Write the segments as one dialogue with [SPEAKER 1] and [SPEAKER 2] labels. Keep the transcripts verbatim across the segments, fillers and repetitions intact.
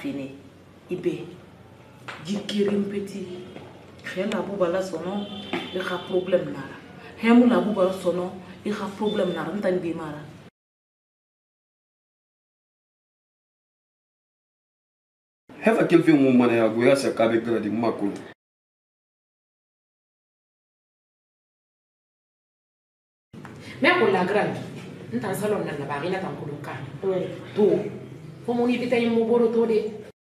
[SPEAKER 1] fini. Ibe, jikirim petit. Rien à vous bala sono, il y a problème nara. Rien à vous bala sono, il y a problème nara. N't'en bimara.
[SPEAKER 2] Have quel film moment à goya sa avec de makul.
[SPEAKER 3] Mais pour la grande, nous t'en salon n'a pas rien à t'en colocar. Oui. Tout. Comme on y vit à y mouvoir autour de.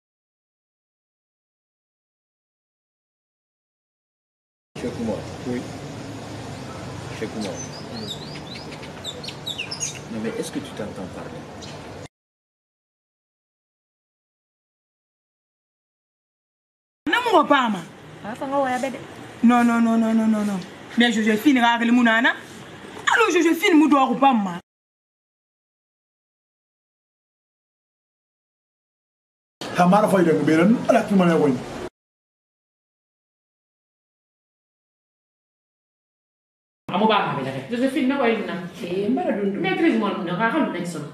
[SPEAKER 4] Check moi. Oui. Check moi. Non mais est-ce que tu t'entends parler?
[SPEAKER 5] Obama. Non, non, non, non, non, non, non. Mais Joséphine, regarde le mounana. Alors Joséphine, mou doit Obama.
[SPEAKER 6] Tamara Fayda Gubern, à la Pimana Win.
[SPEAKER 3] Amobama, Joséphine, non, elle n'a pas de maîtrise, moi, ne raconte pas ça.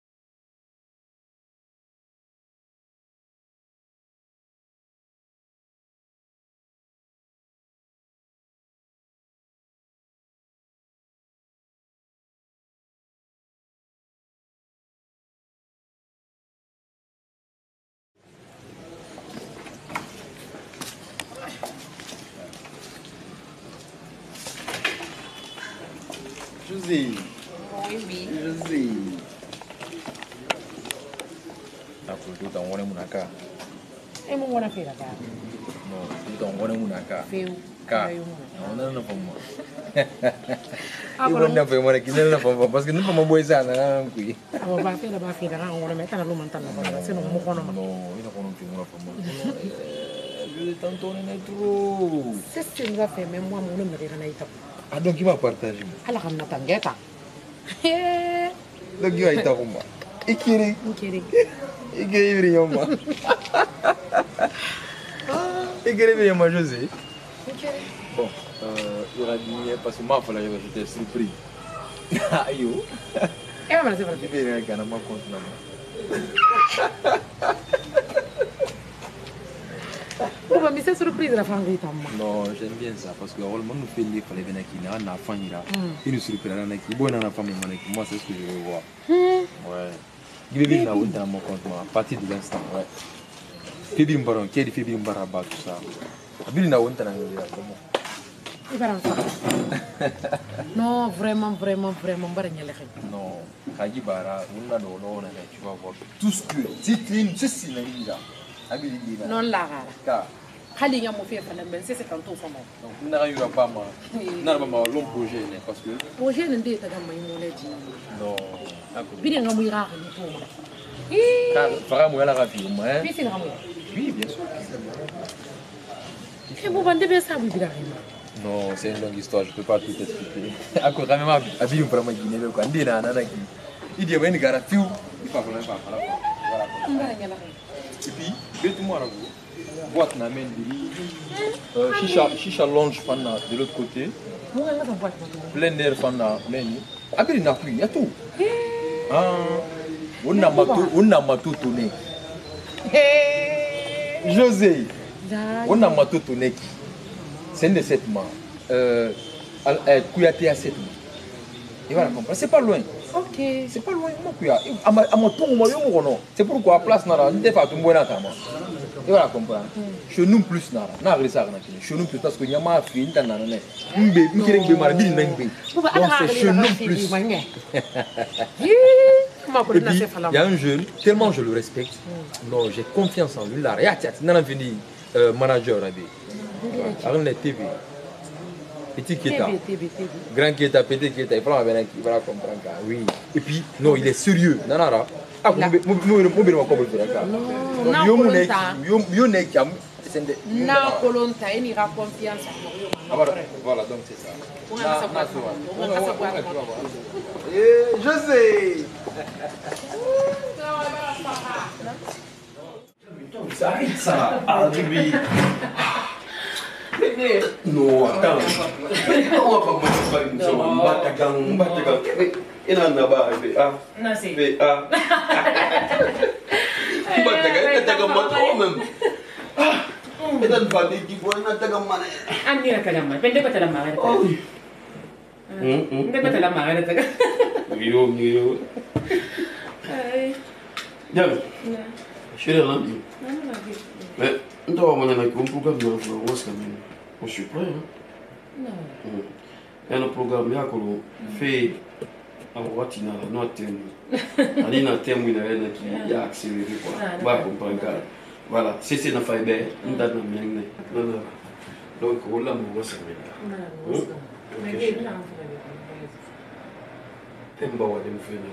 [SPEAKER 4] José.
[SPEAKER 7] Oui, oui.
[SPEAKER 4] José. Aku tu tak orang munaka.
[SPEAKER 3] Eh, mau mana fira ka?
[SPEAKER 4] No, tu tak orang munaka.
[SPEAKER 3] Feu.
[SPEAKER 4] Ka. No, não não vamos. Ibu nak pergi mana kita nak vamos, parce que nous vamos boy sana kan kui.
[SPEAKER 3] Abo ba fira ba fira kan orang meta na luman tan na ba, sino mo kono ma.
[SPEAKER 4] No, ina kono tu mura vamos. Je tanto nem trop.
[SPEAKER 3] C'est ce que nous a fait même moi mon nom de kana ita.
[SPEAKER 4] Ah donc il va partager.
[SPEAKER 3] Ala kan na tangeta.
[SPEAKER 4] Donc il va ita kuma. Ikiri.
[SPEAKER 3] Ikiri.
[SPEAKER 4] Ikiri brillama. Ikiri brillama José.
[SPEAKER 3] Ikiri.
[SPEAKER 4] Bon, euh, il aura dit parce que moi il fallait que j'étais surpris. Ayo.
[SPEAKER 3] Eh maman c'est vrai.
[SPEAKER 4] Il veut gagner ma compte là.
[SPEAKER 3] Pourquoi mais c'est surprise la femme de maman.
[SPEAKER 4] Non, j'aime bien ça parce que vraiment nous fait les fallait venir qui n'a na fin là. Il nous surprend là qui bon na femme moi c'est ce que je veux voir. Ouais. Il veut venir là où dans mon compte moi à partir de l'instant, ouais. Fibi mbaron, qui est Fibi mbaraba tout ça. Abili na wonta na ngira comment.
[SPEAKER 3] Non, vraiment, vraiment, vraiment,
[SPEAKER 4] non, Kaji Bara, on a l'honneur, tu vas voir tout ce que Titine, ceci là.
[SPEAKER 3] Non, là, car Kali Yamo fait c'est c'est quand on fait.
[SPEAKER 4] Donc, on n'arrivera pas mal. On n'arrive pas long projet, parce que.
[SPEAKER 3] Projet n'est pas de
[SPEAKER 4] non,
[SPEAKER 3] bien on ira.
[SPEAKER 4] Car, vraiment, la rapide, moi. Oui, bien sûr.
[SPEAKER 3] Et vous vendez bien ça, vous direz.
[SPEAKER 4] Non, c'est une longue histoire, je ne peux pas tout expliquer. À quoi quand même à vivre pour ma Guinée, le candidat, il dit qu'il y a un fil, il faut que et puis, bêtement, boîte n'a même dit, chicha, chicha longe de l'autre côté, plein d'air fana, mais ah bien il n'a plus, il y a tout. Ah, on a matou, on a matou tourné. José, on a matou tourné qui? C'est de sept mois. Euh, Kouyaté à sept mois. Et voilà, comprendre. C'est pas loin.
[SPEAKER 3] Ok.
[SPEAKER 4] C'est pas loin. À mon tour, c'est pourquoi place Nara, il n'est pas tout bon à ta main. Et voilà, comprendre. Chez nous plus Nara. Nara, ça, chez nous plus parce que Yama a fait une tannane. Mbe, Mkirek de Marabine, Mbe. Donc c'est chez nous plus. Et puis, il y a un jeune, tellement je le respecte. Non, j'ai confiance en lui. Là, il y a un fini manager. Arrête les T V. Petit Keta. Grand Keta, petit Keta. Il faut comprendre. Oui. Et puis, non, il est sérieux. Non, non, non. Ah, vous avez confiance. Voilà, donc c'est ça. José.
[SPEAKER 2] Ça arrête ça. Ah, Jibi. Non, attends. On va pas faire une chose. On va t'agang, on va t'agang. Il en a pas. Ah.
[SPEAKER 3] Non, c'est.
[SPEAKER 2] Ah. On va t'agang. On va t'agang. moi trop même. Et dans le famille qui voit une attaque en manne.
[SPEAKER 3] Ah, il y a un calame. Mais pas la marée.
[SPEAKER 2] Oh oui.
[SPEAKER 3] Hum, pas la marée.
[SPEAKER 2] Mio, mio. Bien. Je suis là. Mais, on doit avoir un programme de France. Je suis prêt. Non. Il y a un programme qui fait un watina, non thème. Il y a un thème qui a accéléré. Voilà, c'est c'est un fiber. On a un mien. Donc, on l'a mis au service. Temba wa dem fene.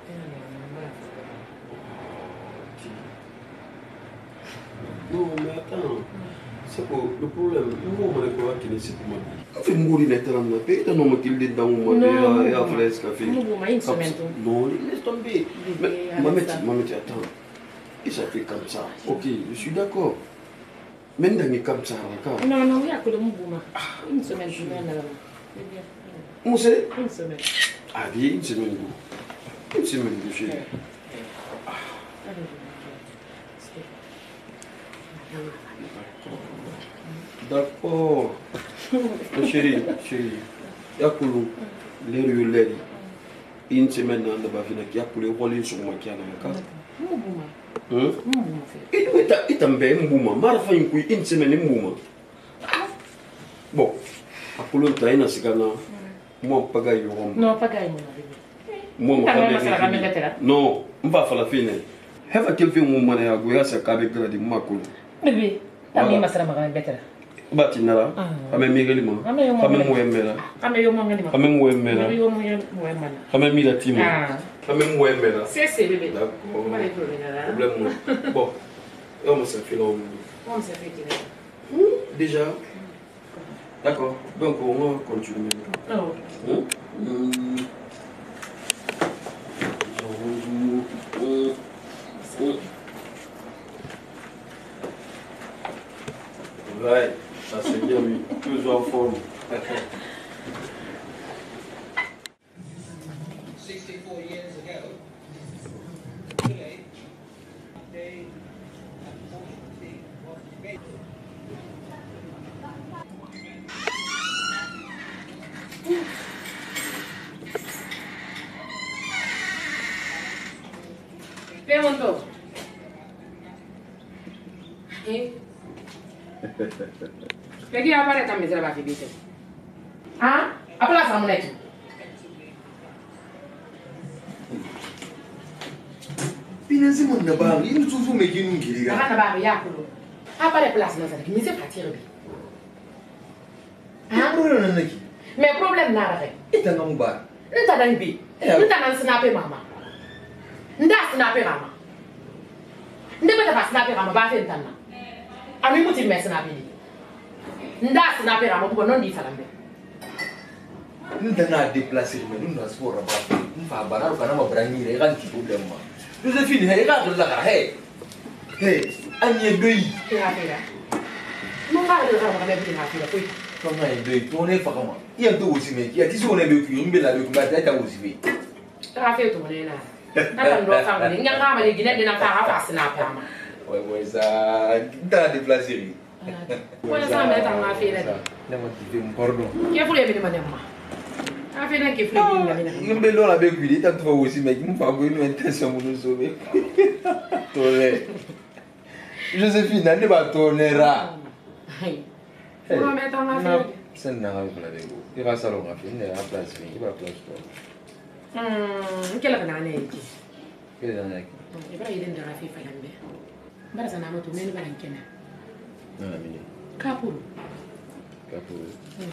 [SPEAKER 2] Non, mais attends. C'est quoi le problème? Nous, on va pas qu'il est pour moi. Fait mourir les talents de paix, non, mais qu'il est dans mon mode et à flash café. Non, laisse tomber. Maman, maman, attends. Et ça fait comme ça. Ok, je suis d'accord. Mais dans les comme ça, d'accord.
[SPEAKER 3] Non, non, il y a que le mouvement. Une semaine, je viens là.
[SPEAKER 2] Où c'est?
[SPEAKER 3] Une semaine.
[SPEAKER 2] Ah, bien, une semaine. Une semaine de chez. D'accord. Chérie, chérie. Yakoulou, l'air de l'air. Une semaine dans le bavina qui a coulé rouler sur moi qui a dans le cas. Hum? Il est un peu mouma. Marfa une semaine de mouma. Bon, à Coulon Taïna, c'est quand moi, pas gagne.
[SPEAKER 3] Non, pas gagne.
[SPEAKER 2] Moi, non, on va faire la fin. Have a quelqu'un au moment où il y a ce cabé de Makul.
[SPEAKER 3] Bébé, t'as mis ma sœur à bête.
[SPEAKER 2] Batinara, à même Miguelima, à même Mouemela,
[SPEAKER 3] à même Mouemela,
[SPEAKER 2] à même Mouemela, à même Milatimo, à même Mouemela.
[SPEAKER 3] C'est c'est bébé.
[SPEAKER 2] D'accord. Problème. Bon, on s'est fait long.
[SPEAKER 3] On s'est fait
[SPEAKER 2] déjà. D'accord. Donc on va continuer. Oh. Ouais, ça c'est bien mis, plus en forme.
[SPEAKER 7] sixty-four years ago, today, they unfortunately was made.
[SPEAKER 3] Perguntou. Peguei a parede também, você vai ver. Ah? A plaça, moleque.
[SPEAKER 2] Pinanzi mon nabar, il nous trouve mais qui nous guérit.
[SPEAKER 3] Ah, nabar, ya kulo. A parede place, non, ça qui me fait partir.
[SPEAKER 4] Ah, problème n'a qui.
[SPEAKER 3] Mais problème n'a rien.
[SPEAKER 4] Et t'as un bar.
[SPEAKER 3] N'ta dans bi. N'ta dans snapper maman. N'ta snapper maman. N'ta pas snapper maman, ba fait n'tana. Ami muti me snapper. N'ta snapper maman pour non di salambe.
[SPEAKER 4] Nous t'as déplacé, mais nous n'avons pas rabattu. Nous faisons barar au canal brandir, il y a un petit problème. Joséphine, il y a un là, hey, hey, Agnès Deuil.
[SPEAKER 3] Tu as fait là. Mon gars, il va me mettre là, puis.
[SPEAKER 4] Comment il Deuil, tu en es vraiment. Il y a tout aussi, mais il y a des on est vécu, une belle avec ma tête à aussi vite.
[SPEAKER 3] Tu as fait tout mon là. Attends, on doit faire des. Il y a un qui n'est pas à faire snapper maman.
[SPEAKER 4] Ouais, ouais, ça, t'as déplacé.
[SPEAKER 3] Ouais, ça m'a été en affaire là.
[SPEAKER 4] Non, tu fais mon pardon.
[SPEAKER 3] Qui a voulu venir me demander? Ah, fait que fleur qui m'a mis.
[SPEAKER 4] Nous bellons avec lui, t'as trouvé aussi, mais il me fait une intention pour nous sauver. Tourner. Joséphine, elle va tourner là.
[SPEAKER 3] On va mettre en affaire.
[SPEAKER 4] C'est un arbre là avec vous. Il va salon à fin, il va place, il va place.
[SPEAKER 3] Hum, quelle année est-ce?
[SPEAKER 4] Quelle année?
[SPEAKER 3] Il va y aller dans la fille Falambe. Bara sana moto mais il va en Kenya.
[SPEAKER 4] Non, la minute.
[SPEAKER 3] Kapuru.
[SPEAKER 4] Kapuru.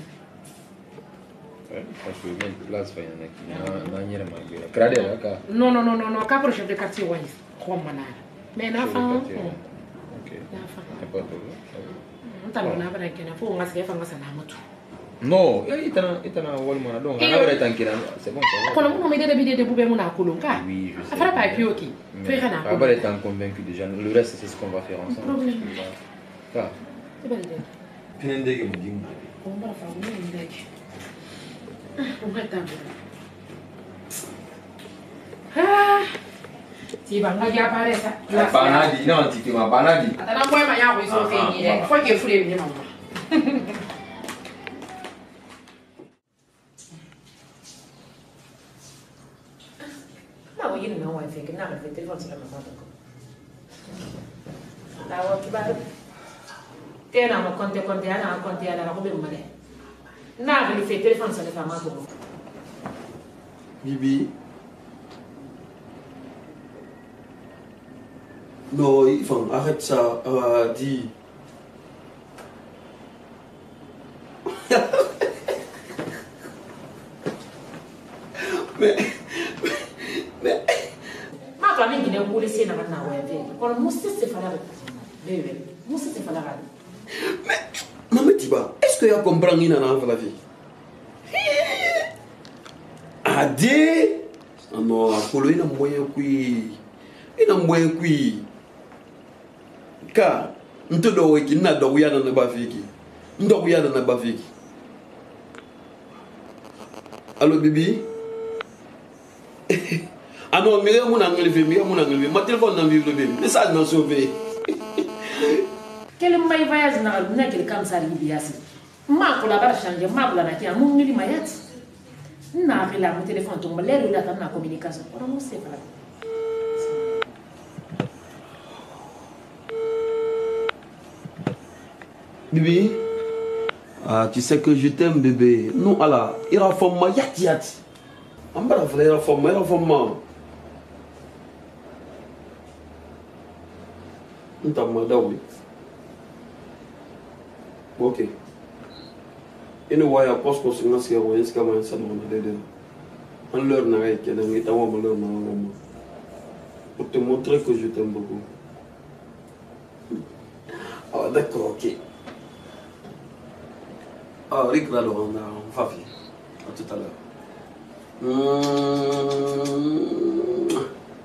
[SPEAKER 4] Parce que même place, il y en a qui n'ont rien à Crade là,
[SPEAKER 3] non, non, non, non, non, Kapuru chef de quartier, ouais, trois manades. Mais l'enfant.
[SPEAKER 4] Ok. L'enfant. Pas de problème.
[SPEAKER 3] On t'a donné un peu de Kenya. Faut qu'on se fasse un peu de moto.
[SPEAKER 4] Non, il est en il est en Walmart donc on va être en Kenya. C'est bon.
[SPEAKER 3] Quand on me dit de vidéos de poubelle, on a Kolonka.
[SPEAKER 4] Oui, je sais.
[SPEAKER 3] Ça fera pas plus ok.
[SPEAKER 4] On va être convaincu déjà. Le reste, c'est ce qu'on va faire ensemble. Ça.
[SPEAKER 3] C'est pas l'idée.
[SPEAKER 4] Pinende que me dit.
[SPEAKER 3] On va faire une idée. On va t'en Ah, Si bang lagi apa deh sa?
[SPEAKER 4] Banadi, non ti ma banadi.
[SPEAKER 3] Ata na boy ma ya ko iso fe ni deh. Fo ke fure ni mama. Na wo yin na wa fe ke na ka fe telefon sa mama ko. Ta wo ki ba. Te na mo konte konte ana konte ana ko be mo deh. Na ka ni fe telefon sa mama ko.
[SPEAKER 2] Bibi. Non, enfin, arrête ça, euh, dis. mais, mais,
[SPEAKER 3] ma famille qui n'est pas laissée dans la nawe. Quand moi c'est c'est fallu, bébé, moi c'est c'est fallu.
[SPEAKER 2] mais, non mais Tiba, est-ce que tu as compris dans la vie? Adé, ah non, Apollo il a moyen qui, il a moyen qui. Ka nto do wiki na do ya na bafiki ndo ya na bafiki allo bibi ah non mais mon anglais fait mais mon anglais ma téléphone n'a vivre bien message n'a sauvé
[SPEAKER 3] quel mai voyage na na quel comme ça li biasi ma ko la bara changer ma ko la na kia mon ngili mayat na rila mon téléphone tombe l'air là na communication on ne sait pas.
[SPEAKER 2] Bibi, ah, tu sais que je t'aime, bébé. Non, Allah, il a fait ma yat yat. On va la faire, il a fait ma, il a fait ma. On t'a demandé, oui. Ok. Et nous voyons, parce que c'est un peu de temps, on ça nous a aidé. On leur n'a rien, on est en leur n'a pour te montrer que je t'aime beaucoup. Ah, d'accord, ok. Ah, Rick, alors on a on va vivre. À tout à l'heure. Mmh.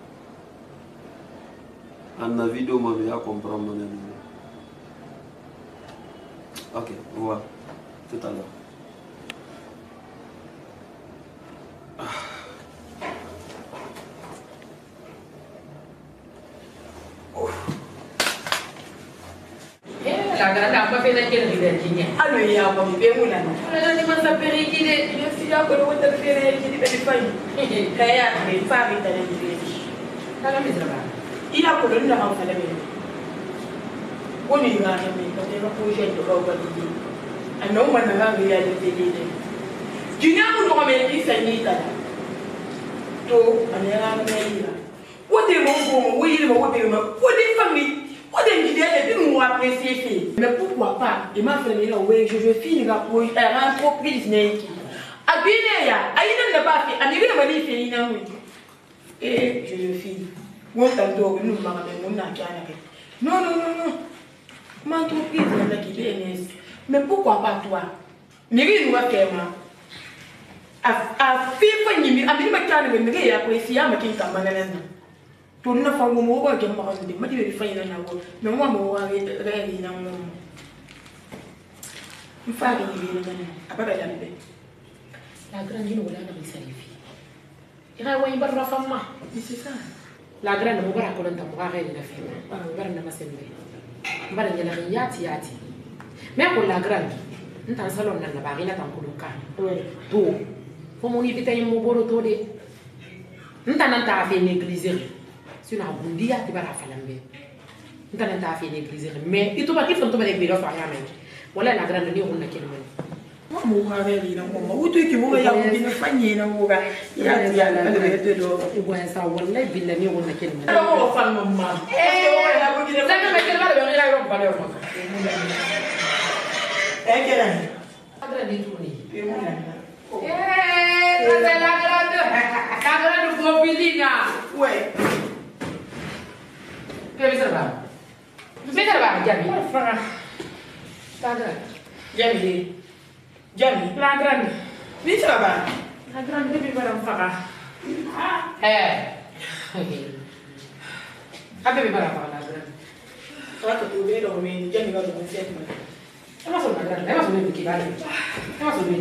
[SPEAKER 2] En la vidéo, ma vie à comprendre mon ami. Ok, on va. Tout à l'heure.
[SPEAKER 3] La grande a pas fait la gueule de l'Algérie.
[SPEAKER 5] Alors, il y a un bébé moulin.
[SPEAKER 3] On a dit que ça peut réguler.
[SPEAKER 5] Je suis là pour le faire faire qui dit belle femme. Kaya, mais pas avec la Algérie.
[SPEAKER 3] T'as la maison là.
[SPEAKER 5] Il a pour le nom de la maison. On est là, mais quand il va projet de l'eau, un homme n'a pas réalisé. Tu n'as pas de remédier, ça n'y est pas. To, on est là, mais il a. What est mon bon, oui, il m'a dit, what est famille? What est l'idée de nous apprécier? Mais pourquoi pas? Il m'a fait le oui, je vais finir pour une entreprise. A bien, il n'a pas fait, à n'y rien de fait, il n'a oui. Et je le finis. Moi, t'as dit, nous m'avons dit, non, non, non, non. Ma entreprise, elle a quitté N S. Mais pourquoi pas toi? N'y rien de faire, moi. A fait, il m'a dit, il m'a dit, il a apprécié, mais qu'il t'a mal. Tu n'as pas de mots qui m'ont dit, mais tu es fait dans la voie. Mais moi, moi, je vais aller dans le monde. Il faut aller dans le monde. Après, la bébé.
[SPEAKER 3] La grande, il nous a donné sa vie. Il a envoyé une barre de femme.
[SPEAKER 5] Mais c'est ça.
[SPEAKER 3] La grande, on va raconter un peu de la femme. On va rendre ma semaine. On va rendre la yati yati. Mais pour la grande, on t'en salon dans la barrière dans le cas.
[SPEAKER 5] Oui.
[SPEAKER 3] Tout. Pour mon éviter un mot de tout. On t'en a fait négliger. Si on a un dia, tu vas la faire l'embêter. On t'en a fait négliger. Mais il ne faut pas qu'il faut tomber les bilans par la main. Voilà la grande nuit, on a qu'elle mène.
[SPEAKER 5] Moi, je vais aller dans le monde. Où tu es qui va y avoir une famille dans le monde? Il y a des gens qui vont te
[SPEAKER 3] Ouais, ça, on l'a vu, la nuit, on a qu'elle mène.
[SPEAKER 5] Alors, on va faire le moment. Eh, la bougie de
[SPEAKER 3] ça ne me va le rire à l'homme.
[SPEAKER 5] Eh, quelle année?
[SPEAKER 3] La grande détournée.
[SPEAKER 5] Eh, mon ami.
[SPEAKER 3] Eh, ça c'est la grande. La grande Gopilina.
[SPEAKER 5] Ouais.
[SPEAKER 3] Qu'est-ce que ça va? Mais ça va, Gabi. La grande.
[SPEAKER 5] Jamie. Jamie.
[SPEAKER 3] La grande.
[SPEAKER 5] Oui, ça va.
[SPEAKER 3] La grande depuis quoi on fera? Eh. Ah, bébé, voilà, la grande.
[SPEAKER 5] Ça va te trouver dans le monde. Jamie va te faire.
[SPEAKER 3] Elle va sauver la grande. Elle va sauver le qui va aller. Elle va sauver.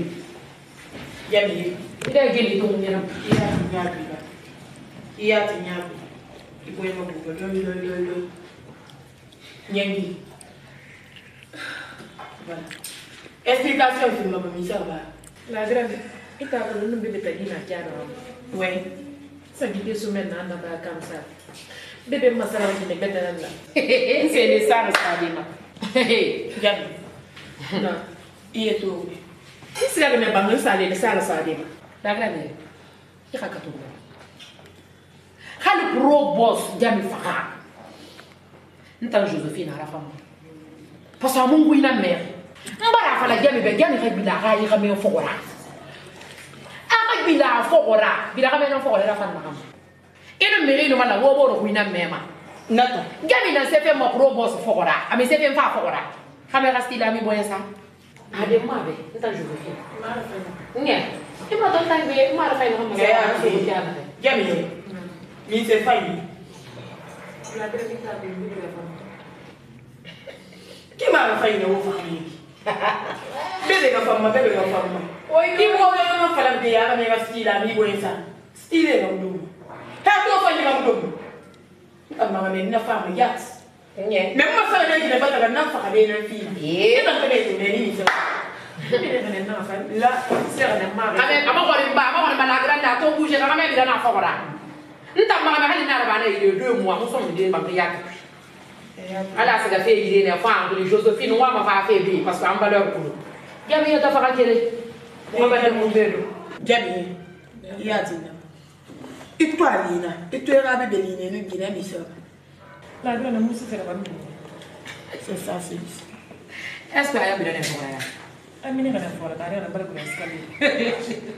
[SPEAKER 5] Jamie.
[SPEAKER 3] Il a gagné ton numéro.
[SPEAKER 5] Il y a un yabi. Il y a un yabi. Il faut y avoir un Nyangi. Voilà. Explication sur ma commission.
[SPEAKER 3] La grande, il t'a donné un bébé qui n'a pas
[SPEAKER 5] Oui.
[SPEAKER 3] Ça dit que ce maintenant n'a pas comme ça. Bébé m'a salé qui n'est pas là. C'est les salles, ça dit.
[SPEAKER 5] Gabi. Non. Il est tout.
[SPEAKER 3] Il s'est là, mais pas me saler, les salles, ça dit. La grande, il a tout. Quel gros boss, Gabi Fara. Ntan Josephine à la femme. Parce que mon goût n'a mère. Mbara fala Gabi be Gabi ka bila ka yi ka me fogora. Aka bila fogora, bila ka me no fogora la fan ma. Eno mere no mala wo bo ro kuina mema.
[SPEAKER 5] Nato.
[SPEAKER 3] Gabi na se fait mo pro boss fogora. Ami se fait fa fogora. Kamera stila mi boya sa. Ade ma be, ntan Josephine. Mara fa. Nye. Ima don tan be, mara fa no ma.
[SPEAKER 5] Ya, Gabi. Mi se fai.
[SPEAKER 3] La debita de mi de femme.
[SPEAKER 5] Qui m'a fait une autre famille? Bébé la femme, bébé la femme. Oui, qui m'a fait une femme de yara, mais style à mi ça. Style est dans l'eau. T'as tout fait dans l'eau. Ah, ma mère, une femme, yat. Même ma femme, elle n'est pas dans la femme, elle est une fille. Et dans le pays, elle est une fille. Là, c'est un mari. Ah, mais maman, on va pas, on va la grande à ton bouger, maman, elle est dans la forêt. Nous t'avons marqué une arbre il y a deux mois, nous sommes des mamriacs. Alors, c'est la fille qui est enfant de Josephine, moi, ma fille, parce qu'en valeur pour nous. Gabi, il y a ta femme qui est. On va faire mon vélo. Gabi, il y a dit. Et toi, Lina, et toi, Rabbi Beline, nous guinée, mes soeurs.
[SPEAKER 3] La grande mousse, c'est la bonne.
[SPEAKER 5] C'est ça, c'est.
[SPEAKER 3] Est-ce qu'il y a bien un foyer? Un mini rien pour la carrière, on va le escalier.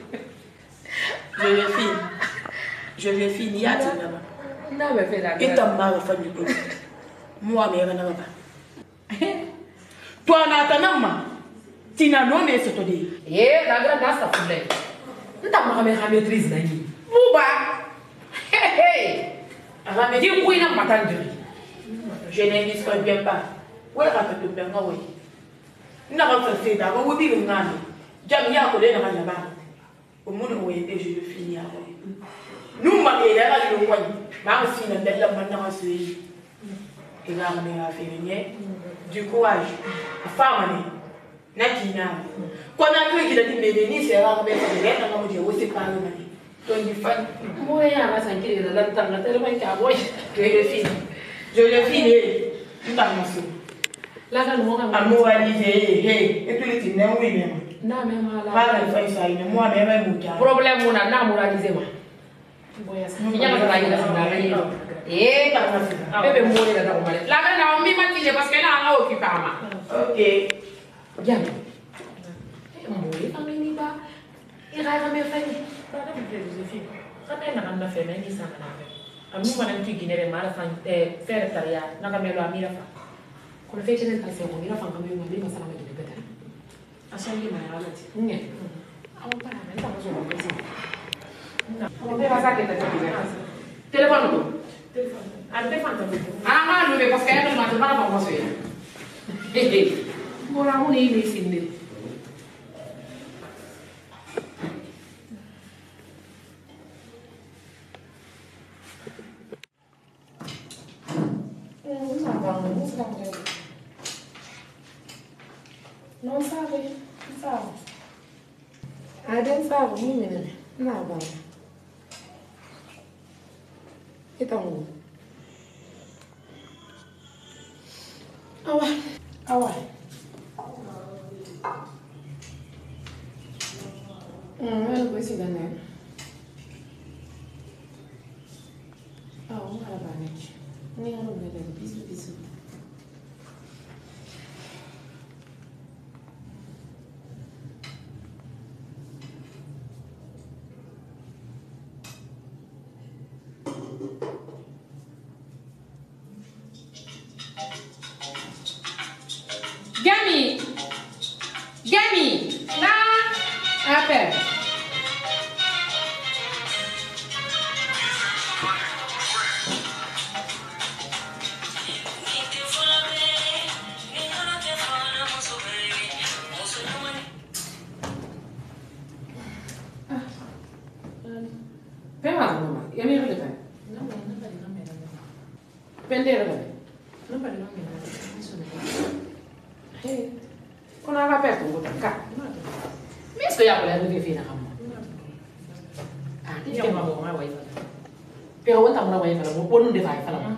[SPEAKER 5] Je vais finir. Je vais finir, il y a dit là-bas.
[SPEAKER 3] Non, mais fais la
[SPEAKER 5] Et ta mère fait du coup. Moi, mais elle n'a pas. Toi, Natanama, tu n'as non mais c'est tout dit.
[SPEAKER 3] Eh, la grande nasta foulée. Nous t'avons jamais la maîtrise d'ailleurs. Bouba. Hé hé. Dis oui, n'a pas entendu.
[SPEAKER 5] Je n'indique bien pas. Où est-ce que tu peux me voir? N'a pas fait d'abord. Où est-ce que tu as? J'aime bien coller dans la barre. Au monde où je vais finir. Nous, ma mère, elle a eu le moyen. Ma aussi, elle a eu le moyen. Et là, on a fait du courage. La femme, elle a dit, quand on a vu qu'il a dit, mais Denis, c'est rare, mais c'est rare, on a dit, oui, c'est pas le même. Donc, il faut.
[SPEAKER 3] Moi, il y a un s'inquiéter de l'entendre, tellement qu'il y a un boy.
[SPEAKER 5] Je le finis. Je le finis. Tout à fait.
[SPEAKER 3] Là, quand on a
[SPEAKER 5] un moralisé, et puis il dit, non, oui, même.
[SPEAKER 3] Non, mais moi,
[SPEAKER 5] Pas de faire ça, moi, même, mon
[SPEAKER 3] problème, on a moralisé, moi. Il y a pas de problème. Eh, bébé mourir là dans le. La grande a mis ma fille parce qu'elle a occupé à moi.
[SPEAKER 5] Ok.
[SPEAKER 3] Bien. Mourir quand même pas. Il a jamais fait. Pas de philosophie. Quand elle n'a pas fait, mais il s'en a fait. A nous madame qui guinée mal faire faire taria, n'a pas mis la mira fa. Quand le fait général c'est on mira fa quand même on dit ça la met de bête. A ça il m'a la dit. Non. On pas la mettre dans son maison. Non. On va ça que t'as dit. Téléphone. Ah, non, mais parce qu'elle ne m'a pas commencé. Hé, hé. Mon amour, il est ici. Non, ça va. Ça va. Ah, ben, ça va. Non, non, non. Et t'en où? Ah ouais. Ah ouais. Hum, elle peut s'y donner. Ah, on va la banner. On est en train de faire des bisous, bisous. Gami! Gami! Là! Appelle! Fais-moi ça, maman. Il y a mes rêves de pain. Non, mais non, non, non, non. ndera la no ba no mi eh kuna ga pe tu ta ka mi sto ya la no fina kam ah ni ke ma mo ma wai pero wanta mo na wai fa mo ponu de vai fa la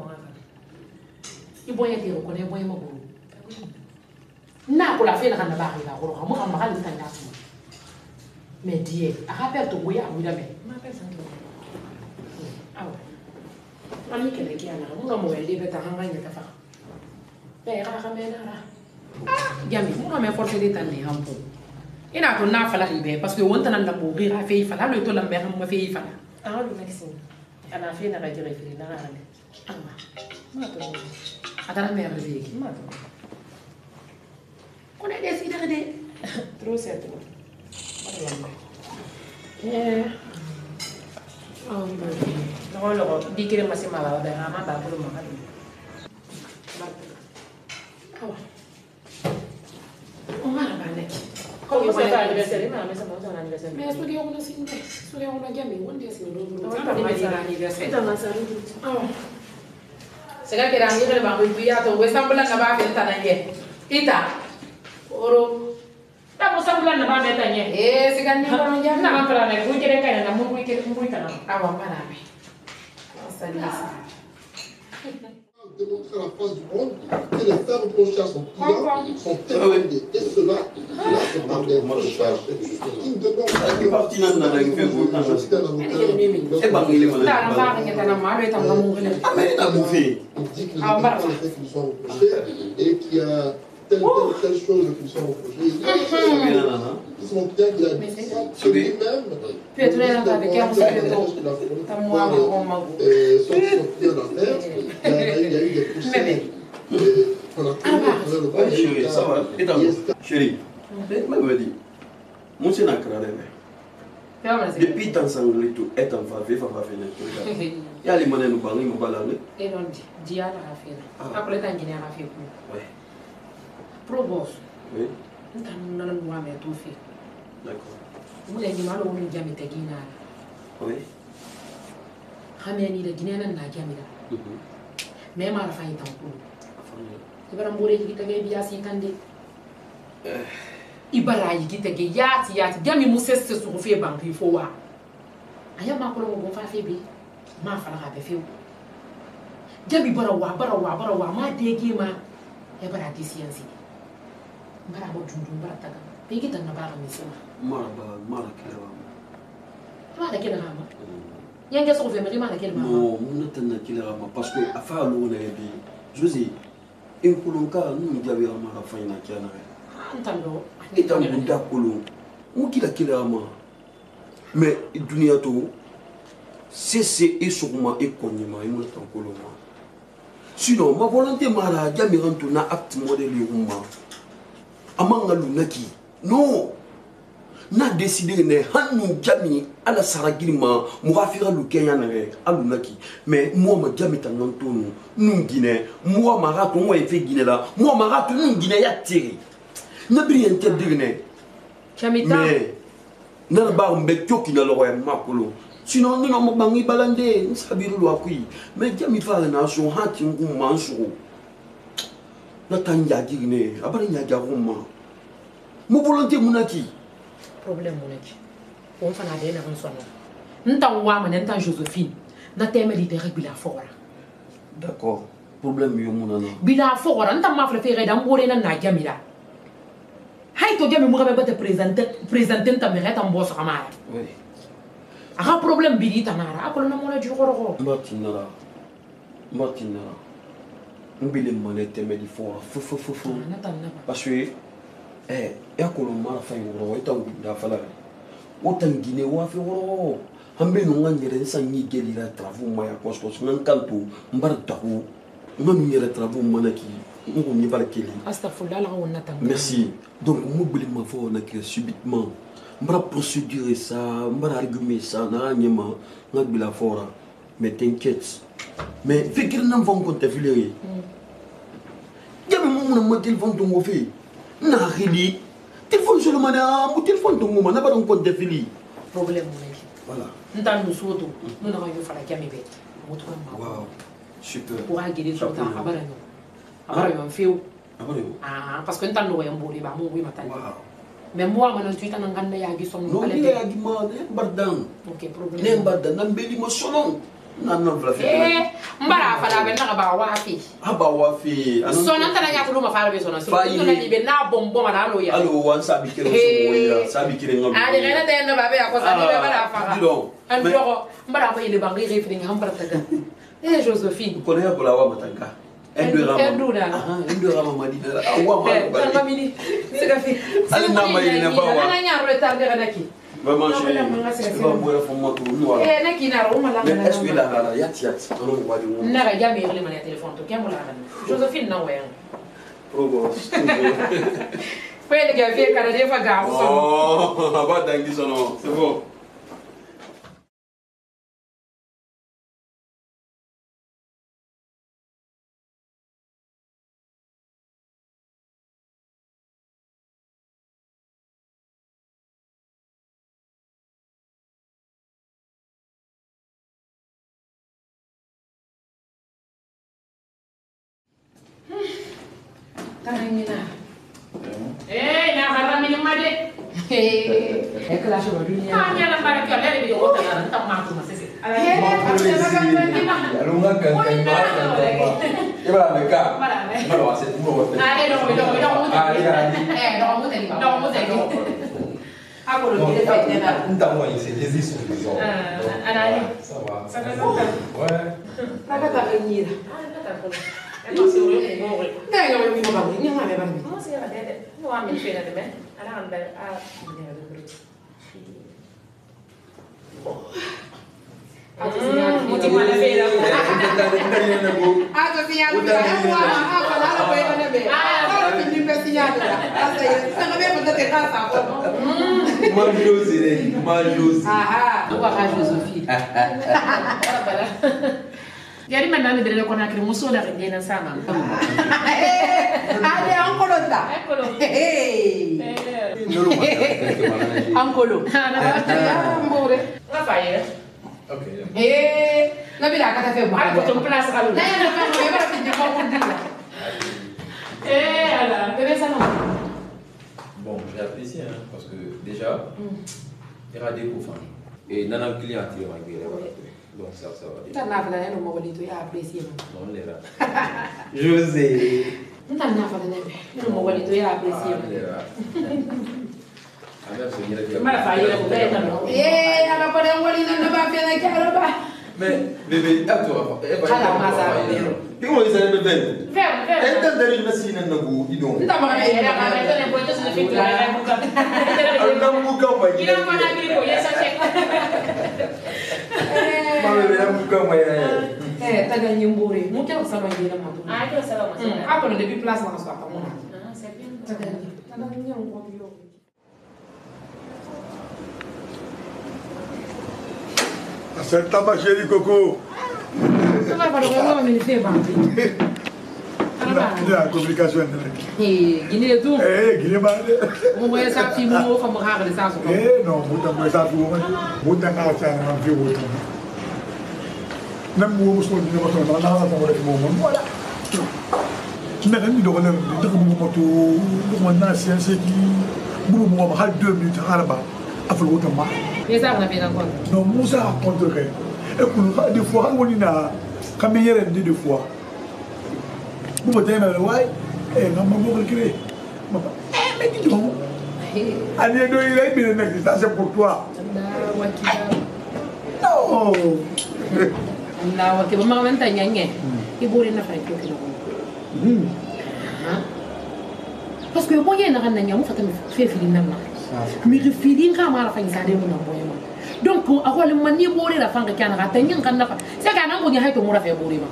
[SPEAKER 3] i boya ke ko ne boya ma buru na ko la fina kan na ba la ko mo kam ma ka ta ta mais die a ka pe to boya mu da me ma pe san to ah ani ke le ki ana mo ga mo le be ta hanga ni ta fa be ga ga me na ra jami mo ga me forcer de tan ni hampo ina to na fala ribe parce que wonta nan da bo gira fe fala lo to la me ma fe fala ah lo maxime ana fe na ga dire fe na ga ne ah ma to atara me ribe ki ma to on est décidé de trop c'est trop eh oh no lo di kire masih malah ada ama ba ko mo kan awa o mara ba nek ko mo sa anniversaire ma me sa mo sa anniversaire mais est-ce que on a signé est-ce que on a gagné on dit c'est le jour on a sa anniversaire dans la salle awa sega kira ngi le ba ko biya to we sambula na ba fe tananye ita oro ta mo sambula na ba me tanye eh sega ni ko ngi na ma para ne ko kire kai na mo ko kire mo ko kana awa para me
[SPEAKER 8] démontrer à la face du monde que les femmes reprochées à son pouvoir sont terminées. Et cela, cela c'est par des recherches qui ne demandent pas de
[SPEAKER 2] parti dans la règle fait vous dans c'est pas il est malade mais a bouffé
[SPEAKER 8] on dit que les faits qui nous sont reprochés et qu'il y a telle telle telle chose qui nous sont reprochées ils sont bien qu'il a dit que lui-même
[SPEAKER 3] puis tu l'as avec un peu de
[SPEAKER 8] sont sortis en affaires il y a eu des procès qu'on a connu le cas
[SPEAKER 2] chérie ça va et dans chérie mais me dit mon c'est na crade depuis tant sanglé tout est en faveur fa fa fait il y a les moyens nous parler nous parler
[SPEAKER 3] et donc dia la affaire après tant qu'il y a affaire
[SPEAKER 2] ouais
[SPEAKER 3] probos
[SPEAKER 2] oui
[SPEAKER 3] ntan nana nuwa me to fi
[SPEAKER 2] d'accord
[SPEAKER 3] mu le ni malo mu jami te gina
[SPEAKER 2] oui
[SPEAKER 3] xamé ni le gina nan na jami da mais ma la fay tan ko ibara mbore ji tege biya si tande ibara ji tege yati yati jami mu sesse su ko fe banki fo wa aya ma ko mo fa fe bi ma fa la be fe jami bara wa bara wa bara wa ma dege ma ya bara di science bara mo jundu bara taga be ki tan na bara mi sema
[SPEAKER 2] mara ba mara kelewa
[SPEAKER 3] mara kelewa ma yenge so fe mari mara kelewa
[SPEAKER 2] non mun tan na kelewa ma parce que afa lo na bi josi in kulunka nu jabi mara fa ina kiana
[SPEAKER 3] antando
[SPEAKER 2] ita munda kulun mu kila kelewa ma mais dunia to c'est et sûrement et konyima et mon tan kulun ma sinon ma volonté mara jami rantu na acte modèle yuma amanga lunaki non na décidé ne hanu jami ala saragilima muafira lukenya na re alunaki mais moi ma jami tanantonu nu guiné moi ma rato moi fait guiné là moi ma rato nu guiné ya tiri na brien te digné
[SPEAKER 3] chamita
[SPEAKER 2] mais na ba mbe kyoki na lo makolo sinon nous n'avons pas balandé nous sabiru lo akui mais jami fa na so hati ngum manso na tanja digné abari nya jaruma mo volonté munaki
[SPEAKER 3] problème munaki on fa na de na on sonna ntan wa ma ntan Josephine na temeli de régula fora
[SPEAKER 2] d'accord problème yo munana
[SPEAKER 3] bila fora ntan ma fa fere dan bore na na jamila hay to jami mo ga ba te présenter présenter ta mère ta boss amara
[SPEAKER 2] oui
[SPEAKER 3] aga problème bi tanara akolo na mo la jugoro
[SPEAKER 2] martinara martinara mbile mane temeli fora fu fu fu fu parce que eh yakolo mara fa yoro eta nda fala otan gine wa fe woro hambe no nganyere sanyi gelira travaux maya koskos nan kanto mbar tahu ngam nyere travaux manaki ngo ni barkeli
[SPEAKER 3] astaghfirullah la wonna tan
[SPEAKER 2] merci donc mo bili ma fo na que subitement mbara procédure ça mbara argument ça na nyema ngabila fora mais t'inquiète mais fikir nan vont compter fileri jabe mo mo mo téléphone to ngo fi na khili téléphone seulement na mo téléphone to mo na ba don compter fili
[SPEAKER 3] problème mo naki
[SPEAKER 2] voilà
[SPEAKER 3] ntan no soto no na yo fala jami be mo to ma
[SPEAKER 2] wow Super.
[SPEAKER 3] Pour agir sur ta abara no. Abara yo feu.
[SPEAKER 2] Abara yo.
[SPEAKER 3] Ah parce que ntan no yamboli ba mo wi matali.
[SPEAKER 2] Wow.
[SPEAKER 3] Mais moi man tu tan nganda ya gi som
[SPEAKER 2] no
[SPEAKER 3] ale.
[SPEAKER 2] No ya gi ma ne bardan.
[SPEAKER 3] OK problème.
[SPEAKER 2] Ne bardan nan beli mo sonon. Nan nan vla fe.
[SPEAKER 3] Eh mbara fa la ben na ba wa fi.
[SPEAKER 2] Aba wa fi.
[SPEAKER 3] Sonon tan ya tulu ma fa be sonon. So to na ni be na bombo ma na lo ya.
[SPEAKER 2] Allo wan sabi kire so moya, sabi kire ngam.
[SPEAKER 3] Ah de rena de na ba be ya ko sa ni be bara fa.
[SPEAKER 2] Dis donc.
[SPEAKER 3] An doro mbara ba ile bangi refri ngam bara taga. Eh Josephine.
[SPEAKER 2] Ko ne bola wa matanga. Endura
[SPEAKER 3] Endura.
[SPEAKER 2] Ah, endura mama di dara. Awa ma.
[SPEAKER 3] Eh, mama mini. Sega fi.
[SPEAKER 2] Ali na ma ina ba wa.
[SPEAKER 3] Na nya retardé ranaki.
[SPEAKER 2] Vraiment chérie. C'est pas moi la femme tout lui voilà.
[SPEAKER 3] Eh, na kina ro ma la.
[SPEAKER 2] Mais est-ce que la la yat yat. Non on va dire.
[SPEAKER 3] Na ga jamais le mania téléphone to kemo la. Josephine na wa.
[SPEAKER 2] Progo.
[SPEAKER 3] Foi ele que havia cara de vagar.
[SPEAKER 2] Oh, ba dangi sono. C'est bon.
[SPEAKER 3] Tarangina. Eh, na karena minum made. Eh, eh kelas dua dunia. Hanya lah para kau dari video kota lah, tak mampu masih sih. Eh,
[SPEAKER 4] Lalu nggak kan kan Iba mereka. Mana wasit mulu.
[SPEAKER 3] Nah, ada dong, dong, dong,
[SPEAKER 4] Ah, iya.
[SPEAKER 3] eh, dong, mu tadi, dong, mu tadi. Aku udah jadi fitnya dah.
[SPEAKER 4] Entah moi, c'est des issues disons.
[SPEAKER 3] Ah, anak ni.
[SPEAKER 4] Ça va.
[SPEAKER 3] Ça va.
[SPEAKER 4] Ouais.
[SPEAKER 3] Nak tak renyir. Tak boleh. Masih boleh boleh. Dah yang boleh minum bang. Ini mana bang? Masih ada ada. Mau ambil sih nanti meh. Anak anda ah ini ada beri. Aku siap. Mau di mana fira? Aku siap. Aku ah kalau ada boleh mana be. Ah, kalau pinjam pesinya ada. Asa ya. Tengah be pada tekan apa?
[SPEAKER 2] Majosi deh, majosi.
[SPEAKER 3] Aha, aku akan Josephine. Jadi mana ni beri kau nak kirim musuh dah kerja sama. Ada angkolo tak? Angkolo. Hei. Angkolo. Ada ambore. Apa ya?
[SPEAKER 4] Okay.
[SPEAKER 3] Eh, nabi dah kata februari. Aku tumpah sekali. Nah, nak kau ni berapa pinjam kau pun dia. Eh, ada. Bebe sana.
[SPEAKER 4] Bon, j'ai apprécié hein, parce que déjà, il y aura des coups. Et dans le client, il y aura des donc ça, ça va.
[SPEAKER 3] Tu as n'a pas de mot tu as apprécié.
[SPEAKER 4] Non, les rats.
[SPEAKER 2] José.
[SPEAKER 3] Tu as n'a pas de mot tu as apprécié.
[SPEAKER 4] Ah, même si il y a
[SPEAKER 3] Mana failli la bouteille non. Eh, ala pas de wali non ba fait na karaba.
[SPEAKER 2] Mais bébé, à toi.
[SPEAKER 3] Ala masa.
[SPEAKER 2] Tu vois, ils allaient me faire.
[SPEAKER 3] Ferme, ferme.
[SPEAKER 2] Et t'as d'aller me signer un nagu, dis donc.
[SPEAKER 3] Tu as pas de la ma mettre les points sur le filtre la bouca.
[SPEAKER 2] Un boucan, moi.
[SPEAKER 3] Il a pas d'agrico, il est cherché.
[SPEAKER 2] Ma bébé, un boucan, moi.
[SPEAKER 3] Eh, t'as gagné un bourré. Mon cœur ça va y aller maintenant.
[SPEAKER 5] Ah, que ça va moi.
[SPEAKER 3] Ah, pour le début place dans ce pas mon.
[SPEAKER 5] Ah, c'est bien.
[SPEAKER 3] T'as gagné. T'as gagné un gros kilo.
[SPEAKER 6] C'est ta ma chérie Coco.
[SPEAKER 3] Ça va pas le voir mais il fait pas.
[SPEAKER 6] La communication.
[SPEAKER 3] Eh, Guinée tout.
[SPEAKER 6] Eh, Guinée ma.
[SPEAKER 3] On voit ça petit mot comme rare de ça.
[SPEAKER 6] Eh non, muta moi ça tout. Muta na ça na vie autre. Même moi je me dis que ça na na ça mo mo voilà. Mais même do na do ko mo to do mo na science qui mo mo ma deux minutes araba. Afro autre ma.
[SPEAKER 3] Et ça on a bien encore.
[SPEAKER 6] Non, Moussa raconterait. Et pour des fois, on y a caméra deux fois. Vous me dites, ouais, et non, je vais créer. Eh, mais dis donc. Allez, nous, il a bien le ça c'est pour toi. Non.
[SPEAKER 3] Nah, waktu mama minta nyanyi, ibu rena fai tu kilo. Parce que moi, il y a un nyanyi, on fait un fait film nama. Mais le feeling quand on a fait ça, on a boyé. Donc, ako le mani bourré la femme qui a raté, n'y a qu'un nafa. C'est qu'un an qu'on y a été mouru à faire bourré.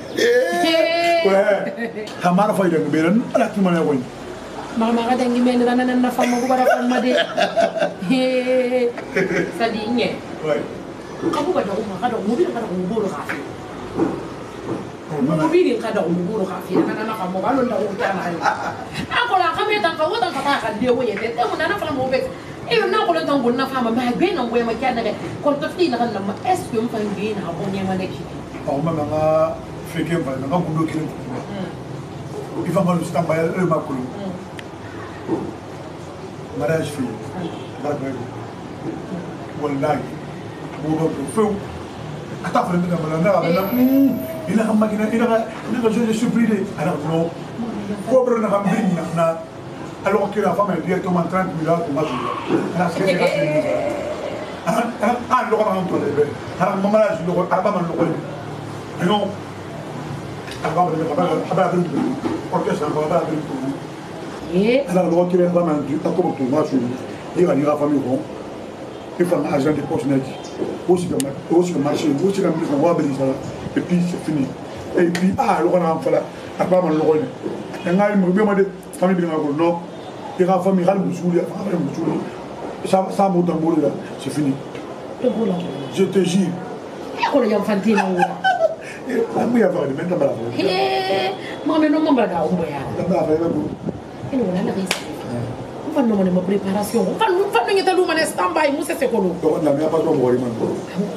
[SPEAKER 6] Ouais. Tamara fai dengan beran, ala tu mana kau?
[SPEAKER 3] Mama kata yang gimana dengan anak nafa mau kepada kamu deh. Hei, sadinya.
[SPEAKER 6] Ouais.
[SPEAKER 3] Kamu kada rumah, kada mobil, kada mobil kafe. Mobil kada mobil kafe, anak-anak kamu kalau ndak urutan aja. Aku lah kami tak kau tak kata kan dia wajib. Tapi mana nak kalau mobil, eh nak kalau tak guna faham, mah ben nak boleh macam mana? Kalau tu tidak kan nama es pun panggil, apa yang mana kita.
[SPEAKER 6] Oh, memang fait que va na ngundo kile il va mal juste embaya le makulu mariage fille barbe wallahi mo ba ko feu ata fa na mala na na ina xam magina ina ina je suis pris alors non cobra na xam bin na alors que la femme est directement trente mille euros pour ma vie alors c'est que ah ah lo ko am to le ara mamala ju lo ko arba man lo ko non arba man lo ko arba bin orchestre ko arba bin ko
[SPEAKER 3] eh
[SPEAKER 6] alors lo ko arba man du ta ko to ma ju il va dire famille bon il faut un agent de poste net aussi comme aussi comme marché aussi comme on va bénir ça et puis c'est fini et puis ah lo ko am fala arba man lo ko ni ngai mo be ma de famille bi ngako non il va famille ral musouli famille musouli ça ça mo tambou là c'est fini je te jure
[SPEAKER 3] ko yam fantina wo
[SPEAKER 6] amu ya va de maintenant là
[SPEAKER 3] eh mo me no mo bra ga umbo ya
[SPEAKER 6] là va va
[SPEAKER 3] ino wala na risi on va no mo préparation on va on va no ngeta lu mané standby mu se se ko lu
[SPEAKER 6] donc on a même pas trop mori man ko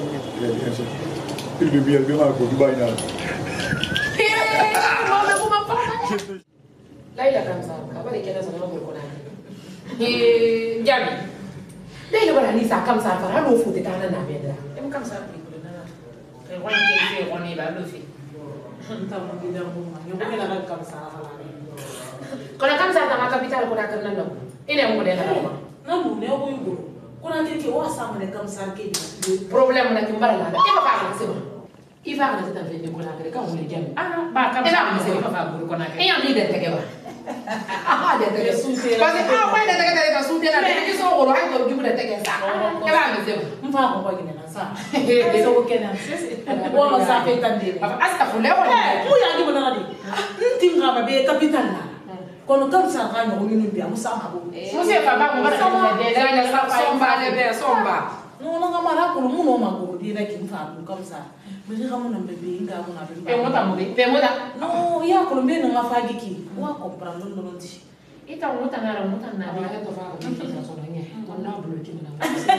[SPEAKER 6] il bien bien mal ko dubai na
[SPEAKER 3] eh mo me ko ma fa Laila kamsa kabari kena sana no ko na eh jami Laila bala ni sa kamsa fa ha no fu te kana na bedra
[SPEAKER 1] em kamsa ni ko na e wan ke fe woni ba lo fi ta mo gi da mo ma yo ko na kamsa fa la ni
[SPEAKER 3] ko na kamsa ta ma capital ko na kana no ine mo de na ma
[SPEAKER 1] na mo ne ko yugo ko na ke ke wa sa mo ne kamsa ke ni
[SPEAKER 3] problème na kimbara na e ba fa na se i fa na ta vende ko na ke ka mo le jami
[SPEAKER 1] ah ba kamsa ni se fa ko na ke
[SPEAKER 3] e ya ni de te ke ba ah de te ke sunte parce que ah ouais de te ke de sunte na de ki so ko ha ko gibu de te ke sa e ba me se
[SPEAKER 1] mfa ko ko gina na sa so ko kenan wo ma sa fe tande
[SPEAKER 3] astaghfirullah wa
[SPEAKER 1] eh mu ya gibu na di tinga ba be capital na kono kamsa ka no ni bi amusa ma bo
[SPEAKER 3] mo se fa ba mo ba de de de somba de be somba
[SPEAKER 1] no no ngama ko mu no ma go di na ki mfa ko kamsa me ga mo na bebe nga mo na bebe
[SPEAKER 3] pe mo ta mo pe mo ta
[SPEAKER 1] no ya ko mbe na fa giki wa comprendre no no ti
[SPEAKER 3] ita mo ta na mo ta na ba to fa ko ki na so na nge on na bulu ki na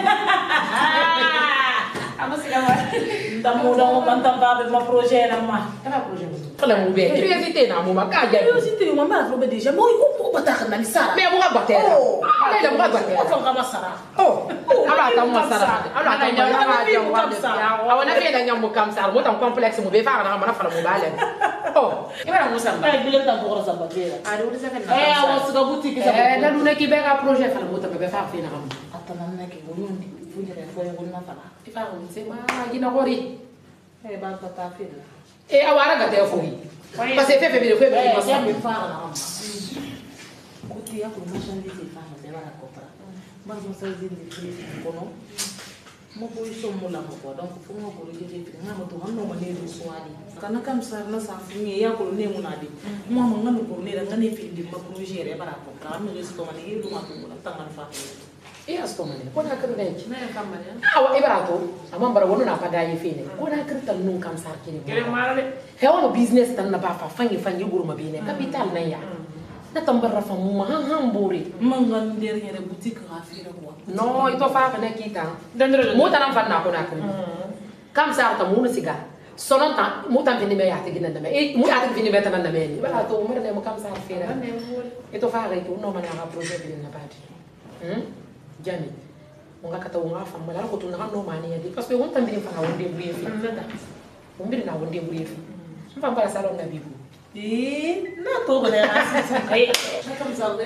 [SPEAKER 1] amasi ga wa ndamo da mo banta ba be ma projet na ma
[SPEAKER 3] kana projet mo fala mo be curiosité na mo ma ka ja
[SPEAKER 1] curiosité mo ma flo be déjà mo ko ba ta na ni sara
[SPEAKER 3] mais mo ga batera ala la mo ga batera
[SPEAKER 1] ko ga masara
[SPEAKER 3] oh ala ta mo masara ala ta mo ala ja wa de ya awana be da nyam mo kam sar mo tan complexe mo be fa na ma na fala mo bale oh ibara mo samba
[SPEAKER 1] ay bile ta ko sa ba bela
[SPEAKER 3] ari o sa fa na
[SPEAKER 1] eh awa su ga boutique sa
[SPEAKER 3] eh da luna ki be ga projet fala mo ta be fa fa na kam
[SPEAKER 1] atana na ke wo ndi fu jere fo yo na fala
[SPEAKER 3] ifa ko se ma gina gori
[SPEAKER 1] eh ba ta ta fi
[SPEAKER 3] e awara ga te fo yi parce que fe fe be fe be
[SPEAKER 1] eh
[SPEAKER 3] ma sa
[SPEAKER 1] ya mi fa na ko ti ya ko ma shan di fa na de ba ko pra ba zo sa zin di ko no mo ko iso mo la mo ko donc fu mo ko ri de fi na mo to hanno ma ne do so ali kana kam sar na sa fu ni ya ko ne mo na di mo mo ngani ko ne da ngani fi di ma projet re bara ko ka mi resto ma ni do ma ko na tangan fa
[SPEAKER 3] e asto mane ko na kan dai
[SPEAKER 1] na ya kam mane
[SPEAKER 3] awa ibarato amma bara wono na paga yi fene ko na kan tan nun kam sar kini
[SPEAKER 1] kere mara de
[SPEAKER 3] he wa business tan na ba fa fangi fangi guruma bine capital na ya na tambara fa mu han han bore
[SPEAKER 1] mangan der yere boutique ha fi re ko
[SPEAKER 3] no ito fa fa na kita
[SPEAKER 1] dandere
[SPEAKER 3] mo tan fa na ko na kan kam sar ta mu siga sonon ta mo tan vini me ya te gina na me e mo ya te vini be tan na me ni bala to mo ne mo kam sar fere ito fa re to no mana ha projet bi na bati hm jami unga kata unga fa mala ko tuna no mani ya di parce que won tan bi fa wonde buri fi won bi na wonde buri fi mfa mbara salon na bibu
[SPEAKER 1] eh na to ko de asisa ai kam sar de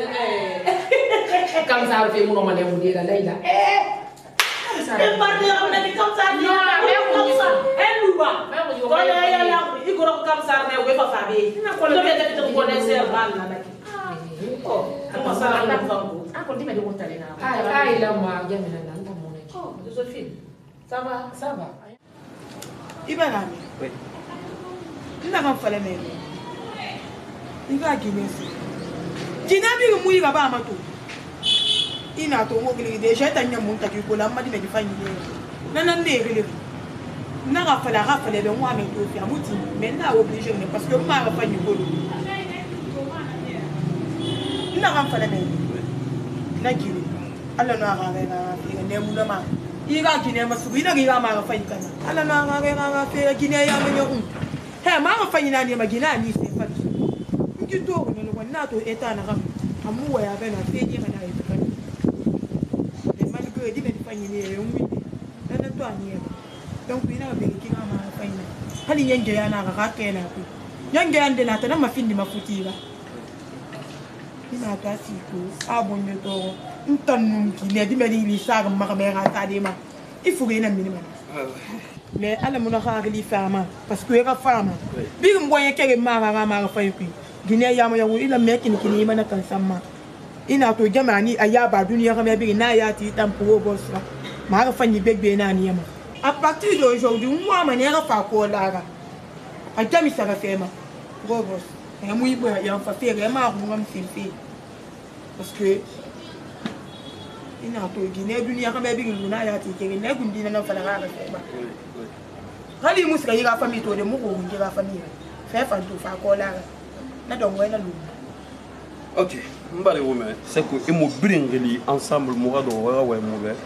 [SPEAKER 1] eh
[SPEAKER 3] kam sar fe mo no mane mo di la leila eh
[SPEAKER 1] e parle am na di kam sar no me ko sar e luba ko le ya la i ko kam sar ne we fa fa be na ko le be de ko ne ser ban na ki oh kam sar na fa ko
[SPEAKER 3] ako ndime de wontale na ai ai la ma jami na nda mo ne
[SPEAKER 1] oh Josephine ça va
[SPEAKER 3] ça va
[SPEAKER 5] Ibarami.
[SPEAKER 2] Oui.
[SPEAKER 5] Ina kan fale me. Iga ginesi. Jinabi mu yi gaba mato. Ina to mo gili de je tanya mun ta ki ko la ma di me di fanyi ne. Nanan ne gili. Na ga fala ga fale be mo ame to fi amuti mais na obligé ne parce que ma ga fanyi ko. Ina kan fale me. Na gili. Allah no ga ga ga fi ne mu na ma. Iga gine masu ina ga ma ga fanyi kana. Allah no ga ga ga fi gine ya me yo. Hey, mama fanyina ni magina ni se fati. Ngi to ko no ko na to eta na kam. Amu wa ya ga na fe ni ga na ita kan. Le mal ko di ga fanyini e ngwi. Na na to ani e. Donc ina be ki ga ma fanyina. Hali yenge ya na ga ka ke na ku. Yenge ande na ta na mafindi mafuti ba. Ina ta si ko abonne to. Ntanum ki le di me di sa ga ma ga me ga ta di ma. Il faut que minimum. Mais à la monarchie les femmes parce que les femmes big moyen que mara mara fait puis Guinée yama ya il a mec qui ni mana kan sama ina to jamani aya ba duniya ka me big na ya ti tam pour boss mara fa ni bebe na ni yama à partir d'aujourd'hui moi manière fa ko lara a jami ça va faire ma gros boss et moi il y a fa faire ma ko ngam fi parce que ina to Guinée duniya ka me big na ya ti ke ne gundi na fa la ga ba Hali musika yiga famille to de muko ngira famille. Fait fan to fa ko la. Na don wena lu.
[SPEAKER 2] OK, mbare wo me c'est que imo bringeli ensemble mo ga do wa wa mo be.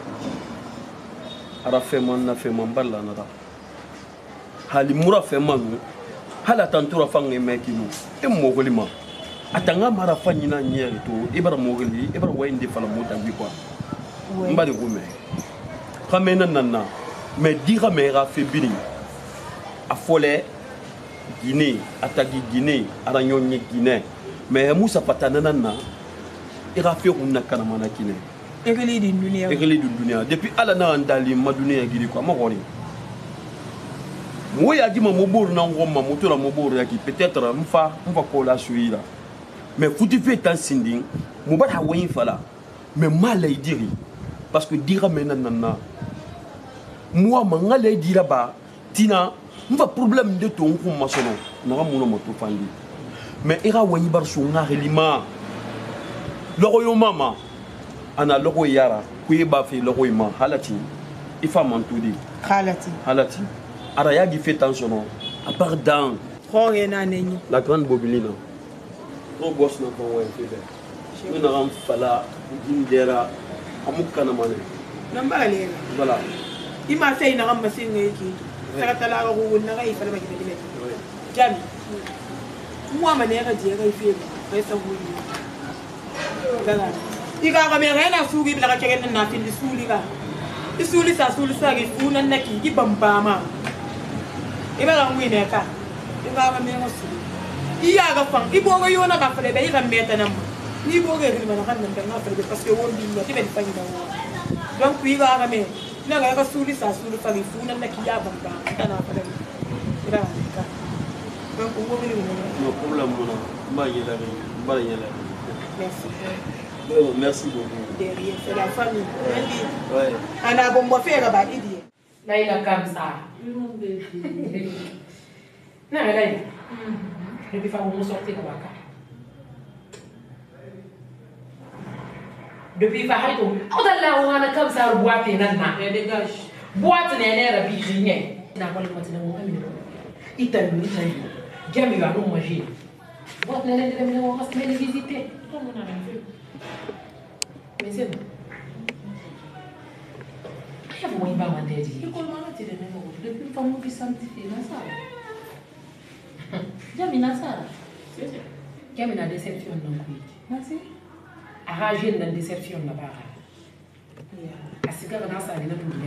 [SPEAKER 2] Ara fe man na fe man balla na da. Hali mura fe man. Hala tantura fange me kinu. Imo golima. Atanga mara fanyina nyeri to ibara mo goli ibara wa indi fala mo tangi quoi. Mbare wo me. Kamena nana. Mais dira mera fe bini. A Folé, Guinée, Atagi Guinée, Aranyonye Guinée. Mais Moussa Patanana, il a fait une canamana Guinée.
[SPEAKER 5] Égalé d'une dunia.
[SPEAKER 2] Égalé d'une dunia. Depuis Alana Andali, Madouné et Guinée, quoi, Moroni. Moi, il a dit mon mobour, non, mon moto, la mobour, qui peut-être, m'fa, m'fa coller sur là. Mais faut tu faire tant sinding, mon bat hawaii fala. Mais mal il diri. Parce que dira menanana. Moi, mangale dira ba, tina. On va problème de ton maçonno n'a pas mon moto fandi mais ira wani bar su ngari lima logo yo mama ana logo yara kuye ba fi logo ma halati ifa mantudi
[SPEAKER 5] halati
[SPEAKER 2] halati ara ya gi fait tension à part dans
[SPEAKER 5] croire na neni
[SPEAKER 2] la grande bobilina trop boss na ko way fi de na ram fala gindera amukana mane
[SPEAKER 5] namba le
[SPEAKER 2] voilà
[SPEAKER 5] ima sey na ram masin yiki Sarata la roue na rai fala bagina dile. Jami. Moi manera di rai fi resa wuli. Dala. Iga ga me rena sugi bila ka kegen na fi suli ga. Isuli sa suli sa gi fu nan naki gi bambama. Iba ga ngwi ne ka. Iga ga me ngosu. Iya ga fang ibo ga yona ka fale be iga meta nam. Ni bo ga ri mana kan nan na fale parce que won bi no ti ben fa ngi donc iga ga me na ga ka suli sa suli fa fu nan naki ya bamba tana fa dem ira ka donc ko bi ni
[SPEAKER 2] no problème mo na ba yela ri ba yela
[SPEAKER 5] merci
[SPEAKER 2] oh, merci beaucoup
[SPEAKER 5] derrière c'est la famille
[SPEAKER 2] ouais
[SPEAKER 5] ana bon mo faire ba idi
[SPEAKER 3] là il a comme ça non mais là je vais faire mon sortir comme ça depuis fa hayto odalla wana kam sar boîte nan na
[SPEAKER 1] et dégage
[SPEAKER 3] boîte ne ne rabi rien na ko ko tin mo amino itan ni tay jami wa no maji boîte ne ne de me on reste me visiter tout mon a vu mais c'est bon ya mo iba mandeji
[SPEAKER 1] il ko mama ti de me mo depuis fa mo bi santifier na ça jami na ça
[SPEAKER 3] c'est ça jami na déception non kuit
[SPEAKER 1] merci
[SPEAKER 3] arranger dans déception na ba asika na sa ni na tunya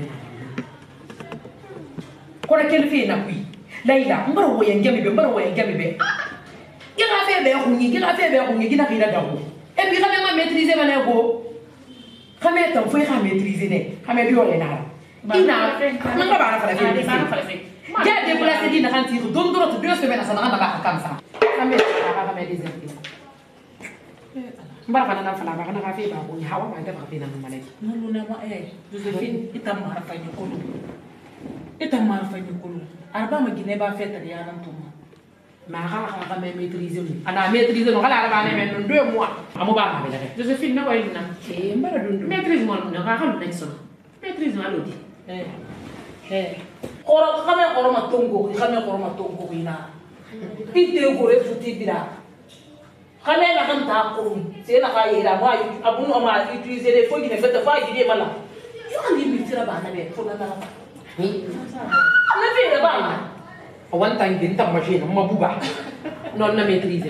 [SPEAKER 3] ko na kelfi na kui laila mbaro wo yengemi be mbaro wo yengemi be gira fe be hungi gira fe be hungi gina kira dawo et puis quand même maîtriser mané go quand même ton faut y maîtriser né quand même bio le na ina man ka ba fa la fe ya déplacer dina kan tire don droit deux semaines ça na ba comme ça quand même ça va me déserter mbara kana na fala ba kana ka fe ba ko hawa ba da ba fe na malaki
[SPEAKER 1] nulu na ma eh Josephine itam ma fa ni kulu itam ma fa ni kulu arba ma gine ba feta ya nan tuma
[SPEAKER 3] ma ka ka ka me maîtriser ni ana maîtriser no kala ba ne men deux mois amu ba ma be la
[SPEAKER 1] Josephine na way na
[SPEAKER 3] e mbara dun maîtrise mo na ka ka na so maîtrise ma lodi
[SPEAKER 1] eh eh ora ka me ora ma tongo ka me ora ma tongo ina ite go re futi bira quand même la renta pour c'est la caille la moi abou on m'a utilisé les feuilles qui ne fait pas il est malade yo on dit mi tira ba na be pour na na
[SPEAKER 3] oui
[SPEAKER 1] na fe ba
[SPEAKER 3] One time, didn't have machine, Mabuba. Non, la maîtriser.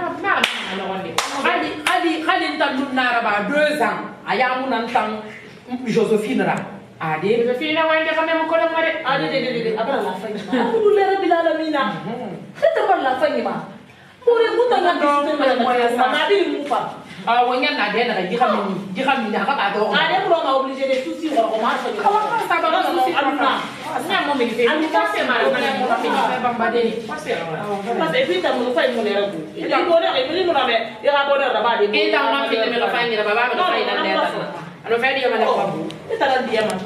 [SPEAKER 3] Ali, Ali, Ali, dans Naraba, deux ans. Ayam Nantan, Josephine. Ah, Josephine, on va quand même encore marrer.
[SPEAKER 1] Allez, allez, allez, après la fin. Vous l'aurez bien la mina. C'est pas la fin, ma. Pour les moutons, on a dit une moufa.
[SPEAKER 3] Ah, on y a n'a rien à dire à Mini. Dire à Mini, à Rabato.
[SPEAKER 1] Allez, on a obligé de soucis, on marche.
[SPEAKER 3] Ça va pas souci, c'est un moment militaire. On va faire mal, on va faire bombarder. Parce
[SPEAKER 1] que puis, t'as mon frère, mon erreur. Il y a un bonheur, et puis, on avait, il y a un bonheur là-bas.
[SPEAKER 3] Et dans ma fille, mais la famille, la baba, la famille, la mère. Alors, faire des amants à vous.
[SPEAKER 1] Et t'as la diamant.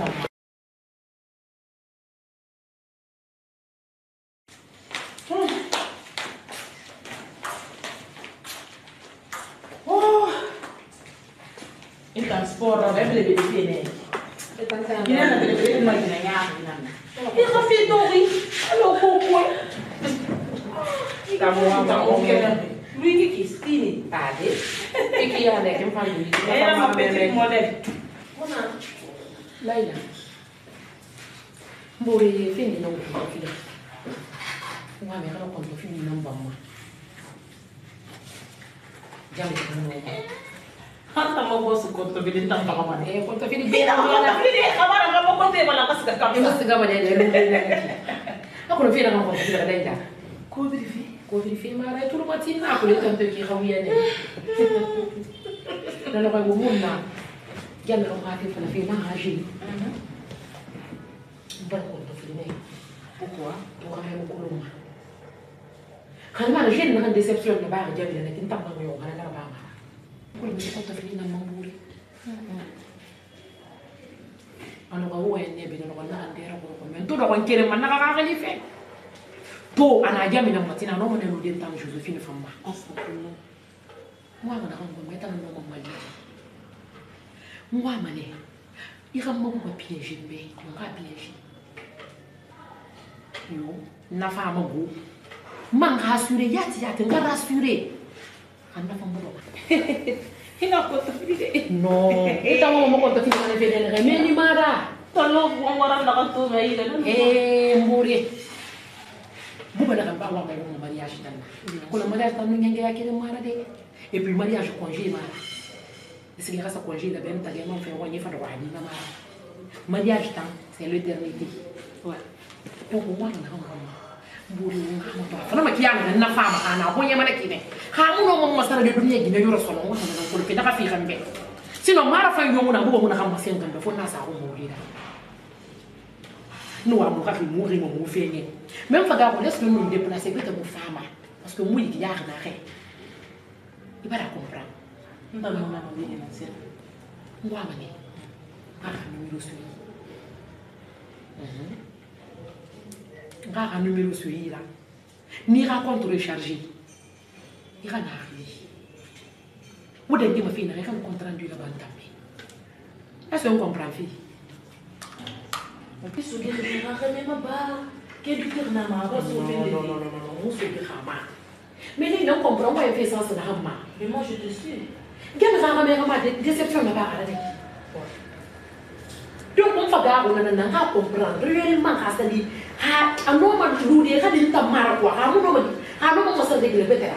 [SPEAKER 1] Oh! Il transport, même les bébés. Il y a un bébé qui m'a dit, il a fait d'ori. Alors pourquoi? Lui qui est stylé.
[SPEAKER 3] Et qui a l'air un peu de lui.
[SPEAKER 1] Il a ma petite modèle.
[SPEAKER 3] Laila. Mbori fini na uko fili. Wa me kana konto fini na mbamma. Jabe ko.
[SPEAKER 1] Hata mo boss konto fini tan ka mama.
[SPEAKER 3] Eh konto fini
[SPEAKER 1] be na konto fini kamara ka mo konto bala kas ka kam.
[SPEAKER 3] Imo siga ba de de. Ako no fina na konto fini ka dai.
[SPEAKER 1] Ko verifi,
[SPEAKER 3] ko verifi ma rai tulu matin na ko le tanto ki xawiya ne. Na no ko mo munna. Jabe ko ma fi fana fi na haji. Pourquoi? Pour avoir un colomb. Quand on a une déception, on va dire qu'il y a une table de on va la barre. Pourquoi il faut te finir dans mon boule? On va voir un nébé dans le nez derrière pour le tout le monde qui est maintenant à réaliser. Tout en a jamais dans matin, on a nous dit tant Josephine femme. Moi, on a un mettre dans mon mari. Moi, mané, il va me piéger, mais on va piéger. Yo, na fama go. Man rassuré yati yati nga rassuré. Anda fama go.
[SPEAKER 1] Ina ko to fide.
[SPEAKER 3] No, ita mo mo ko to fide na fide na me ni mara.
[SPEAKER 1] To lo mo wara na to me ile.
[SPEAKER 3] Eh, mburi. Bu bana kan ba wa mai mo mariage tan. Ko la mariage tan ngenge ya kele mara de. Et puis mariage congé mara. C'est grâce à congé la ben ta gamin fait royer fa de wa ni mara. Mariage tan, c'est l'éternité. Ouais. Donc moi on a un boulot on a ma kiana na fama ana bonya mana kine ha muno mo masara de dunya gina yoro solo on na ko ke dafa fi gambe sino mara fa yo muna bugo muna xam sen gambe fo na sa ko mo lida no amu ka fi mo ri mo mo fenye même fa ga ko laisse nous déplacer peut être fama parce que mo yi ya na xe il va la comprendre
[SPEAKER 1] nda mo na mo ni na sen
[SPEAKER 3] ngwa mane ha numéro suivi un numéro sur là. Ni raconte rechargé. Il va n'arriver. Vous devez me faire un compte rendu là-bas. Est-ce qu'on comprend, fille?
[SPEAKER 1] On peut se dire que je vais même pas. Quel du terme à ma voix? Non, non, non, non, non, on se dit à
[SPEAKER 3] mais les gens comprennent pas fait ça, c'est la rama.
[SPEAKER 1] Mais moi, je te suis.
[SPEAKER 3] Quelle est la déception là-bas? Donc, on va garder, on a comprendre réellement à ce dit. Ha, un homme a du loup, il y a des tamara quoi, un homme a un homme a des vétérans.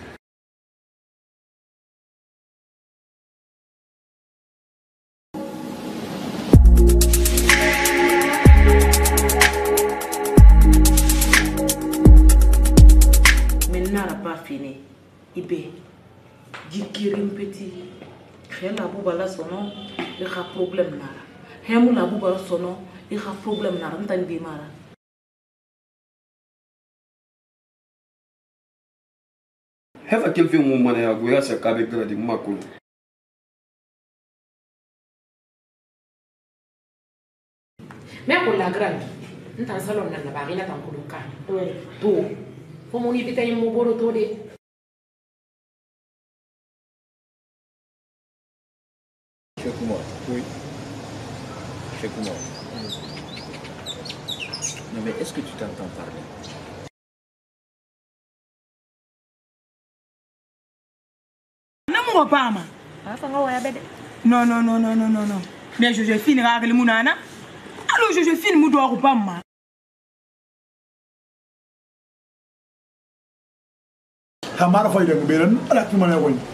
[SPEAKER 1] Maintenant, elle n'a pas fini. Il est un petit. Rien à bout là son nom, il y a problème là. Rien à bout son nom, il y a problème là. On t'a dit mara.
[SPEAKER 2] Hefa kelfe mu mana ya goya sa kabe gra di makulu.
[SPEAKER 3] Mais pour la grande, nous t'en salon na ba ina tan kuluka. Ouais. To. Fo mo ni bitay mo boro to de.
[SPEAKER 4] Cheikh Oumar. Oui. Cheikh Oumar. Non mais est-ce que tu t'entends parler?
[SPEAKER 5] Non, non, non, non, non, non, non. Mais je filme avec le mounana. Alors je filme, je dois pas.
[SPEAKER 6] hamara fayda ko beran ala ki mana woni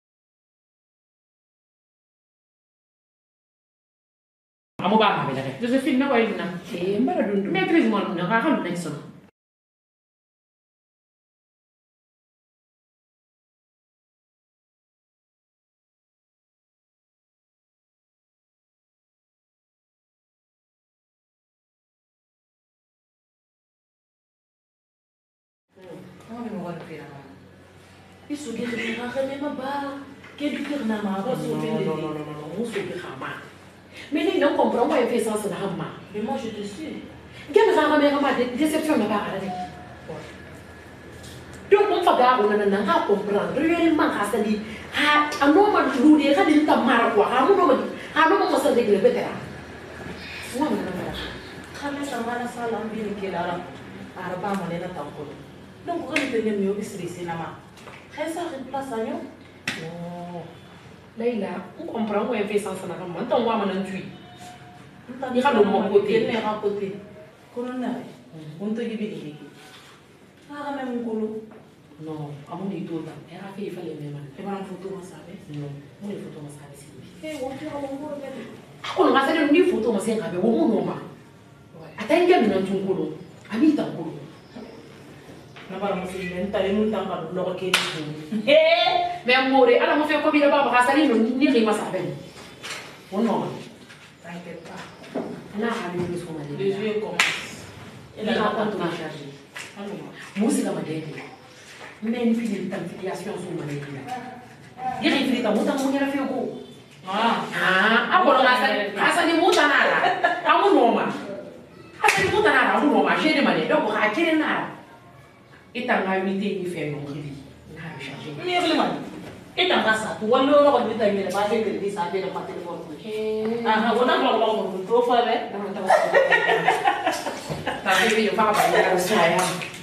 [SPEAKER 3] amu ba ma be la Josephine na way na e mbara dundu maîtrise mo na ka xam nañ sono
[SPEAKER 1] Isso que ele não vai mesmo ba, que ele quer na mão, vai subir. Non non non non, não subir jamais.
[SPEAKER 3] Mais il não comprend pas faire ça na hamma.
[SPEAKER 1] Mais moi je te suis.
[SPEAKER 3] Quem me fala mesmo ma déception na ba ala. Donc on fa ga on na na comprendre réellement ha sali ha anoma lude ka din tamara kwa ha mo no ha no mo sa de le betera. Wa na na.
[SPEAKER 1] Kame samara sala mbili kila araba mo na tankolo. Donc quand il tenait mieux stressé na ma. Resta place à nous.
[SPEAKER 3] Non. Leila, on comprend où elle fait ça na hamma. Tant wa ma nan tui. Ni ka do mo côté,
[SPEAKER 1] ne ra côté. Colonel. On te gibi gibi. Ah même ngolo.
[SPEAKER 3] Non, amu ni to ta. Era fe fa le mema.
[SPEAKER 1] E ba photo ma sabe?
[SPEAKER 3] Non. Mo le photo ma sabe si.
[SPEAKER 1] Eh, on tira mon ngolo belle.
[SPEAKER 3] Ako nga sa ni photo ma se ngabe wo mo no ma. Atanga mi nan tungolo. Ami ta ngolo.
[SPEAKER 1] Na ba mo fi men ta ni tanga do lo ke ni.
[SPEAKER 3] Eh, mais amore, ala mo fe ko bi da baba ka sali no ni ri ma sabe. Wo no ma.
[SPEAKER 1] T'inquiète pas.
[SPEAKER 3] Na ha ni so ma
[SPEAKER 1] Les yeux commencent.
[SPEAKER 3] Et la raconte ma charge. Musica ma dede. Men fili tan filiation so ma dede. Yeri fili ta muta mo nyara fe ko.
[SPEAKER 1] Ah,
[SPEAKER 3] ah, ako na sa asa ni muta na la. Amu no ma. Asa ni muta na la, amu no ma, je de ma de. Donc ha kire na. Ita nga mité ni fe no ngiri. Na charge.
[SPEAKER 1] ni yebele man. Ita nga sa tu wallo lo ko ni ta mi ba de de sa de ma téléphone ko.
[SPEAKER 3] Eh.
[SPEAKER 1] Ah, wona ko lo ko ko fa be.
[SPEAKER 3] Tapi video fa ba ya so ya.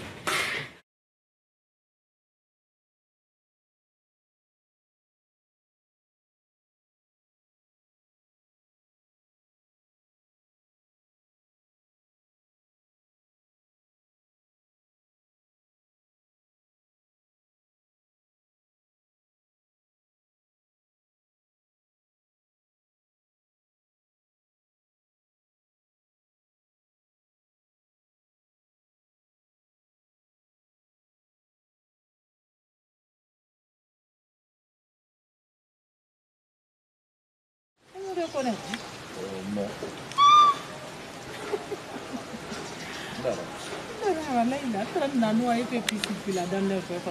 [SPEAKER 4] Euh, non.
[SPEAKER 5] Là, il a très nano et puis puis la dernière fois.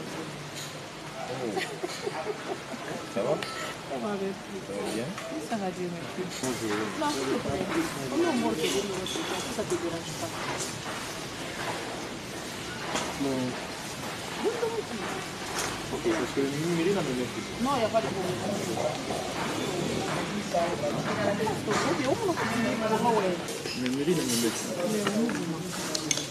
[SPEAKER 4] Ça va?
[SPEAKER 5] Ça va bien.
[SPEAKER 4] Ça va bien?
[SPEAKER 5] Ça va bien, merci.
[SPEAKER 4] Bonjour.
[SPEAKER 5] Non, c'est pas bien. Non, moi, je vais ça te dérange pas.
[SPEAKER 4] Non. Ok, parce que nous, Mélanie, on a même plus.
[SPEAKER 5] Non, il n'y a pas de problème.
[SPEAKER 4] Mais Mélanie, on a même plus.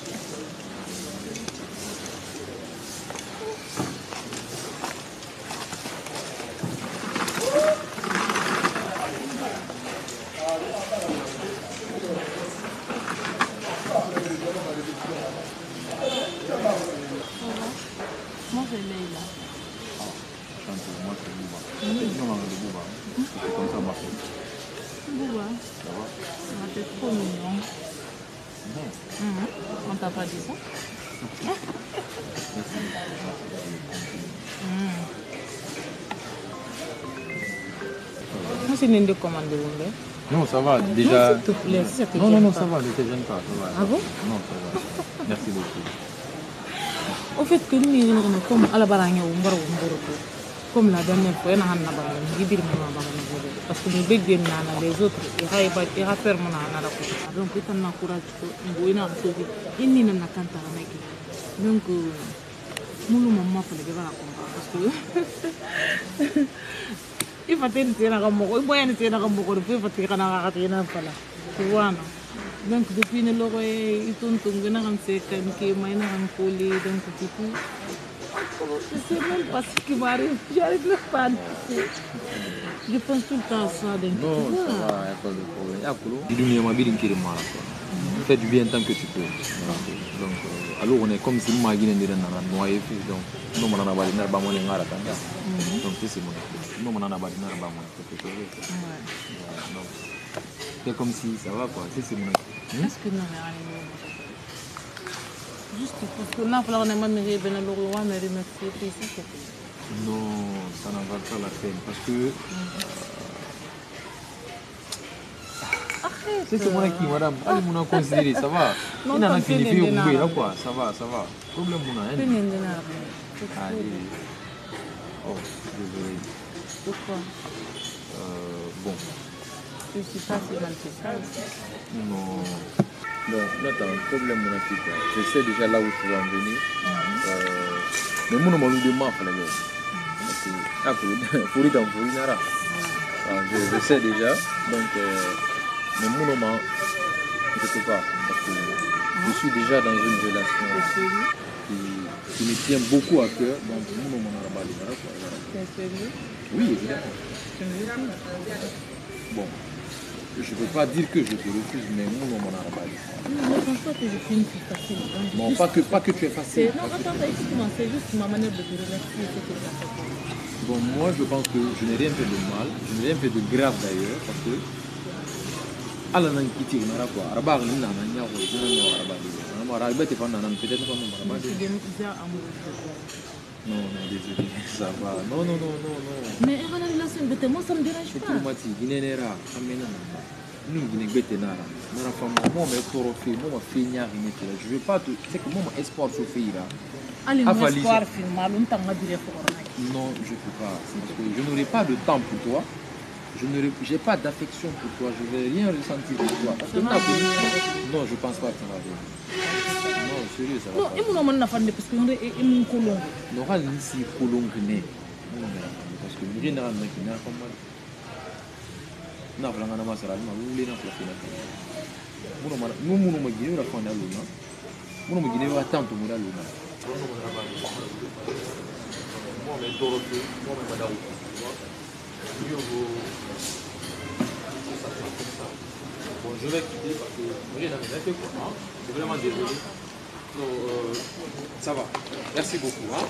[SPEAKER 5] Moi, c'est Leïla.
[SPEAKER 4] Moi, c'est Bouba. C'est non, de Bouba. C'est comme ça, ma fille.
[SPEAKER 5] Bouba,
[SPEAKER 4] Ça va?
[SPEAKER 5] ah, t'es trop mignon.
[SPEAKER 4] Bon.
[SPEAKER 5] Mhm. On t'a pas dit ça? Mhm. Moi, c'est une de commande de vous.
[SPEAKER 4] Non, ça va, déjà.
[SPEAKER 5] Non, s'il te plaît, si ça te
[SPEAKER 4] Non,
[SPEAKER 5] gêne
[SPEAKER 4] non, non,
[SPEAKER 5] pas.
[SPEAKER 4] ça va, ne te gêne pas. Ça va.
[SPEAKER 5] Ah bon?
[SPEAKER 4] Non, ça va. Merci beaucoup.
[SPEAKER 5] Au fait que nous, nous sommes comme à la baragne ou mbaro mbaro comme la dernière fois, on a un nabar, on dit maman parce que nous béguons les autres, et il y a faire mon anara. Donc, il y a un courage, il y a un sauvé, il n'y a pas de mec. Donc, nous nous maman pour les gars parce que il faut tenir un rameau, il faut tenir un rameau, il faut tenir un rameau, il faut tenir un rameau. Donc depuis le loro et tout le monde a un second qui m'a un collé donc du coup je sais même pas ce qui m'arrive, j'arrive même pas à je pense tout le temps à ça donc
[SPEAKER 4] non ça va, il n'y a pas de problème. Il y a quoi? Il y a ma vie qui est mal. fais du bien tant que tu peux. Voilà. Donc, euh, alors on est comme si moi, je suis noyé. Donc, nous, on a pas de nerfs, on est en arabe. Donc, c'est mon équipe. Nous, on a pas de nerfs, on est en arabe. C'est comme si ça va quoi, c'est mon équipe.
[SPEAKER 1] Est-ce que nous avons juste parce que là, on a même dit que nous avons remercié ici.
[SPEAKER 4] Non, ça n'en va pas la peine parce que. C'est que mon équipe, madame, allez mon considérer, ça va. Il n'a pas fini de faire là quoi, ça va, ça va. Problème mon a. Allez. Oh, désolé.
[SPEAKER 1] Pourquoi?
[SPEAKER 4] Euh, bon.
[SPEAKER 1] Je suis pas si mal que ça.
[SPEAKER 4] Non. Bon, là t'as un problème mon équipe. Je sais déjà là où tu vas en venir. Euh, mais mon nom de marque la gueule. Ah, pour lui dans pour lui nara. Je je sais déjà. Donc euh, mais mon nom je ne sais pas parce que je suis déjà dans une relation qui, qui me tient beaucoup à cœur. Donc mon nom on a rabalé.
[SPEAKER 1] C'est sérieux?
[SPEAKER 4] Oui, évidemment. Bon. Je ne peux pas dire que je te refuse, mais mon nom, on a rabalé.
[SPEAKER 1] Non, je pense pas que je suis une fille facile.
[SPEAKER 4] Non, pas que, pas que tu es facile.
[SPEAKER 1] Non, attends, excuse-moi, c'est juste ma manière de te remercier.
[SPEAKER 4] Bon, moi, je pense que je n'ai rien fait de mal, je n'ai rien fait de grave d'ailleurs, parce que. Allah n'a pas dit que je n'ai pas fait de mal. Je n'ai pas fait de mal. Peut-être pas de mal.
[SPEAKER 1] Je suis déjà amoureuse de toi.
[SPEAKER 4] Non, non, désolé, ça va. Non, non, non, non, non.
[SPEAKER 1] Mais la relation de moi, ça ne me dérange
[SPEAKER 4] c'est
[SPEAKER 1] pas.
[SPEAKER 4] tout mati, Guinée-Nera, nous, Guinée-Béténara. Moi, je suis moi, je suis je veux pas te. C'est que moi, mon espoir se fait là.
[SPEAKER 1] Allez, mon espoir, finalement, longtemps, on va dire.
[SPEAKER 4] Non, je ne peux pas. Parce que je n'aurai pas de temps pour toi. Je n'ai pas d'affection pour toi. Je ne vais rien ressentir pour toi. Parce que non, je ne pense pas que ça va venir. Non, sérieux, ça va.
[SPEAKER 1] Non, et mon nom n'a pas de parce que on est mon colon.
[SPEAKER 4] Non, on est ici colon guiné. Parce que nous n'avons pas de guiné comme moi. Nous n'avons pas de masara, nous n'avons pas de fina. Nous n'avons pas de nous n'avons pas de guiné, nous n'avons pas de luna. Nous n'avons pas de guiné, nous n'avons pas de luna. Moi, je suis doré, moi, je suis madame. Bon, je vais quitter parce que je n'ai rien fait quoi. Hein? Je suis vraiment désolé. Donc, euh, ça va. Merci beaucoup. Hein?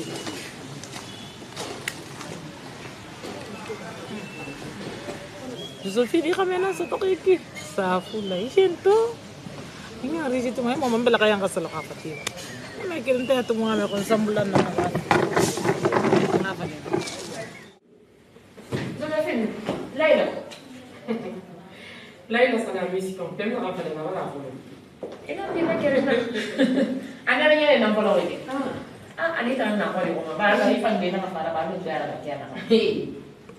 [SPEAKER 1] Josephine, il ramène à ce truc. Ça fout là, il gêne tout. Il y a un régime, moi, je ne sais pas si je vais faire. Mais je ne sais pas si je vais faire.
[SPEAKER 3] Josephine, Laila. Laila, ça n'a pas si tu me rappelles, je vais la voir. Et non, il va y avoir. Anda rien dans le voleur. Ah, allez, tu as un enfant, il va y avoir des gens qui vont faire la balle. Hey.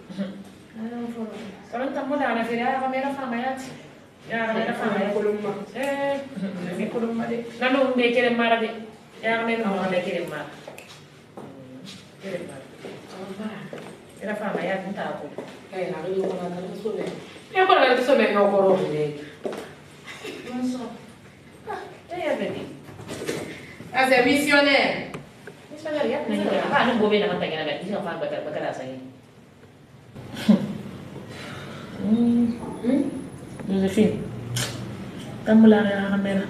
[SPEAKER 3] Kalau tamu dah ada fira, kami ada famaya. Ya, kami ada famaya kolumma. Eh, kami kolumma deh. Lalu dia kirim marah deh. Ya, kami mau ada kirim marah. Kirim marah. Ada famaya, entah aku. Eh, nak dia orang ada sulit. Ya, kalau ada sulit, nak korong deh. Masuk. Ah, ya betul. Asal misioner. Misioner ya? Ah, nu boleh nak tanya nak. Ini apa bakal bakal asal ini. Hmm. Hmm? Josephine, kamu lari ke kamera?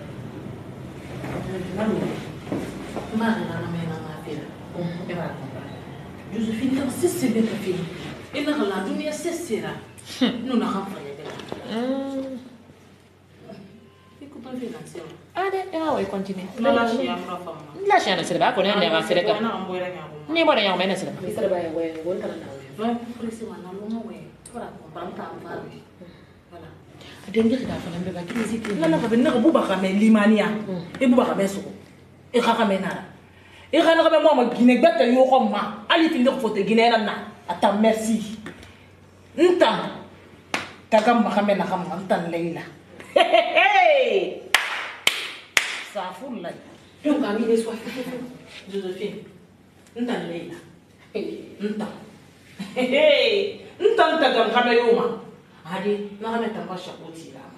[SPEAKER 1] Mari na kamera ngapira. Eba. Josephine, kau sisi beta fini. Ina kala dunia sesira. Nuna kampanye beta.
[SPEAKER 3] Hmm.
[SPEAKER 1] Iku pa financier.
[SPEAKER 3] Ada, ya, woi continue.
[SPEAKER 1] Lala shi amra fama.
[SPEAKER 3] La shi ana sirba ko ne ne ga sirka.
[SPEAKER 1] Na amboira nyago.
[SPEAKER 3] Ni bora yang mena sirba.
[SPEAKER 1] Sirba ya woi, woi kala na woi. Vai, presi mana lu ngwe. Ora ko banta amfara. Voilà.
[SPEAKER 3] Adengi kita fa nambe ba kiziki.
[SPEAKER 1] Lala ka benna ka buba ka me limania. E buba ka meso. E ka ka menara. E ka na ka me mo ma gine gbeta yo ko ma. Ali tin ko foto gine na na. Ata merci. Nta. Kaka ma ka me na ka ma ntan Leila. Hey! Ça fout là. Donc ami des soirs. Josephine. Ntan Leila. Nta. Hey! Nta nta gam ka me yo ma. Adi, na ka me tamba shakoti la ma.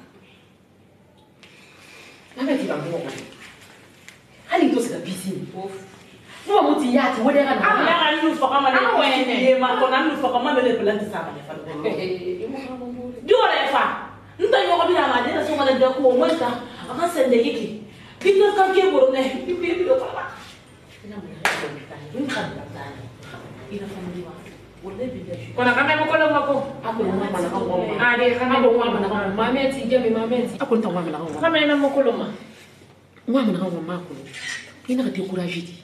[SPEAKER 3] Na me ti ba mo ko. Ali to se piscine. Mo mo ti yati wo de ga na.
[SPEAKER 1] Ah, na ga lu fa ka ma le. E ma ko na lu fa ka ma le planti sa ba le fa.
[SPEAKER 3] Eh, mo ha mo mo.
[SPEAKER 1] Jore fa. Nta yo bi na ma de so ma de ko mo ta. Aka se de yiki. Kito ka ke boro ne. Bi bi bi ko ba. Ina mo na ko ta. Ni ka da ta. Ina fa ndi wa. Wala bi da shi. Kona kama mo ko lo ko. Ako mo ma na ko. Ah de kama bo mo na ko. Ma meti je mi ma meti. Ako nta mo na ko. Kama ina mo ko lo ma. Mo ma na ko ma ko. Ina ka décourager di.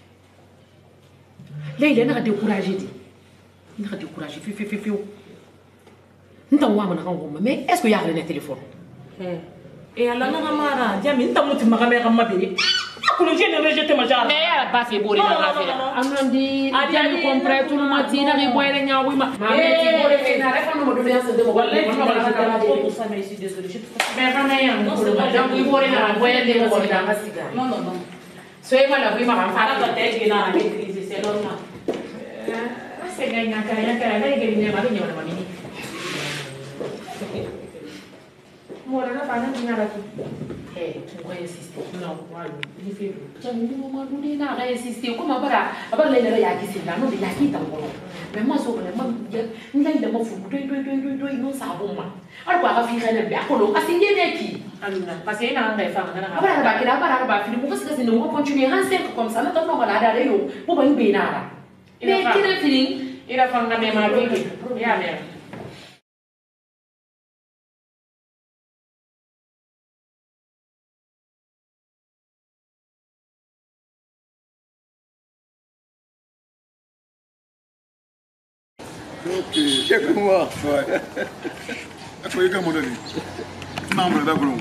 [SPEAKER 1] Là il ina ka décourager di. Ina ka décourager fi fi fi fi. Nta mo ma na ko mais est-ce que y a le téléphone? Eh. Et alors na mara, jami nta mo ti ma kamera ma bi. Akulu je ne rejeter ma jara.
[SPEAKER 3] Mais elle pas fait beau les affaires. Amandi, jami comprendre tout le matin na boy le nya wi ma. Ma meti bo le fe na refa no mo do bien se de mo wala ko ma la ka pour ça mais ici désolé. Mais pas na yan ko le jami bo le na boy le mo da masiga. Non non non. Soy ma la wi ma kan fa ka te na maîtriser c'est normal. Ah c'est gagnant ka ya ka la ke ni ma ni ma ni. Moi, là, pas de dinara qui. Eh, tu vas insister. Non, voilà, il fait. Tiens, nous, maman, nous, on a insisté. Comment voilà? Après, les gens qui sont là, non, il y a qui dans le monde. Mais moi, sur le monde, il y a une dame fou. Doi, doi, doi, doi, doi, non, ça bon, moi. Alors, quoi, il fait un bien. Alors, à signer des qui? Alors, parce qu'il y a un enfant. Après, la bague, la barre, la bague, il faut que nous continuons à faire comme ça. Nous devons aller à l'aéro pour une bénara. Mais qui est fini? Il a fait la même avec lui. Il y a même.
[SPEAKER 6] Chef moi. Ouais. Après il y a mon donné. Membre d'Aglon.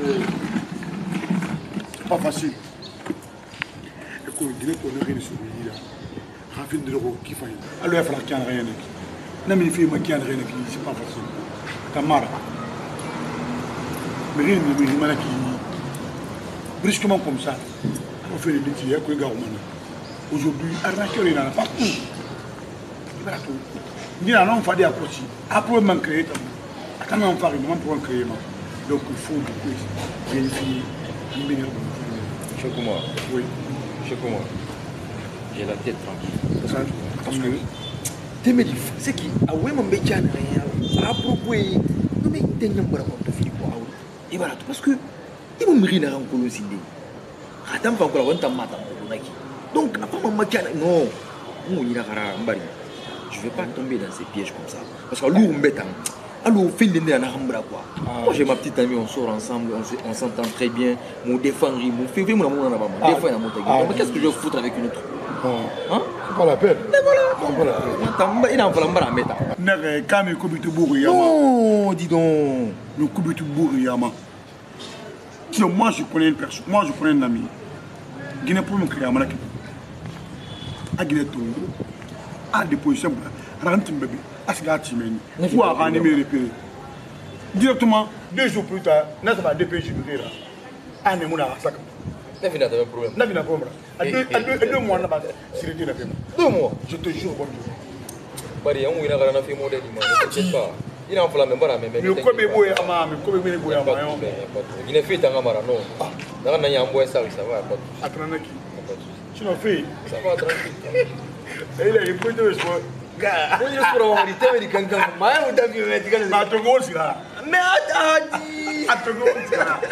[SPEAKER 6] C'est pas facile. Et quand il est pour le réussir là. Rafin de l'euro qui fait. Alors il faut qu'il y ait rien. Même il fait ma qui a rien qui c'est pas facile. Tamara. Mais rien ne me dit qui brusquement comme ça. On fait les métiers que gars aujourd'hui arnaqueur il en a partout. Il va tout. Ni là on fait des approches. Après man créer quand on fait vraiment pour créer donc il faut que vérifier une meilleure bonne.
[SPEAKER 4] Chez moi.
[SPEAKER 6] Oui.
[SPEAKER 4] Chez moi. J'ai la tête tranquille. Parce que tu me dis c'est qui ah ouais mon métier rien à propos non mais dernier mois on te fait quoi et voilà parce que il me rire dans le aussi attends pas encore on t'a matin donc après mon métier non on ira à Mbari. Je ne vais pas tomber dans ces pièges comme ça. Parce que l'eau on bête. Alors, au fil de l'année, quoi. Moi, j'ai ma petite amie, on sort ensemble, on s'entend très bien. Mon défend, mon fait, mon amour en avant. Mon défend, il a monté. Mais qu'est-ce que je vais foutre avec une autre? Hein?
[SPEAKER 6] C'est pas la peine.
[SPEAKER 4] Mais voilà. C'est pas la peine. Il en faut la mettre.
[SPEAKER 6] N'est-ce quand il coupe tout bourre,
[SPEAKER 4] non, dis donc.
[SPEAKER 6] Le coupe tout bourre, Yama. Moi, je connais une personne. Moi, je connais un ami. Il y a un problème créé à Malaki. À Guinée-Togo. À des positions, rentre bébé, à ce gars-ci, ou à ranimer les pays. Directement, deux jours plus tard, nous avons deux pays de là. Ah, mais on a ça.
[SPEAKER 4] N'a pas de problème.
[SPEAKER 6] N'a pas de problème. À deux mois, on a pas de deux mois. Je te jure, bon Dieu.
[SPEAKER 4] Bari, on a un fait modèle, il ne pas. Il en faut la même barre, mais
[SPEAKER 6] mais comme il est à ma, mais comme il est à ma,
[SPEAKER 4] il est fait en amara, non. Dans un an, ça va, ça va.
[SPEAKER 6] Attends, tu l'as fait.
[SPEAKER 4] Ça va tranquille.
[SPEAKER 6] Il a écouté le sport.
[SPEAKER 4] Gars, on est sur la vérité américaine. Mais on t'a vu mettre
[SPEAKER 6] mais à ton gros, c'est là.
[SPEAKER 4] Mais attends,
[SPEAKER 6] à ton gros, c'est là.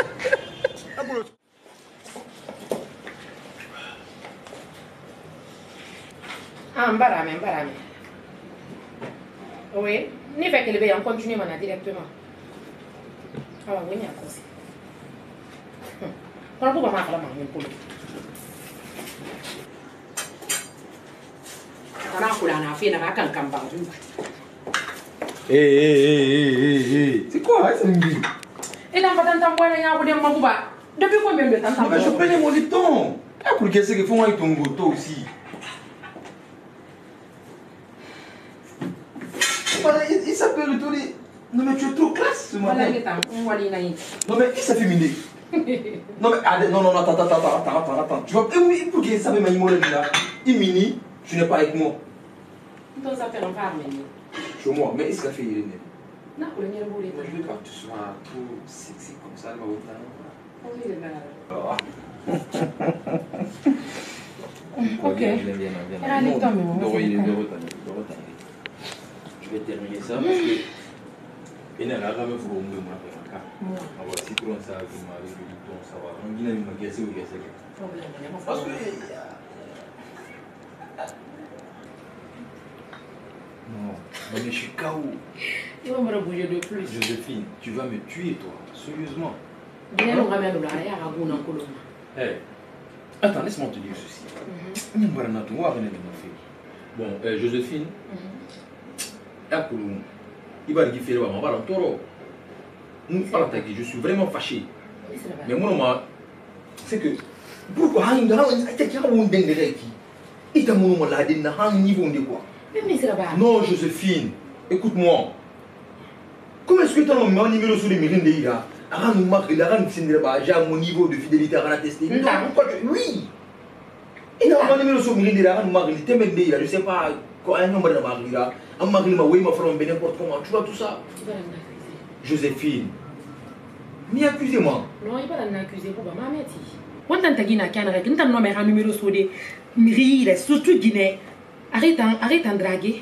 [SPEAKER 3] Ah, mbarame, mbarame. Oui, ni fait que le on continue maintenant directement. Ah, oui, il y a cause. On a pas mal à manger pour lui.
[SPEAKER 4] Hé, hé, hé, hé, c'est quoi, c'est une vie?
[SPEAKER 3] Et dans votre temps, il y a un peu de temps. Depuis combien de temps?
[SPEAKER 4] Mais je prenais mon Lipton. Ah, pour qu'est-ce qu'ils font avec ton gâteau aussi? Voilà, il s'appelle le tourné. Non, mais tu es trop classe ce matin. Non, mais il s'est féminé. Non, mais allez, non, non, attends, attends, attends, attends, attends. Tu vois, pour qu'il s'appelle Maïmolène là, il mini, tu n'es pas avec moi.
[SPEAKER 3] Donc ça fait un pas mini.
[SPEAKER 4] Chez moi, mais est-ce qu'il a fait Irène?
[SPEAKER 3] Non, on est roulé.
[SPEAKER 9] Je veux pas que tu sois trop sexy comme ça, mais autant.
[SPEAKER 3] Oui, le gars.
[SPEAKER 4] Ok. Viens, viens, viens.
[SPEAKER 3] Allez, Tommy, on va
[SPEAKER 4] Je vais terminer ça parce que Et là, là, même pour moi, on va citron, ça, vous m'avez dit, ça va. On dit, il m'a cassé ou cassé. Parce que. Non, mais je suis K O.
[SPEAKER 3] Il va me bouger de plus.
[SPEAKER 4] Joséphine, tu vas me tuer, toi. Sérieusement. Hey. Attends, laisse-moi te dire ceci. Bon, euh, Joséphine, il va dire faire un ballon taureau. Je suis vraiment fâché. Mais moi, c'est que. Pourquoi il y a un niveau de quoi? Non, Joséphine, écoute-moi. Comment est-ce que tu as un numéro sur les mérines de Ira? J'ai mon niveau de fidélité à tester. Oui. Il a un numéro sur les mérines de Ira. Je ne sais pas quoi. Un nombre de Marira. Un Marima, oui, ma frère, n'importe comment. Tu vois tout ça? Joséphine. Mais accusez-moi.
[SPEAKER 3] Non, il va l'accuser pour ma mère. Quand tu as dit que tu as un numéro sur les mérines, surtout Guinée. Arrête en draguer.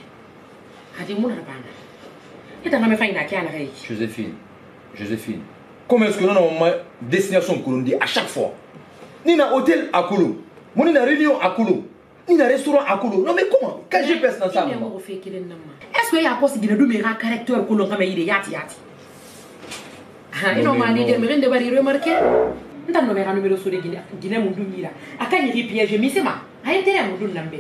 [SPEAKER 4] Joséphine, Joséphine, comment est-ce que nous avons une destination Colombie à chaque fois? Ni un hôtel à Colo, ni une réunion à Colo, ni un restaurant à Colo. Non mais comment? Quand je passe dans ça?
[SPEAKER 3] Est-ce qu'il y a possibilité de me rendre caractère Colo comme il est yati yati? Ah, il m'a dit que je ne vais pas remarquer. Je ne vais pas numéro sur les Guinéens. Guinée mon doumira. À quand il piège mes sema? À intérêt mon doumnambé.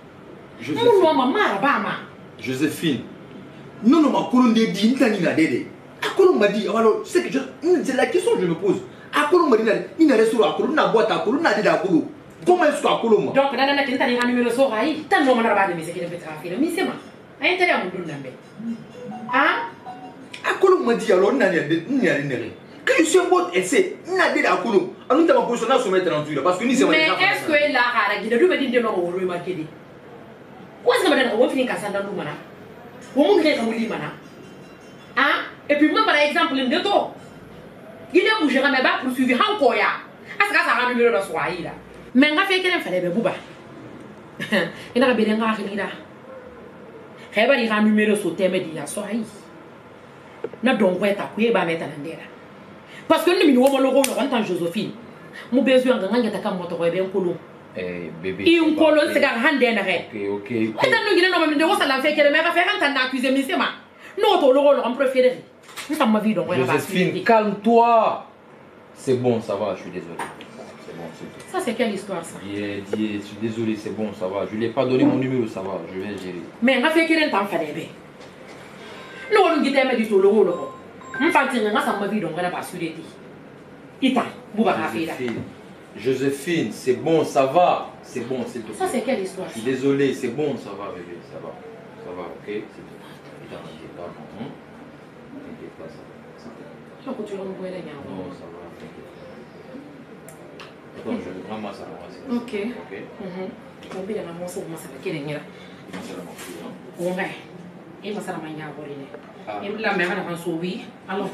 [SPEAKER 4] Joséphine, non, non, ma colonne de dit, à Colombe m'a dit, alors, c'est la question que je me pose. À Colombe m'a dit, il n'a restaurant à Colombe, n'a boîte à Colombe, n'a dit à Colombe. Comment est-ce qu'à Colombe?
[SPEAKER 3] Donc, il y a un numéro sur Raï, tant de monde a dit, mais c'est qu'il a fait travailler. Mais c'est moi, à intérêt à mon doumnambé. Ah?
[SPEAKER 4] À Colombe m'a dit, alors, il n'a rien dit. Quand je suis un bon essai, il n'a dit à Colombe. Alors, nous avons positionné à se mettre en tuile. Parce que nous sommes.
[SPEAKER 3] Mais est-ce que là, il a dû me dire de l'homme au remarqué? Où est-ce que madame a fini Kassanda Noumana? Où est-ce que vous avez ah? Et puis moi, par exemple, le gâteau. Il est bougé à mes bas pour suivre encore. Est-ce que ça a un numéro de soirée là? Mais on a fait qu'elle fallait bouba. Il a bien un rire. Il va dire un numéro sur thème de la soirée. N'a donc pas été appuyé par mettre en l'air. Parce que nous, nous avons le rôle de Joséphine. Nous avons besoin de gagner ta moto et un colon.
[SPEAKER 4] Eh, bébé.
[SPEAKER 3] Et un colon, c'est un hand en arrêt.
[SPEAKER 4] Ok, ok.
[SPEAKER 3] Et dans le nom de Rosa, la fait qu'elle m'a fait un accusé, mais c'est moi. Nous, le rôle, on préfère. Nous sommes ma vie, donc,
[SPEAKER 4] Joséphine, calme-toi. C'est bon, ça va, je suis désolé. C'est bon, c'est tout.
[SPEAKER 3] Ça, c'est quelle histoire, ça?
[SPEAKER 4] Yeah, yeah, je suis désolé, c'est bon, ça va. Je ne lui ai pas donné mon numéro, ça va, je vais gérer.
[SPEAKER 3] Mais on a fait qu'elle t'en fallait bien. Nous, on dit qu'elle m'a dit tout le rôle. On fait que nous sommes ma vie, donc, on n'a pas su l'été. Ita, Bouba Rafida.
[SPEAKER 4] Joséphine, c'est bon, ça va. C'est bon, c'est tout.
[SPEAKER 3] Ça, c'est quelle histoire?
[SPEAKER 4] Je suis désolé, c'est bon, ça va, bébé, ça va. Ça va, ok? C'est tout. T'inquiète pas, non? T'inquiète pas, ça va.
[SPEAKER 3] Je crois que tu vas me voir les gars.
[SPEAKER 4] Non, ça va, t'inquiète pas. Attends, je ramasse ça, ramasse.
[SPEAKER 3] Ok.
[SPEAKER 4] Ok.
[SPEAKER 3] Je vais bien ramasser, je vais ramasser. Quel est le mien? Ouais. Et moi, ça m'a mis à voler. Et la mère, elle a un sourire. Alors.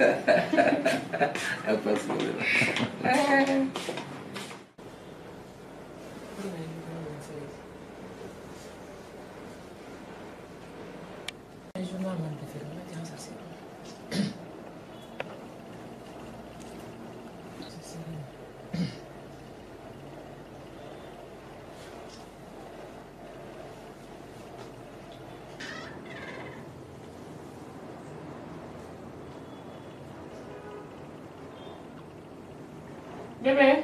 [SPEAKER 4] Elle passe le
[SPEAKER 3] Bébé.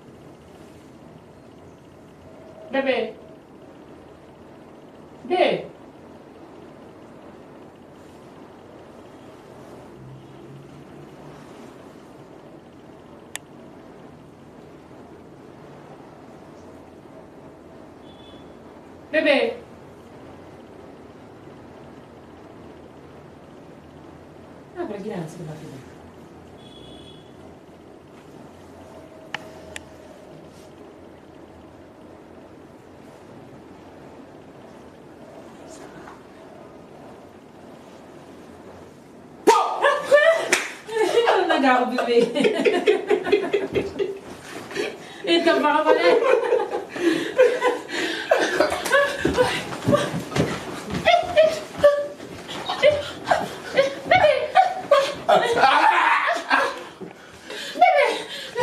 [SPEAKER 3] Bébé. Bébé. Bébé. Ah, para girar assim na vida. Legal, bebê. Então, para valer.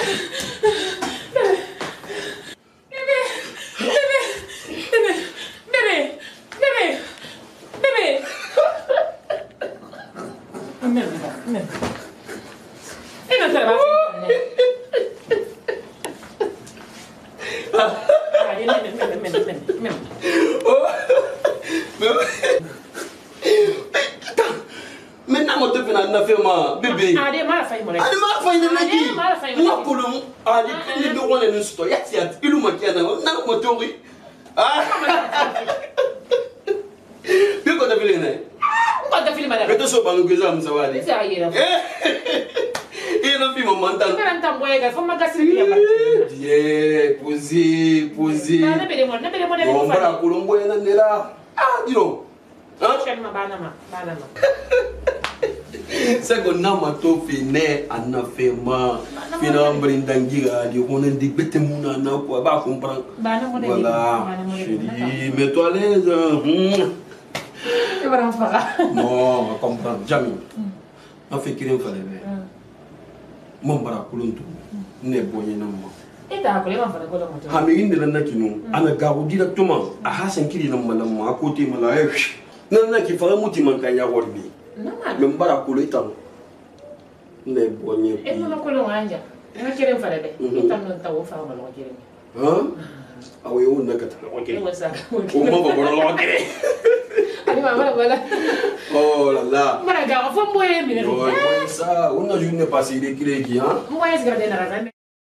[SPEAKER 2] Maintenant, je te fais un affaire, bébé.
[SPEAKER 3] Allez, mal failli, mon
[SPEAKER 2] Allez, mal failli, allez, mal failli. Moi, pour le moment, allez, les deux roues, les deux, y'a tiens, il ou ma qui a un an, ma théorie. Ah, bien qu'on a vu les nains.
[SPEAKER 3] Quand tu as filmé, madame.
[SPEAKER 2] Mais tu sais pas nous que ça, ça va aller.
[SPEAKER 3] C'est rien.
[SPEAKER 2] Et non, puis, maman, t'as.
[SPEAKER 3] Il faut m'agacer.
[SPEAKER 2] Dieu, posez, posez.
[SPEAKER 3] Ne peux pas, ne peux pas, ne peux pas.
[SPEAKER 2] On va la Colombo et là. Ah, dis donc. Hein? C'est qu'on a ma toffe né en affairement. Finalement, Brindangira, on est des bêtes mouna, on peut pas comprendre. Voilà, chérie, mets-toi à l'aise. Non, on comprend jamais. On fait qu'il y ait un fallait. Mon bara kuluntu ne boye na ma
[SPEAKER 3] et ta ko le ma fara ko la moto
[SPEAKER 2] ha me inde na kinu ana gawo directement a hasan kiri na malam ma côté mala eh nan na ki fara muti man kan ya worbi me bara kulo itam ne boye
[SPEAKER 3] e mo ko lo anja na kire fara be itam non tawo fa ma lo kire
[SPEAKER 2] ha awe o na kata ko kire o mo ba boro lo kire
[SPEAKER 3] ani ma mala bala
[SPEAKER 2] oh là là
[SPEAKER 3] mara ga fo mboye mi ne
[SPEAKER 2] oh ça on a journée passée de kire qui hein
[SPEAKER 3] mboye se garder na razan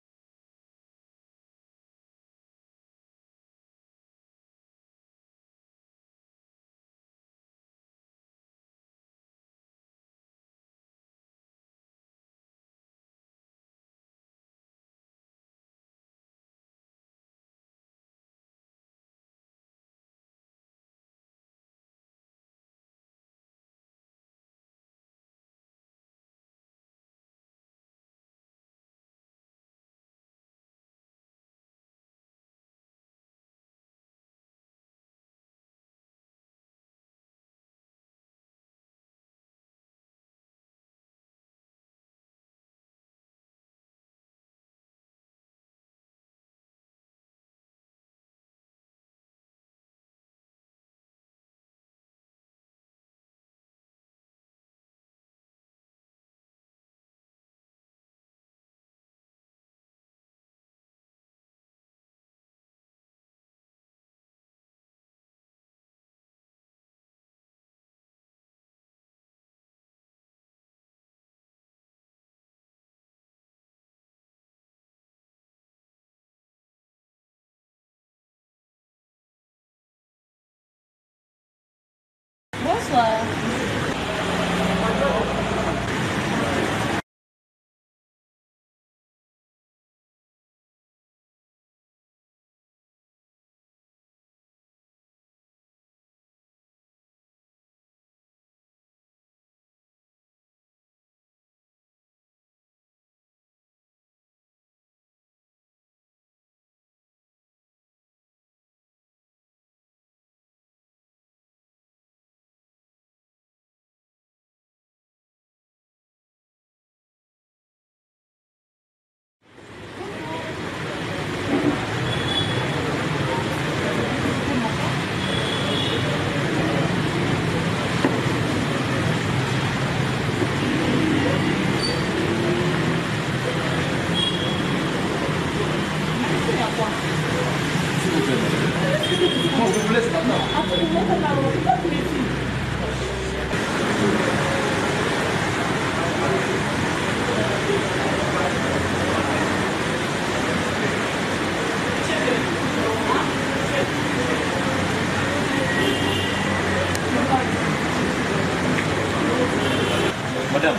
[SPEAKER 10] Bonsoir.
[SPEAKER 4] Madame,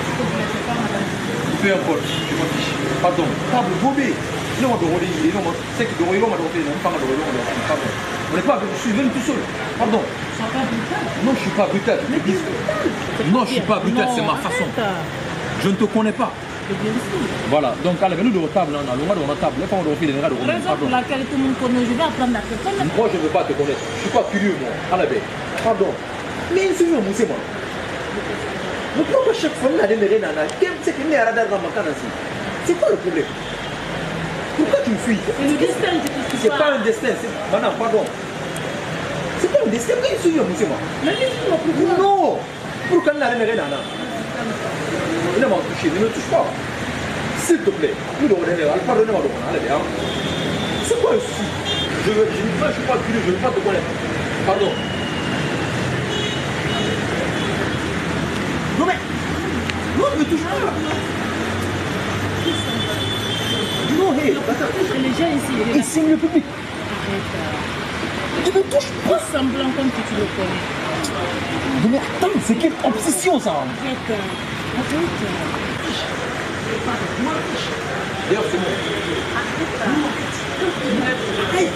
[SPEAKER 4] peu importe, je m'en fiche. Pardon, table bobé. Non, c'est que on n'est pas, je suis venu tout seul. Pardon. Non, je ne suis pas brutal. Non, je ne suis pas brutal, c'est ma façon. Je ne te connais pas. Voilà, donc à la venue de votre table, on a le table, on a le
[SPEAKER 10] raison pour laquelle tout le monde connaît, je vais apprendre à te connaître.
[SPEAKER 4] Moi, je ne veux pas te connaître. Je ne suis pas curieux, moi. À la baie. Pardon. Mais il suffit de mousser, moi. Pourquoi chaque fois, on a des mérines, c'est qu'il n'y a pas de C'est quoi le problème? Pourquoi tu me fuis?
[SPEAKER 10] C'est le destin de tout
[SPEAKER 4] C'est pas un destin, c'est... Madame, pardon. C'est pas un destin, mais il suit, monsieur, moi.
[SPEAKER 10] Mais laisse-moi pourquoi?
[SPEAKER 4] Non. Pourquoi il n'a rien à rien? Il m'a touché, ne me touche pas. S'il te plaît, nous devons aller, pardonnez-moi de mon aller, hein. C'est quoi un souci? Je ne suis pas curieux, je ne veux pas te connaître. Pardon. Non mais, non, ne me touche pas. Non, hé,
[SPEAKER 10] attends. Les gens ici,
[SPEAKER 4] ils signent le public.
[SPEAKER 10] Arrête.
[SPEAKER 4] Tu me touches pas.
[SPEAKER 10] Fais semblant comme si tu le connais.
[SPEAKER 4] Mais attends, c'est quelle obsession ça?
[SPEAKER 10] Arrête. Arrête.
[SPEAKER 4] D'ailleurs, c'est bon. Arrête.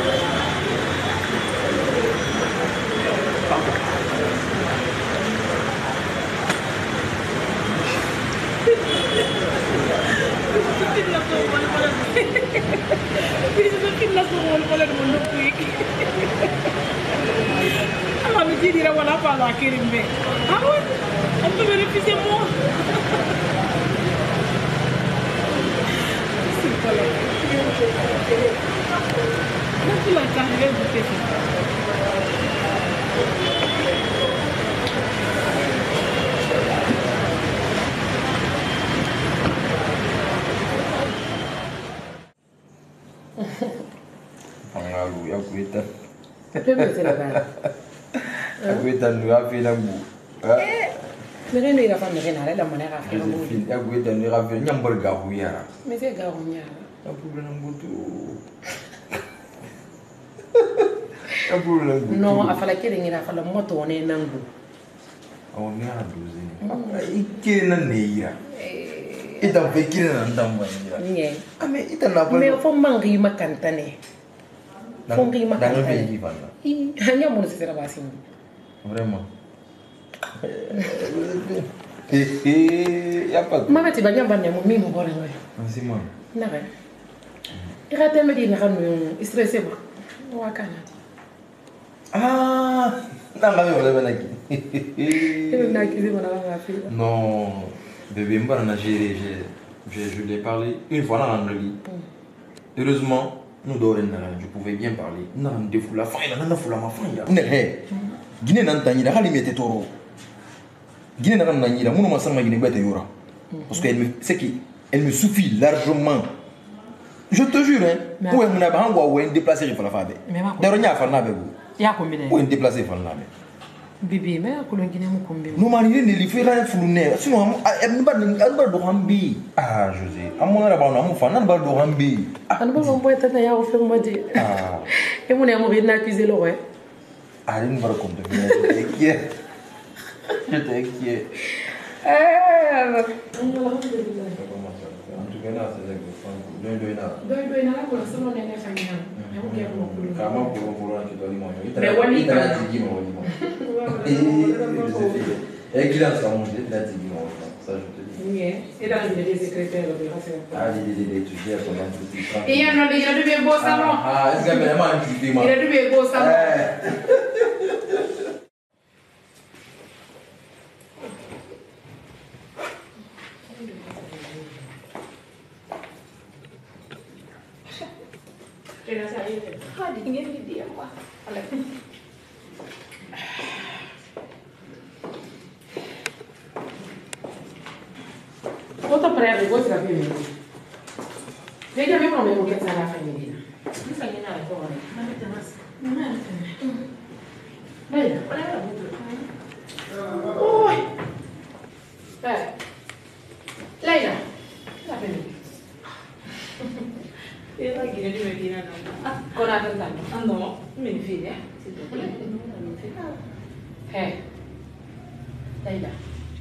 [SPEAKER 4] Pardon.
[SPEAKER 10] Alors, me dit, voilà, pas la Kérimbe. Ah ouais, on peut me refuser moi. C'est pas la Quand tu l'as carré, vous faites ça.
[SPEAKER 4] Pangalu, ya kuita.
[SPEAKER 3] Pembe c'est la base.
[SPEAKER 4] Ya kuita nu afi na bu.
[SPEAKER 3] Eh, mere ne ira fa mere na la manera fa.
[SPEAKER 4] Ya kuita nu afi nyambor ga bu yara.
[SPEAKER 3] Mais c'est ga on yara.
[SPEAKER 4] Ya problème butu. Ya problème butu.
[SPEAKER 3] Non, afala kere ngira afala moto one nangu.
[SPEAKER 4] On est à douze. Ikire na neira. Ita pe kire na ndamba ngira.
[SPEAKER 3] Nye.
[SPEAKER 4] Ame ita na pa.
[SPEAKER 3] Mais faut mangi makantane. Fongi makantane.
[SPEAKER 4] Dans le pays vanda.
[SPEAKER 3] I, hanya mo se sera basi.
[SPEAKER 4] Vraiment. Eh eh, y a pas.
[SPEAKER 3] Mama ti banyamba ne mo mi mo gore ngoy.
[SPEAKER 4] C'est moi.
[SPEAKER 3] Na re. Ira teme di na kanu stressé ba. Wa kana.
[SPEAKER 4] Ah, non, mais vous avez non, bébé, je, je l'ai parlé une fois dans la vie. Heureusement, nous devons je pouvais bien parler. Nous avons des foules à faire, nous avons des foules à faire. Nous avons Guinée n'a pas de limite toro. Guinée n'a pas de limite, nous avons des limite yora. Parce qu'elle me, c'est qui, elle me suffit largement. Je te jure, hein. Où est mon abang ou où est déplacé je fais la fête. D'ailleurs, il y a fait la bébé.
[SPEAKER 3] Ya combien?
[SPEAKER 4] Où est déplacé femme là?
[SPEAKER 3] Bébé, mais à quoi Guinée mon combien?
[SPEAKER 4] Nous marions les livres là fourner. Sinon, elle ne va pas de rambi. Ah, José, à mon avis, on a mon fan, on va de rambi.
[SPEAKER 3] Ah, nous allons pas être d'ailleurs au fait moi dire. Ah. Et mon amour il n'a accusé le ouais.
[SPEAKER 4] Ah, il ne va pas compter. Je t'inquiète. Je t'inquiète.
[SPEAKER 3] Ah.
[SPEAKER 4] En tout cas, là, c'est ça que je fais. Deux, deux, là.
[SPEAKER 3] Deux, deux, là, pour l'instant, on est dans la famille.
[SPEAKER 4] Kama pour pour la kitwa limo.
[SPEAKER 3] Mais wali
[SPEAKER 4] kana tigima wali. Et qu'il a ça manger la tigima. Ça je te dis.
[SPEAKER 3] Oui, et dans les secrétaires de la
[SPEAKER 4] Ah, il est étudiant pendant tout ce temps.
[SPEAKER 3] Et il y a un il y a de bien beau salon.
[SPEAKER 4] Ah, est-ce que vraiment un petit peu.
[SPEAKER 3] Il y a de bien beau salon. Ah, dingin di dia apa? Kota prego, kota capire. Vedi a me problema che sarà femminile. Mi fa niente con lei. Ma mette massa. Non è femminile. Vedi, qual è la buona? Oi. Eh. Lei là. La femminile. E la ghina di Medina no. Con la tantana. Andiamo. Mi fidi, eh? Si tu vuoi. Eh. Lei là.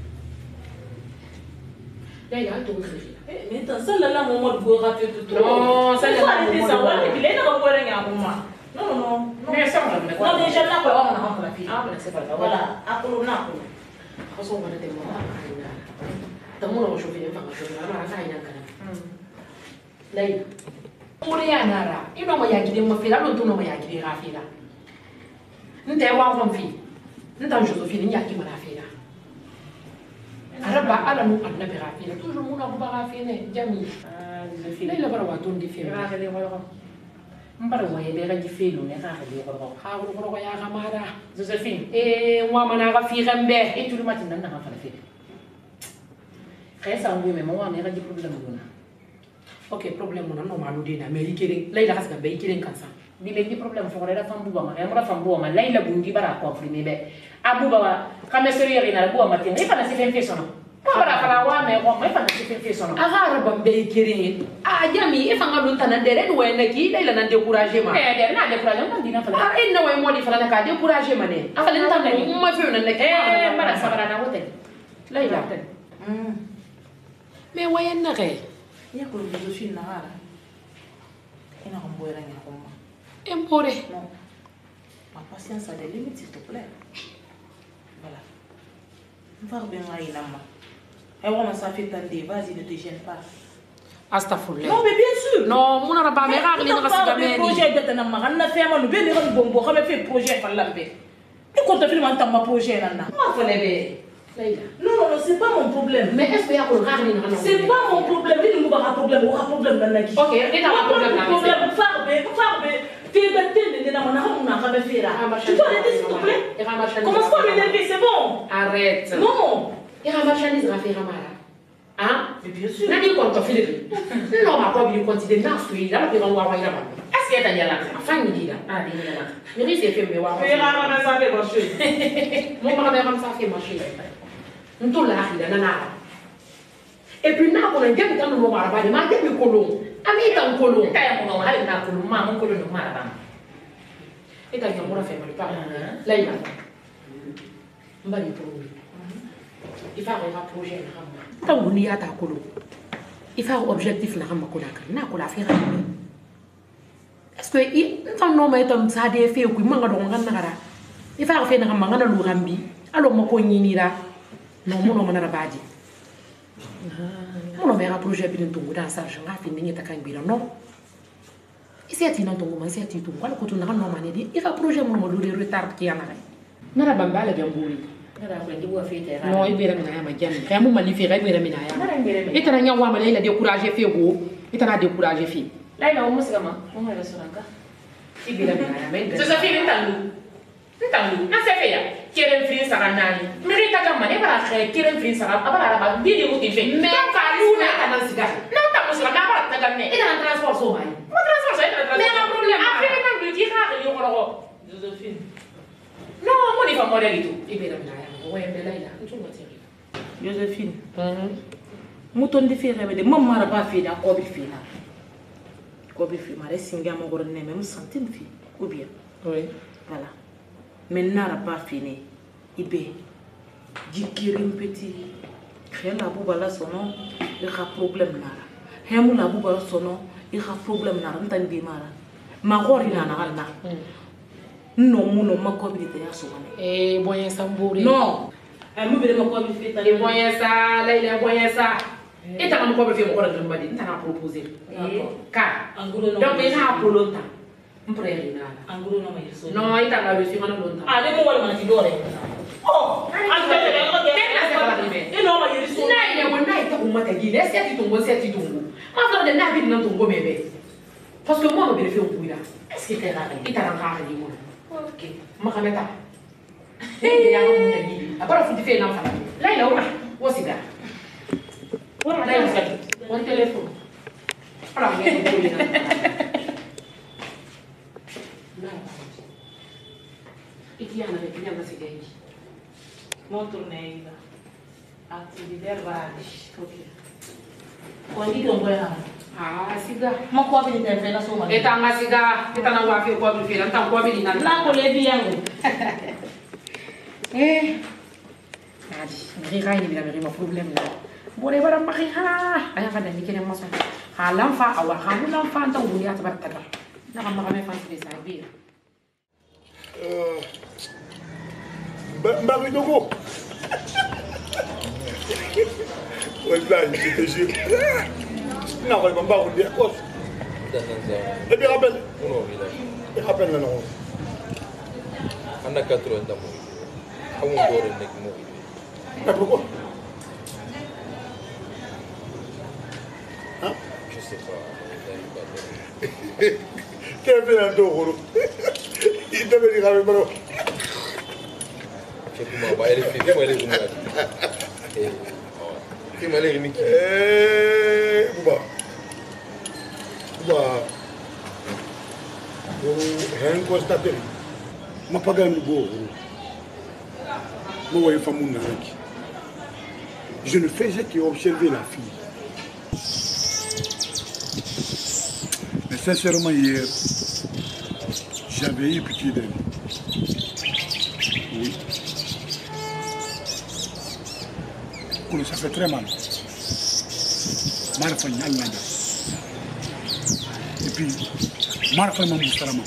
[SPEAKER 3] Lei là, tu vuoi.
[SPEAKER 5] Eh, mais tant ça là là mon mode go rapide tout.
[SPEAKER 3] Non, ça là.
[SPEAKER 5] C'est ça, ouais, il est dans le boire un moment. Non non non.
[SPEAKER 3] Mais ça on le
[SPEAKER 5] Non, mais j'aime la quoi, on a la fille.
[SPEAKER 3] Ah, mais c'est pas ça.
[SPEAKER 5] Voilà, apolo na apolo.
[SPEAKER 3] Parce qu'on va te demander. Dans mon chauffer, on va chauffer. On va faire un canapé. Lei. Pure ya nara. Ino mo yakide mo fila lo tuno mo yakide rafila. Nte wa kon fi. Nta Josephine nyaki mo rafila. araba ala nu adna bi rafine toujours mun abu rafine jami
[SPEAKER 5] ah je
[SPEAKER 3] lay la bara waton di fe
[SPEAKER 5] ra le ko mbara waye be ga ji fe lu ne ra le ko ko
[SPEAKER 3] ha ko ko ya gamara
[SPEAKER 5] Josephine
[SPEAKER 3] e wa mana ga fi gambe
[SPEAKER 5] e tout le matin nan na fa la fe resa ngwe me mo wa ne ga ji problème dona
[SPEAKER 3] ok problème mo no malu dina mais likere lay la hasga be likere kansa
[SPEAKER 5] di be di problème fo re da fam buba ma ra fam buba ma lay la bundi bara ko frime be abuba kama seri rina buba ma tin e fa na se fe sono para para wa me ko me fa na se fe sono
[SPEAKER 3] aga rabam be likere a jami e fa ngalo tan dere no wena ki lay la nan décourager ma
[SPEAKER 5] eh de na décourager ma dina fa
[SPEAKER 3] ah e no way mo di fa na ka décourager ma ne fa len tan ma fe na ne
[SPEAKER 5] eh mara sabara na wote
[SPEAKER 3] lay la mais wayen na re
[SPEAKER 1] ya ko Josephine na gara ina ko boyra ni ko ma
[SPEAKER 3] empore
[SPEAKER 1] non ma patience a des limites s'il te plaît voilà va bien là il a ma et on ça fait tandis vas-y ne te gêne pas
[SPEAKER 3] astafurlah
[SPEAKER 1] non mais bien sûr
[SPEAKER 3] non mon araba me ga ni ngasi ga me
[SPEAKER 1] projet de tana ma na fait ma no be ni ko bombo ko me fait projet fa lambe e ko to film anta ma projet nana
[SPEAKER 3] ma fa lebe Laïla.
[SPEAKER 1] Non, non, non, c'est pas mon problème.
[SPEAKER 3] Mais est-ce qu'il y a un problème?
[SPEAKER 1] C'est pas mon problème. Il n'y a pas de problème. Il n'y a pas de problème.
[SPEAKER 3] Ok, il n'y a pas de problème.
[SPEAKER 1] Farbe, farbe. Tu es bête, tu es Tu peux arrêter s'il te plaît? Commence pas à m'énerver, c'est bon.
[SPEAKER 3] Arrête.
[SPEAKER 1] Non.
[SPEAKER 3] Il y a un marchandise à faire mal. Hein?
[SPEAKER 1] Mais bien sûr.
[SPEAKER 3] N'a dit qu'on t'a fait le non, ma pauvre, il continue dans ce pays-là, puis on va voir là-bas. Est-ce qu'il y a un là? Enfin, il dit là. Ah, il y a là. Mais il s'est fait, mais on va voir.
[SPEAKER 1] Mais rarement ça fait marcher.
[SPEAKER 3] Mon père, ça fait marcher. Nous là, il y a nana. Et puis, nous, on a déjà dans le moment, on a déjà vu colon. Ami est en colon.
[SPEAKER 5] Il y a mon mari, il y a colon, maman, colon, maman.
[SPEAKER 3] Et t'as dit, on a fait mal par là, il y a. On va lui prouver. Il faut avoir un projet. Tant qu'on y a ta colon. Il faut un objectif na ramba kolaka. Na kola faire. Est-ce que il tant non mais tant ça des fait ku manga do ngana ngara. Il faut faire na ramba ngana lu rambi. Alors mo ko nyinira. Non mon on a rabadi. Mon on verra projet bi ntongo dans ça j'en a fini ta kan bi non. Ici ati non tongo man si ati tongo ko to na no man di. Il faut projet mon mo le retard qui yana. Na rabamba la gamburi. Non, il verra mina ma jam. Kai mu mali fi gai verra mina ya. Ita na nyawa mali la décourager fi go. Ita na décourager fi.
[SPEAKER 5] Laila o musika ma. O ma restaurant ka.
[SPEAKER 3] I verra mina ya. Men.
[SPEAKER 5] So sa fi ntangu. Ntangu. Na se fe ya. Keren free sara nani. Miri ta gamma ne bara khere keren free sara abara ba bi de mutin fe.
[SPEAKER 3] Men ka luna ta na siga.
[SPEAKER 5] Na ta musika na bara ta gamme.
[SPEAKER 3] Ita na transport so mai.
[SPEAKER 5] Mo transport so ita transport.
[SPEAKER 3] Mais un problème.
[SPEAKER 5] Affaire na bi ti ha ri yo ko.
[SPEAKER 1] Josephine.
[SPEAKER 5] Non, mo di fa modèle itu.
[SPEAKER 3] I verra mina ya. Ouais, mais là, il a toujours
[SPEAKER 1] Josephine. Mouton de faire de maman n'a pas fait d'accord avec fille là. Kobi fille, ma singa mon gros ne même centaine fille. Ou bien.
[SPEAKER 3] Oui.
[SPEAKER 1] Voilà. Maintenant n'a pas fini. Ibe. Jikirim petit. Rien la bouba là son nom, il a problème là. Hemu la bouba son nom, il a problème là. N't'en dis mara. Ma gori na na na. Non, mon nom ma kobi de ya soane.
[SPEAKER 3] Eh, boyen sambouri.
[SPEAKER 1] Non. Elle me veut ma kobi fait.
[SPEAKER 3] Et boyen ça, là il est boyen ça. Et t'as mon kobi fait mon kobi de mbadi, t'as proposé. Car, donc il a pour longtemps. On pourrait rien là.
[SPEAKER 1] En gros non mais il sonne.
[SPEAKER 3] Non, il t'a reçu pendant longtemps.
[SPEAKER 1] Ah, les mots on dit d'or. Oh, ah, c'est et non mais il sonne.
[SPEAKER 3] Na ile wona ita kuma ta gile, sai ti tungo sai ti tungo. Ma fa de na bi nan tungo mebe. Parce que moi on vérifie au pouilla. Est-ce que t'es là? Il t'a rentré du monde. Ok, ma kameta. Eh, ya mo na gile. Agora fui fe na fala. Lá ila uma, o cigarro. Ora, lá o o telefone. Para ver o pouilla. E que ana que ana se gay.
[SPEAKER 1] Mon tournée là. Activité vague. OK. Quando que eu vou lá?
[SPEAKER 3] Ah, siga.
[SPEAKER 1] Ma ko bi de fe na so ma.
[SPEAKER 3] Eta nga siga, eta na wa fi ko bi fi na tan ko bi na.
[SPEAKER 1] Na ko le bi yango.
[SPEAKER 3] Eh. Adi, rira ini bila beri ma problem la. Boleh barang pakai ha. Ayah kan ni kena masuk. Halam fa awal kamu lam fa antang bulia tabar tabar. Na kan makame fa di sabi.
[SPEAKER 6] Euh Mbari Dogo. Wallahi, je te jure. Non, il va pas vous dire quoi. Et puis rappelle.
[SPEAKER 4] Non, il a.
[SPEAKER 6] Il rappelle non.
[SPEAKER 4] On a quatre ans d'amour. On va voir le mec mourir.
[SPEAKER 6] Mais pourquoi?
[SPEAKER 4] sais pas.
[SPEAKER 6] Quel fait un tour? Il devait dire avec moi.
[SPEAKER 4] Je sais pas, elle est fait, elle est venue. Tu m'as l'air Mickey.
[SPEAKER 6] Eh, Bouba. Bouba. Rien constaté. Ma pas gagné go. Moi, voyez femme mon avec. Je ne faisais qu'observer la fille. Mais sincèrement, hier, j'avais eu pitié d'elle. Oui. Ça fait très mal. Marfa Nyalanda. Et puis, Marfa Mamoustarama.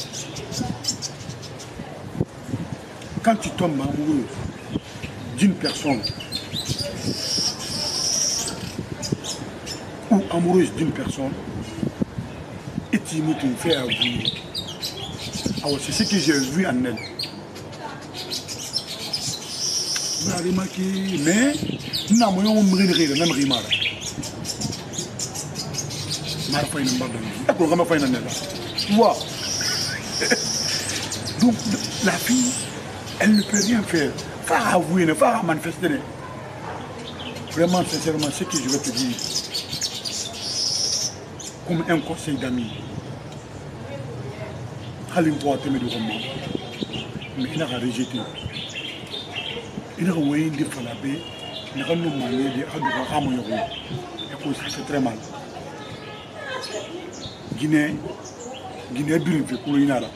[SPEAKER 6] Quand tu tombes amoureux d'une personne ou amoureuse d'une personne, et tu me fais avouer. Alors c'est ce que j'ai vu en elle. On a remarqué, mais nous avons un rire, même rimar. Marfa une barbe. D'accord, comment faire une année là? Tu vois? Donc la fille, elle ne peut rien faire. Faut avouer, ne faut manifester. Vraiment, sincèrement, ce que je vais te dire, comme un conseil d'ami, Halim pour te mettre mais il a rejeté. Il a envoyé des falabés, il a demandé des adouars. Et ça fait très mal. Guinée, Guinée Birim fait couler là.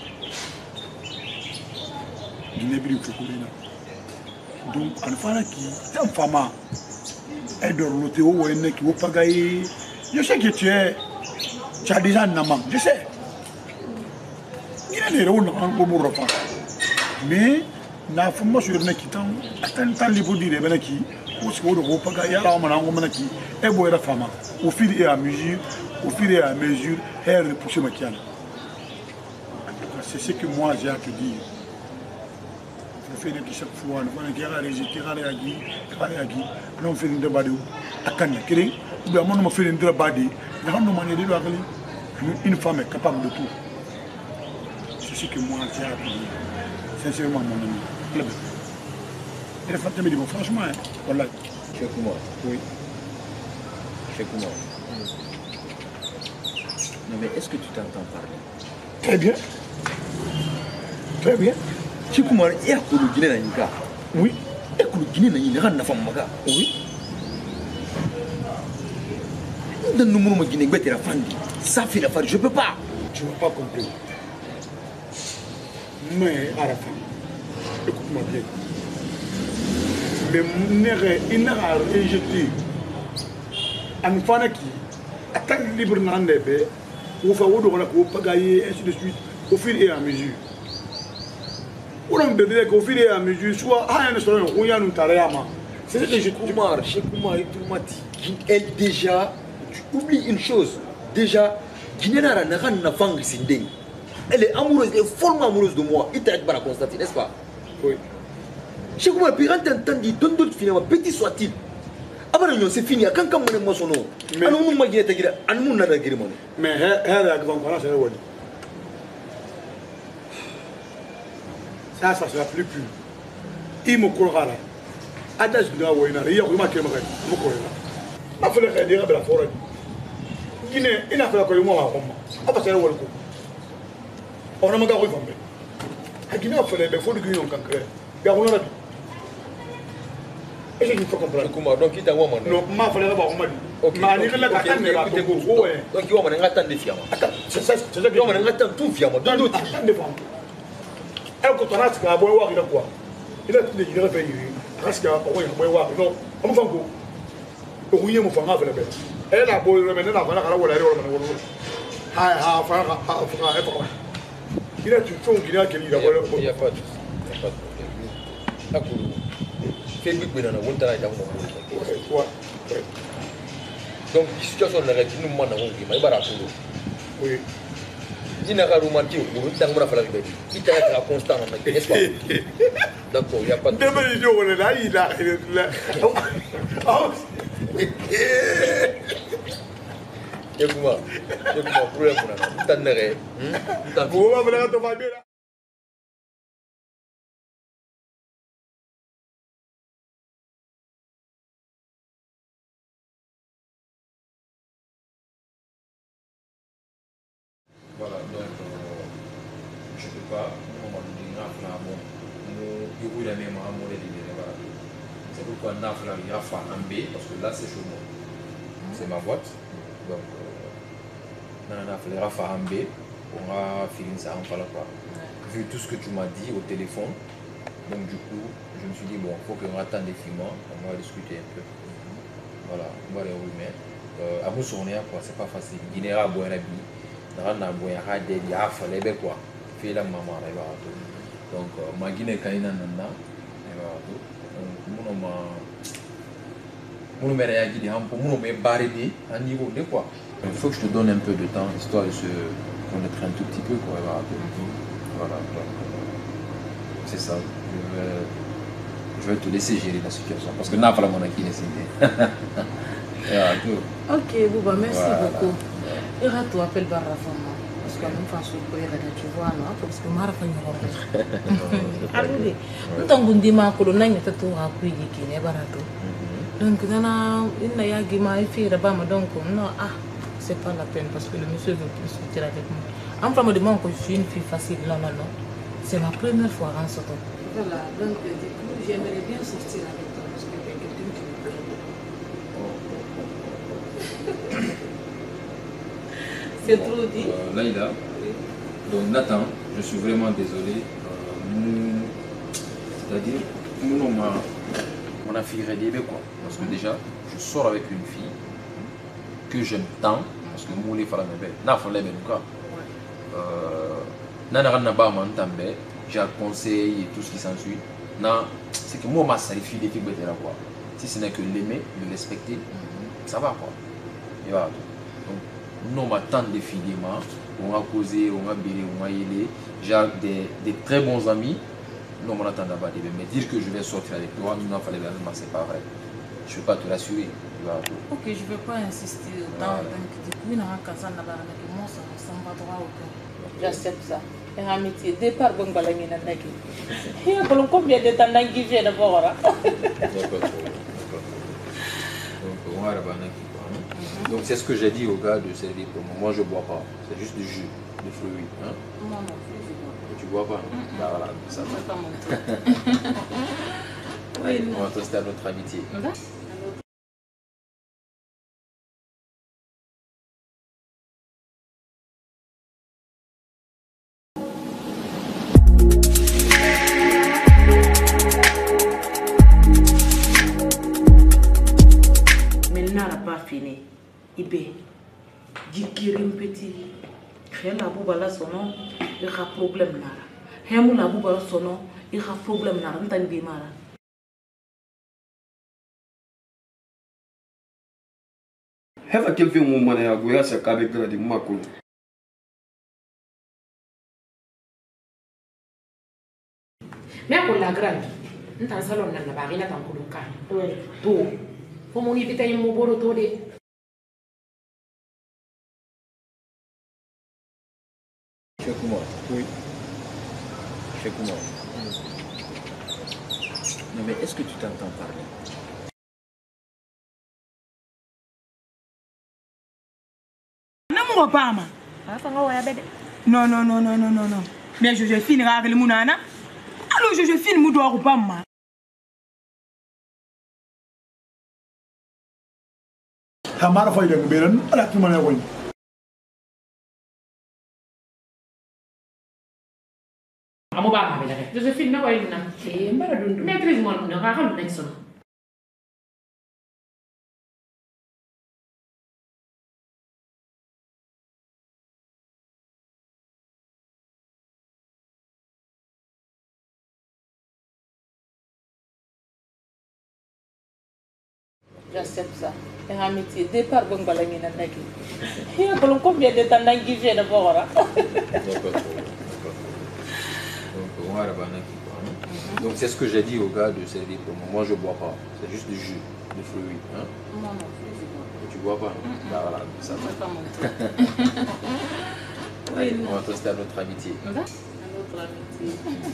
[SPEAKER 6] Guinée Birim fait couler là. Donc, en fait, qui est un femme, elle doit l'autre ou un mec qui va pas gagner. Je sais que tu es, tu as déjà un amant, je sais. Il y a des rôles en gros repas. Mais, la femme sur le mec qui t'en attend les bouts de qui, ou ce qu'on ne va pas gagner, à un moment qui est beau et la femme. Au fil et à mesure, au fil et à mesure, elle repousse ma kiana. C'est ce que moi j'ai à te dire. Je fais des chaque fois, on a réagi, on a réagi, on a réagi, on fait une débat de Akana, ou bien on fait une débat de une femme est capable de tout. C'est ce que moi j'ai à te dire. Sincèrement, mon ami. Elle est fatiguée, mais franchement, voilà.
[SPEAKER 4] Cheikh Oumar.
[SPEAKER 6] Oui.
[SPEAKER 4] Cheikh Oumar. Non, mais est-ce que tu t'entends parler?
[SPEAKER 6] Très bien. Très bien.
[SPEAKER 4] Cheikh Oumar, il y a que le Guinée Nanyika.
[SPEAKER 6] Oui.
[SPEAKER 4] Il y a que le Guinée Nanyika n'a pas maga.
[SPEAKER 6] Oui.
[SPEAKER 4] Dans le monde Guinée, tu es la femme. Ça fait la femme. Je ne peux pas.
[SPEAKER 6] Tu ne vas pas comprendre. Mais à la fin, écoute-moi bien. Mais il n'a pas rejeté un fan qui attaque libre dans les baies, ou fait ou de pagailler, ainsi de suite, au fil et à mesure. Ou l'on peut dire qu'au fil et à mesure, soit à un restaurant, ou il y a un taréama. C'est ce que je trouve.
[SPEAKER 4] Oumar, Cheikh Oumar et tout m'a dit. Elle déjà, tu oublies une chose. Déjà, Guinée n'a pas de femme qui elle est amoureuse, elle est follement amoureuse de moi. Il t'a dit à constater, n'est-ce pas?
[SPEAKER 6] Oui.
[SPEAKER 4] Cheikh Oumar, puis quand tu entends dire, donne d'autres finalement, petit soit-il. C'est fini, quand on est mon nom. Mais on m'a dit que on n'a pas de
[SPEAKER 6] mais elle a grand c'est le ça ça sera plus pur. Il me croira là. Adage de la Wayna, il y a vraiment que me croira. Ma frère est déjà de la forêt. Guinée, il a fait la colle moi à Rome. Ah parce que le coup. On a manqué de femme. À Guinée, on fait les défauts de Guinée en concret. Il y a on a et je ne peux comprendre.
[SPEAKER 4] Donc, il t'a dit
[SPEAKER 6] non, ma frère va me dire. Ma ni la attendre la donc
[SPEAKER 4] il va me attendre des fiammes.
[SPEAKER 6] Attends, c'est ça, c'est ça que
[SPEAKER 4] il va me attendre tout fiammes.
[SPEAKER 6] Dans d'autres attendre des femmes. Elle quand on a ce qu'il a beau voir il a quoi. Il a dit il a fait parce que on va voir non, on va go. Oui, mon femme avec la belle. Elle a beau remettre la voilà la voilà la voilà. Ha ha fa ha fa il a tu fais qu'il a qu'il a voilà.
[SPEAKER 4] Il y a pas de pas de problème. Quel but mais dans la montagne là
[SPEAKER 6] ouais.
[SPEAKER 4] Donc la situation là qui nous manda on mais bara ko
[SPEAKER 6] oui
[SPEAKER 4] il n'a pas remarqué pour dans mon affaire avec il t'a être constant n'est-ce pas? D'accord, il y a pas de
[SPEAKER 6] demain il on est là il a
[SPEAKER 4] Écoute-moi, écoute-moi, problème, on a t'en neré. T'en fous. Voilà, donc euh, je ne peux pas, on va nous dire, bon, nous, la même à mon c'est pourquoi on a fait la fin en B, parce que là c'est chez moi. C'est ma boîte. Donc, euh, on a fait la fin en B, on a fini ça en parlant quoi. Vu tout ce que tu m'as dit au téléphone, donc du coup, je me suis dit, bon, il faut qu'on attende les films, on va discuter un peu. Voilà, on va les remettre. Euh, à vous sourire, quoi, c'est pas facile. Guinée à boire la vie. Rana boya hade ya fale be quoi fait la maman reba to donc ma Guinée kaina nana reba to muno ma muno mere ya gidi ham muno me baridi à niveau de quoi il faut que je te donne un peu de temps histoire de se connaître un tout petit peu quoi reba to voilà donc c'est ça je vais je vais te laisser gérer la situation parce que n'a pas la mon Guinée c'est
[SPEAKER 1] ok Bouba merci beaucoup. Il va tout appeler par la femme. Parce que même quand je suis prêt, tu vois, non? Parce que Mara fait une horreur. Allez, nous t'avons dit que l'on a une tête à appuyer qui n'est pas barato. Donc, il y a des gens qui font là-bas, donc non, ah, c'est pas la peine parce que le monsieur veut plus discuter avec moi. En fait, me demande que je suis une fille facile. Non, non, non. C'est ma première fois en sortant. Voilà, donc du coup, j'aimerais bien sortir avec toi parce que tu es quelqu'un qui me plaît. C'est trop dit.
[SPEAKER 4] Euh, Laïda, donc Nathan, je suis vraiment désolé. Euh, C'est-à-dire, nous, on a, on a fait rêver quoi. Parce que déjà, je sors avec une fille que j'aime tant. Parce que moi, les femmes m'aiment. N'a pas les mêmes cas. Nana Naba m'entendait, j'ai un conseil et tout ce qui s'ensuit. C'est que moi, ma salifie des filles là quoi. Si ce n'est que l'aimer, le respecter, ça va quoi. Et voilà. Nous avons tant de filles, on a causé, on a béré, on a yélé. J'ai des, des très bons amis. Nous on attend là-bas. Mais dire que je vais sortir avec toi, nous n'en fallait pas, c'est pas vrai. Je ne peux pas te l'assurer.
[SPEAKER 1] Ok, je ne vais pas insister autant. Du coup, il y a un cas là-bas, moi ça ne va pas droit au cœur. J'accepte ça. Et amitié, départ, bon, voilà, il y a un nagui. Il y a combien de temps nagui vient de voir là?
[SPEAKER 4] D'accord. Donc, on va là-bas. Donc c'est ce que j'ai dit aux gars de servir pour moi. Moi je bois pas, c'est juste du jus, du fruit. Hein?
[SPEAKER 1] Non, non, je bois pas.
[SPEAKER 4] Tu bois pas? Mm-hmm. Bah voilà, ça va.
[SPEAKER 1] Pas mon
[SPEAKER 4] Allez, on va tester à notre amitié.
[SPEAKER 5] Maintenant, elle n'a pas fini. Ibé, Jikirim petit, rien la bouba la sono, il y a problème là. Rien la bouba la sono, il y a problème là. On t'en dit mal.
[SPEAKER 2] Heva kelfe mu mana ya goya sa kabe gradi makulu.
[SPEAKER 3] Mais pour la grande, on t'en salon na ba rina tan kuluka. To. Pour mon ibita yimo boro to de.
[SPEAKER 4] Fais comment? Oui. Fais comment? Non mais est-ce que tu t'entends parler?
[SPEAKER 10] Non, non, non, non, non, non, non. Mais je vais finir avec le mounana. Alors je vais finir moudou ou pas mal.
[SPEAKER 6] Hamara fayda ngberan ala kimana woni.
[SPEAKER 3] Amo ba ma bela. Josephine na wayi na. Eh mbara dundu. Maîtrise mo na ka xam nañ sonu.
[SPEAKER 1] J'accepte ça. Et amitié, départ, bon, voilà, il y a un nagui. Il y a combien de temps nagui vient de voir là?
[SPEAKER 4] D'accord. Donc, on va là-bas. Donc, c'est ce que j'ai dit aux gars de servir pour moi. Moi, je bois pas. C'est juste du jus, du fruit. Hein?
[SPEAKER 1] Non, non, je bois.
[SPEAKER 4] Tu bois pas. Bah voilà, ça va.
[SPEAKER 1] Pas mon
[SPEAKER 4] Allez, on va tester à notre amitié.
[SPEAKER 1] À notre amitié.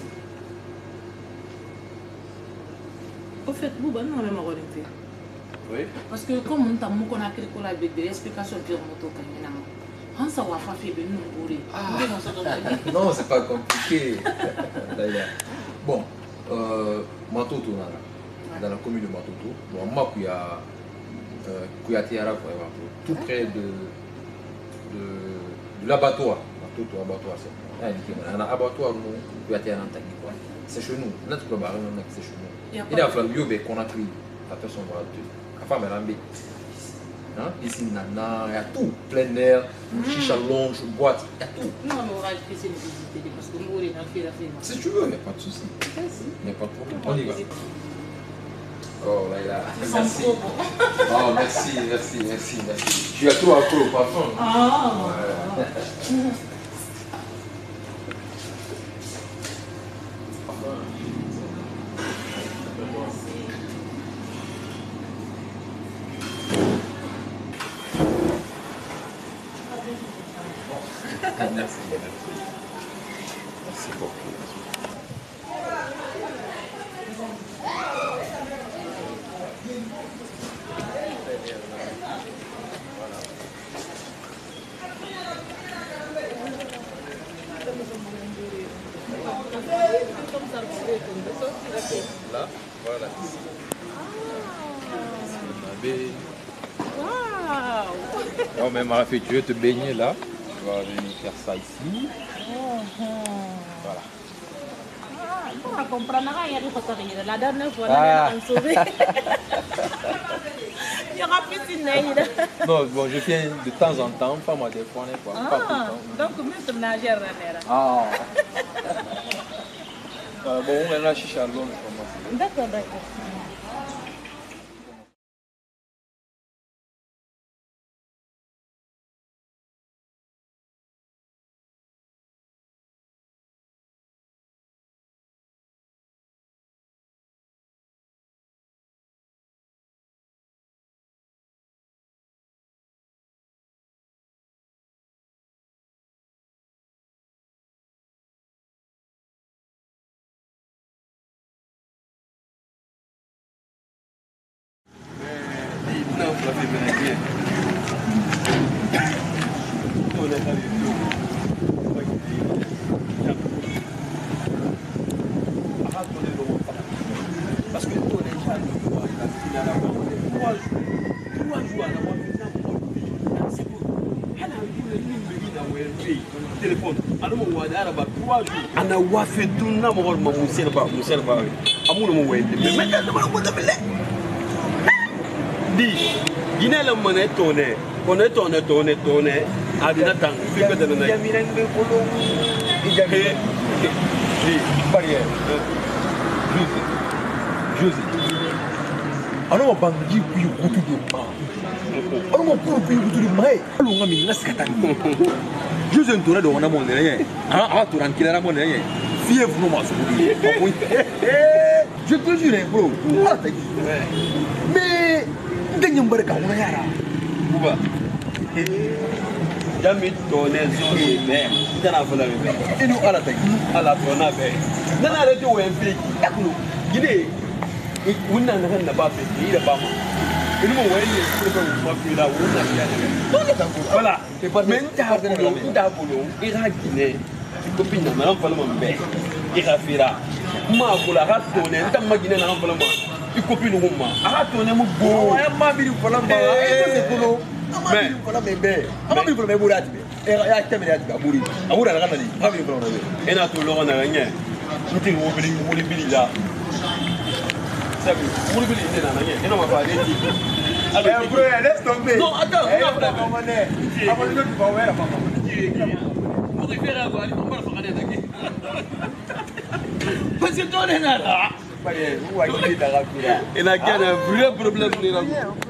[SPEAKER 1] Au fait, vous, vous n'avez pas orienté.
[SPEAKER 4] Oui.
[SPEAKER 1] Parce que comme on t'a mis qu'on a créé avec des explications de moto caméra, on s'en va faire faire nous bourrer.
[SPEAKER 4] Non, c'est pas compliqué. D'ailleurs. Bon, euh, Matoto, dans la commune de Matoto, bon, moi, il y a Kouyatéara, tout près de, de, de l'abattoir. Matoto, abattoir, c'est un abattoir, nous, Kouyatéara, c'est chez nous. Notre problème, c'est chez nous. Il y a un peu qu'on a pris, la personne va le tuer. La femme est rambée. Hein? Ici, nana, il y a tout. Plein air, chicha lounge, boîte, il y a tout.
[SPEAKER 1] Non, mais on va essayer de visiter parce que nous, on est dans le
[SPEAKER 4] Si tu veux, il n'y a pas de souci. Il n'y a pas de problème. On y va. Oh là là. Merci. Oh, merci, merci, merci, merci. Tu as tout accro au parfum.
[SPEAKER 1] Ah.
[SPEAKER 4] Ouais. Merci. Merci beaucoup. Là, voilà.
[SPEAKER 1] Waouh.
[SPEAKER 4] Non, mais Marafi, tu veux te baigner là? On va venir faire ça ici. Voilà.
[SPEAKER 1] On va comprendre rien de la dernière fois,
[SPEAKER 4] Ah.
[SPEAKER 1] on a sauvé. Il y aura plus de naïde.
[SPEAKER 4] Non, bon, je viens de temps en temps, pas moi des fois, quoi. Pas tout le
[SPEAKER 1] Ah,
[SPEAKER 4] temps.
[SPEAKER 1] donc même nageur là.
[SPEAKER 4] Ah. Euh, bon, on est là, chicha long,
[SPEAKER 1] D'accord, d'accord.
[SPEAKER 2] Non, ça fait bien. On est allé parce que on est déjà il a la trois jours. Trois jours à la fois, c'est pour elle a eu le numéro de téléphone. Alors, on va dire trois jours. On a wafé tout le monde, mon serveur, mon serveur. Amour, mon web. Mais maintenant, on va faire di Guinée la monnaie tournée, on est tourné, tourné, tourné, à Dinatan, il fait que de la Yamiren de Polo, il y avait des barrières.
[SPEAKER 4] José. Alors, on va dire que vous avez de mal. Alors, on va dire que vous avez de mal. Alors, on va dire que José, on a de mon rien. Ah, tu as un kilo à mon rien. Fiez-vous, moi, je te jure, bro. Mais. Dengan mereka orang yara.
[SPEAKER 2] Buba. Jami tourné zone mais dana fala be.
[SPEAKER 4] Inu ala tay.
[SPEAKER 2] Ala tona be. Nana le to wen fi takulu. Gide. Wunna na kan na ba fe yi da ba ma. Inu mo wen ne ko ko ma fi la wunna ya ne. Dole ta ko. Voilà. Men ta ko do ta ko do. Ira Guinée. Ko pinna na ran fala mo be. Ira fira. Ma ko la ha tourné tam ma Guinée na ran fala mo. I copine ou moi. Ah, tu es mon beau.
[SPEAKER 4] Ah, ma vie pour la main. C'est pour nous. Mais pour la main. Ah, ma vie pour la main. Et à quel moment tu vas mourir? Ah, où la gana dit? Ah, vie pour la main.
[SPEAKER 2] Et là, tout le monde a rien. Tu es au Bili, au Bili là. Ça veut dire, au Bili, il est là. Et non, on va pas aller dire.
[SPEAKER 4] Alors, bro, laisse tomber.
[SPEAKER 2] Non, attends.
[SPEAKER 4] On va pas monnaie. Ah, on va pas ouvrir la maman.
[SPEAKER 2] Vous préférez avoir on va faire des attaques.
[SPEAKER 4] Parce que toi, on est là.
[SPEAKER 2] Il a un vrai problème.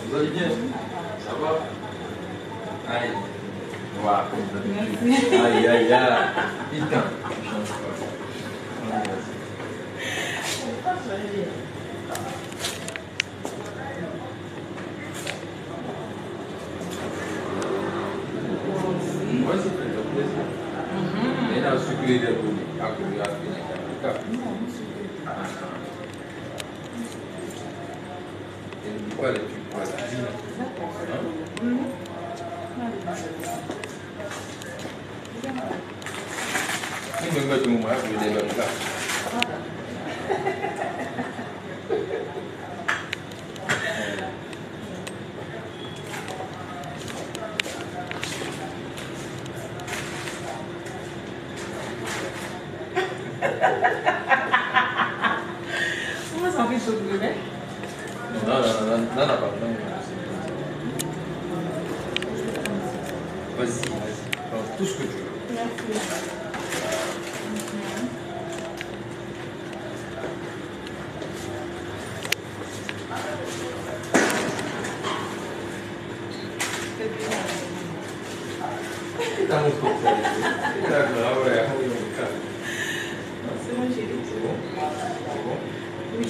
[SPEAKER 4] Vous allez bien? Ça va? Aïe. Voilà. Merci. Aïe, aïe, aïe. Putain. Je change pas. Moi, c'est très plaisir. Mais là, ce que j'ai voulu, à courir à finir, à et ne dis pas les trucs pour la cuisine. Si je me mets tout le monde, je vais développer là.
[SPEAKER 1] Comment ça fait chaud de bébé?
[SPEAKER 4] Non, non, non, non, non, non, non. Vas-y, vas-y. Prends tout ce que tu veux.
[SPEAKER 1] Merci.
[SPEAKER 4] Dans mon côté. C'est la grave, ouais.
[SPEAKER 1] C'est bon, chérie.
[SPEAKER 4] C'est bon? C'est bon?
[SPEAKER 1] Oui.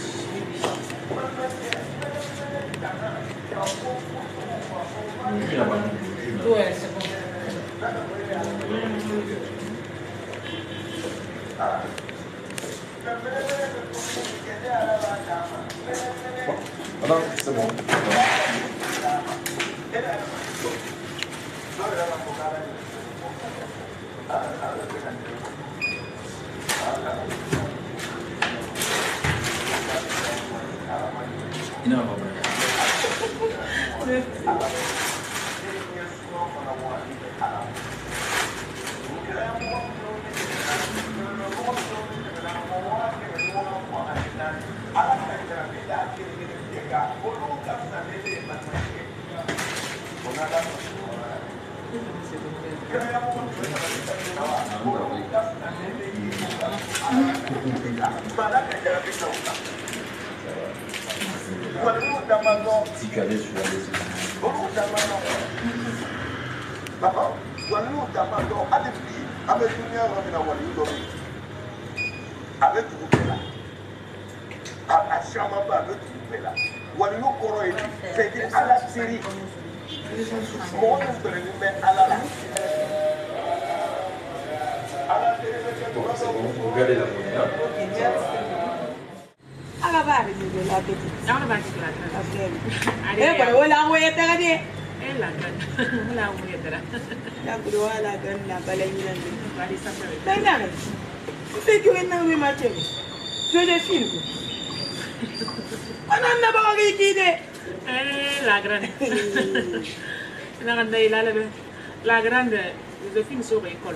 [SPEAKER 4] Oui, là-bas.
[SPEAKER 1] Ouais, c'est bon.
[SPEAKER 4] Voilà, c'est bon. Non, non, non. Si tu allais sur la maison.
[SPEAKER 8] Papa, nous demandons à des filles, avec une heure de la Wallis, avec vous là. À Chamamba, avec vous là. Wallis, c'est à la série. Mon nom de l'humain à la
[SPEAKER 4] Bon, c'est bon, vous regardez la première.
[SPEAKER 10] Agabari de la petite.
[SPEAKER 3] On va se
[SPEAKER 10] Eh, pero wala ko yata ka di.
[SPEAKER 3] Eh, la gan. La ouye dara.
[SPEAKER 10] La kudo wala gan la bala ni nan.
[SPEAKER 3] Bari sapere.
[SPEAKER 10] Dana. Você que eu não me matei. Joséphine. Ananda ba ka kide.
[SPEAKER 3] Eh, la grande. La grande la la la grande Joséphine sur école.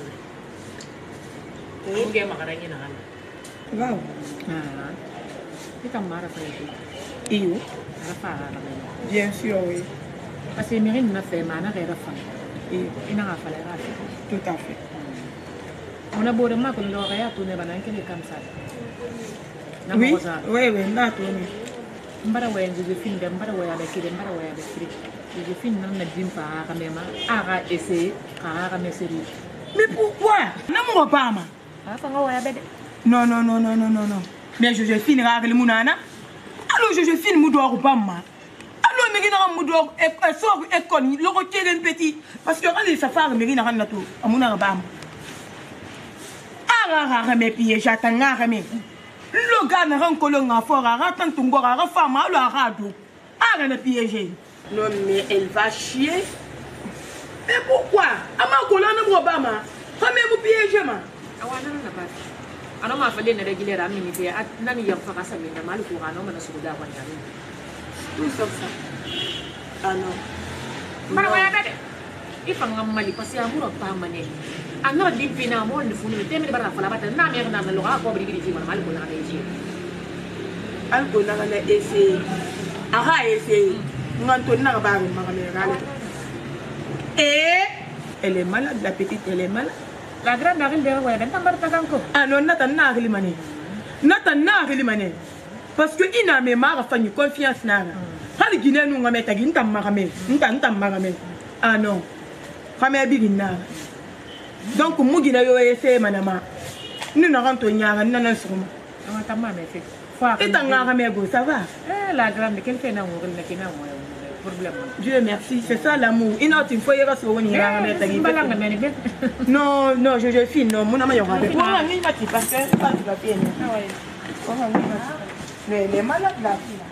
[SPEAKER 3] Nge makaranya na kana.
[SPEAKER 10] Wow.
[SPEAKER 3] Ah. Kita mara fa yiki.
[SPEAKER 10] Iyo.
[SPEAKER 3] Rafa la.
[SPEAKER 10] Bien sûr oui.
[SPEAKER 3] Parce que Mérine n'a fait mana que Rafa.
[SPEAKER 10] Et
[SPEAKER 3] il n'a pas fallu Rafa.
[SPEAKER 10] Tout à fait.
[SPEAKER 3] On a beau de ma qu'on l'aurait à tourner banane qui est comme ça.
[SPEAKER 10] Oui, oui, oui, là tourner.
[SPEAKER 3] Mbara wa Joséphine de mbara wa avec les mbara wa avec les Joséphine n'a dit pas à même à essayer à messerie.
[SPEAKER 10] Mais pourquoi? Non mon papa. Non non non non non non non. Mais Joséphine règle mon nana. Alors Joséphine mu doit pas ma. Alors mais na mu doit e so école le retirer un petit parce que quand il s'affaire mais na na tout amuna bam. Ara ara me pied j'attends ara me. Le gars n'a rien collé en fort ara tant tungo ara femme alors ara do. Ara ne piéger. Non mais elle va chier. Mais pourquoi? Ama kola na Obama. Comment vous piégez ma?
[SPEAKER 3] Awana na pas. Ano ma fale na régulière à minute à nani yam fa kasa mina mal ko ano mana suda kwa nyami.
[SPEAKER 10] Tout sauf ça. Ah non.
[SPEAKER 3] Mara wa kade. Ifa ngam mali pasi amuro pa mane. Ano di pina mo ni funu teme bara fala bata na me na lo ga ko bri bri ma mal ko na ne.
[SPEAKER 10] Algo na na essayer. Aha essayer. Nganto na ba ma ka me gale. Et elle est malade, la petite, elle est malade.
[SPEAKER 3] La grande arrive derrière ouais, ben tambar ta kanko.
[SPEAKER 10] Ah non, Nathan n'a rien mané. Nathan n'a rien mané. Parce que il n'a même pas fait confiance na. hali Guinée nous ngame tagi nta magame nta nta magame ah non kame bigina donc mu Guinée yo ese manama nous na ranto nyanga nana suma
[SPEAKER 3] on ta maman fait
[SPEAKER 10] et ta ngame go ça va
[SPEAKER 3] eh la grande quelle fait na ngol na kina mo problème
[SPEAKER 10] Dieu merci c'est ça l'amour une autre une fois il va se revenir ngame tagi non non je je filme non mon ama yo ngame pour moi ni mati parce que pas la bien ah ouais oh oui les les malades là.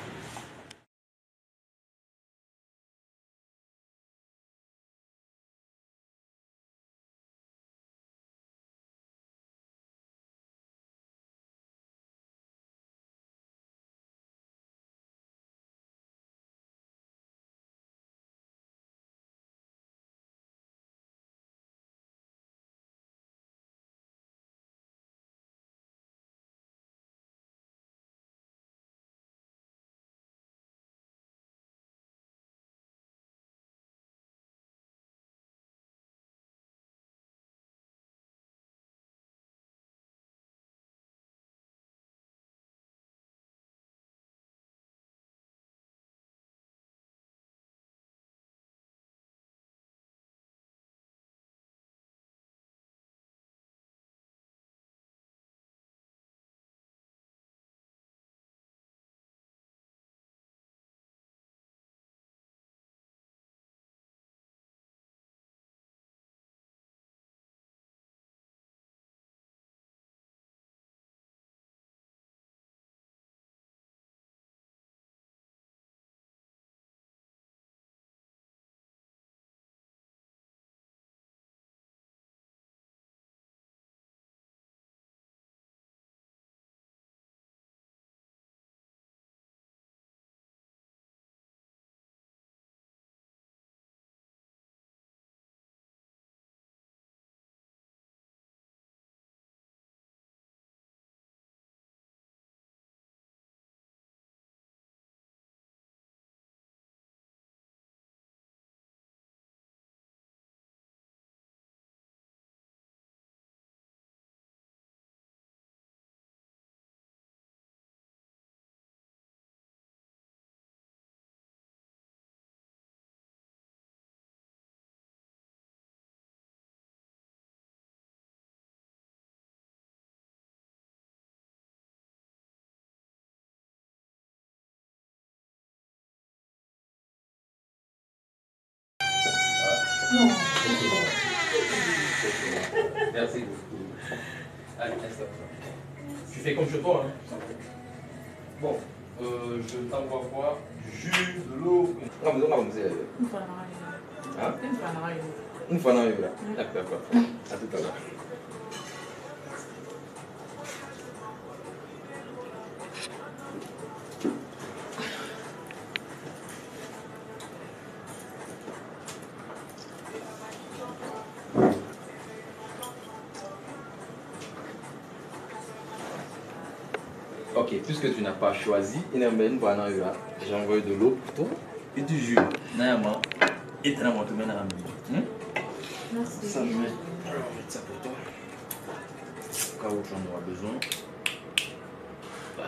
[SPEAKER 4] Merci beaucoup. Allez, installe-toi. Tu fais comme chez toi, hein? Bon, euh, je t'envoie quoi? Du jus, de l'eau. Non, mais non, mais hein? Une fois dans le là. D'accord. À tout à l'heure. Ok, puisque tu n'as pas choisi, j'ai envoyé de l'eau pour toi et du jus.
[SPEAKER 11] Nayama, et tu as monté maintenant.
[SPEAKER 1] Merci.
[SPEAKER 11] Ça, je mets ça pour toi. Au cas où tu en auras besoin. Voilà.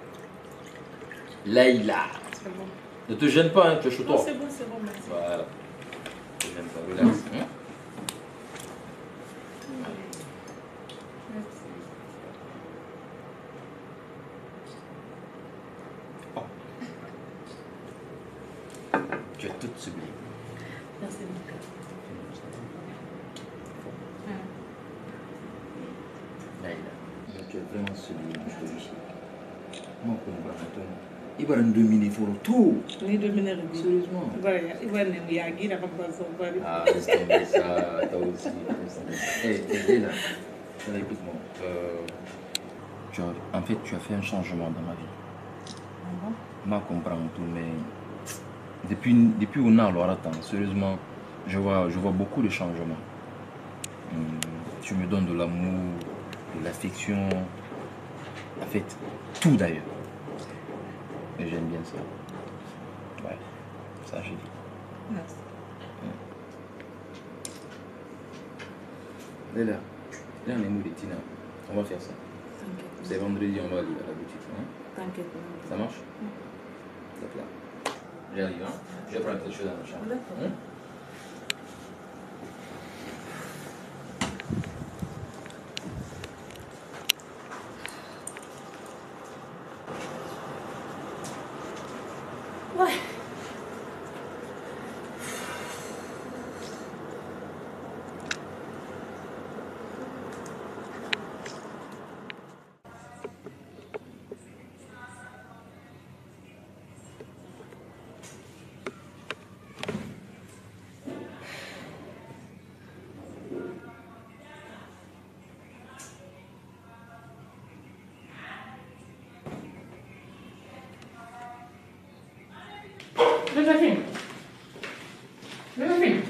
[SPEAKER 11] Laïla.
[SPEAKER 1] C'est bon.
[SPEAKER 11] Ne te gêne pas, hein, tu es chez toi.
[SPEAKER 1] Non, c'est bon, c'est bon, merci.
[SPEAKER 11] Voilà. Ne te gêne pas, relax. Hein? Tu es toute sublime.
[SPEAKER 1] Merci beaucoup.
[SPEAKER 11] Laïla, tu es vraiment sublime, je te dis. Moi, pour me battre, il va nous dominer pour tout.
[SPEAKER 1] Ni dominer,
[SPEAKER 11] sérieusement.
[SPEAKER 1] Il va nous yagir, il va nous
[SPEAKER 11] Ah, laisse tomber ça, toi aussi. Hé, hé, là, écoute-moi. Euh, tu as, en fait, tu as fait un changement dans ma vie. Moi, je comprends tout, mais depuis, depuis on a alors attends, sérieusement, je vois, je vois beaucoup de changements. Hum, tu me donnes de l'amour, de l'affection, en fait, tout d'ailleurs. Et j'aime bien ça. Ouais, ça j'ai dit.
[SPEAKER 1] Merci.
[SPEAKER 11] Léla, là on est mou de Tina. On va faire ça. C'est vendredi, on va aller à la boutique. Hein?
[SPEAKER 1] T'inquiète.
[SPEAKER 11] Ça marche? Mmh. Là. J'arrive, hein. Je vais prendre quelque chose dans la chambre. Hein?
[SPEAKER 1] Ouais.
[SPEAKER 3] Joséphine. Joséphine.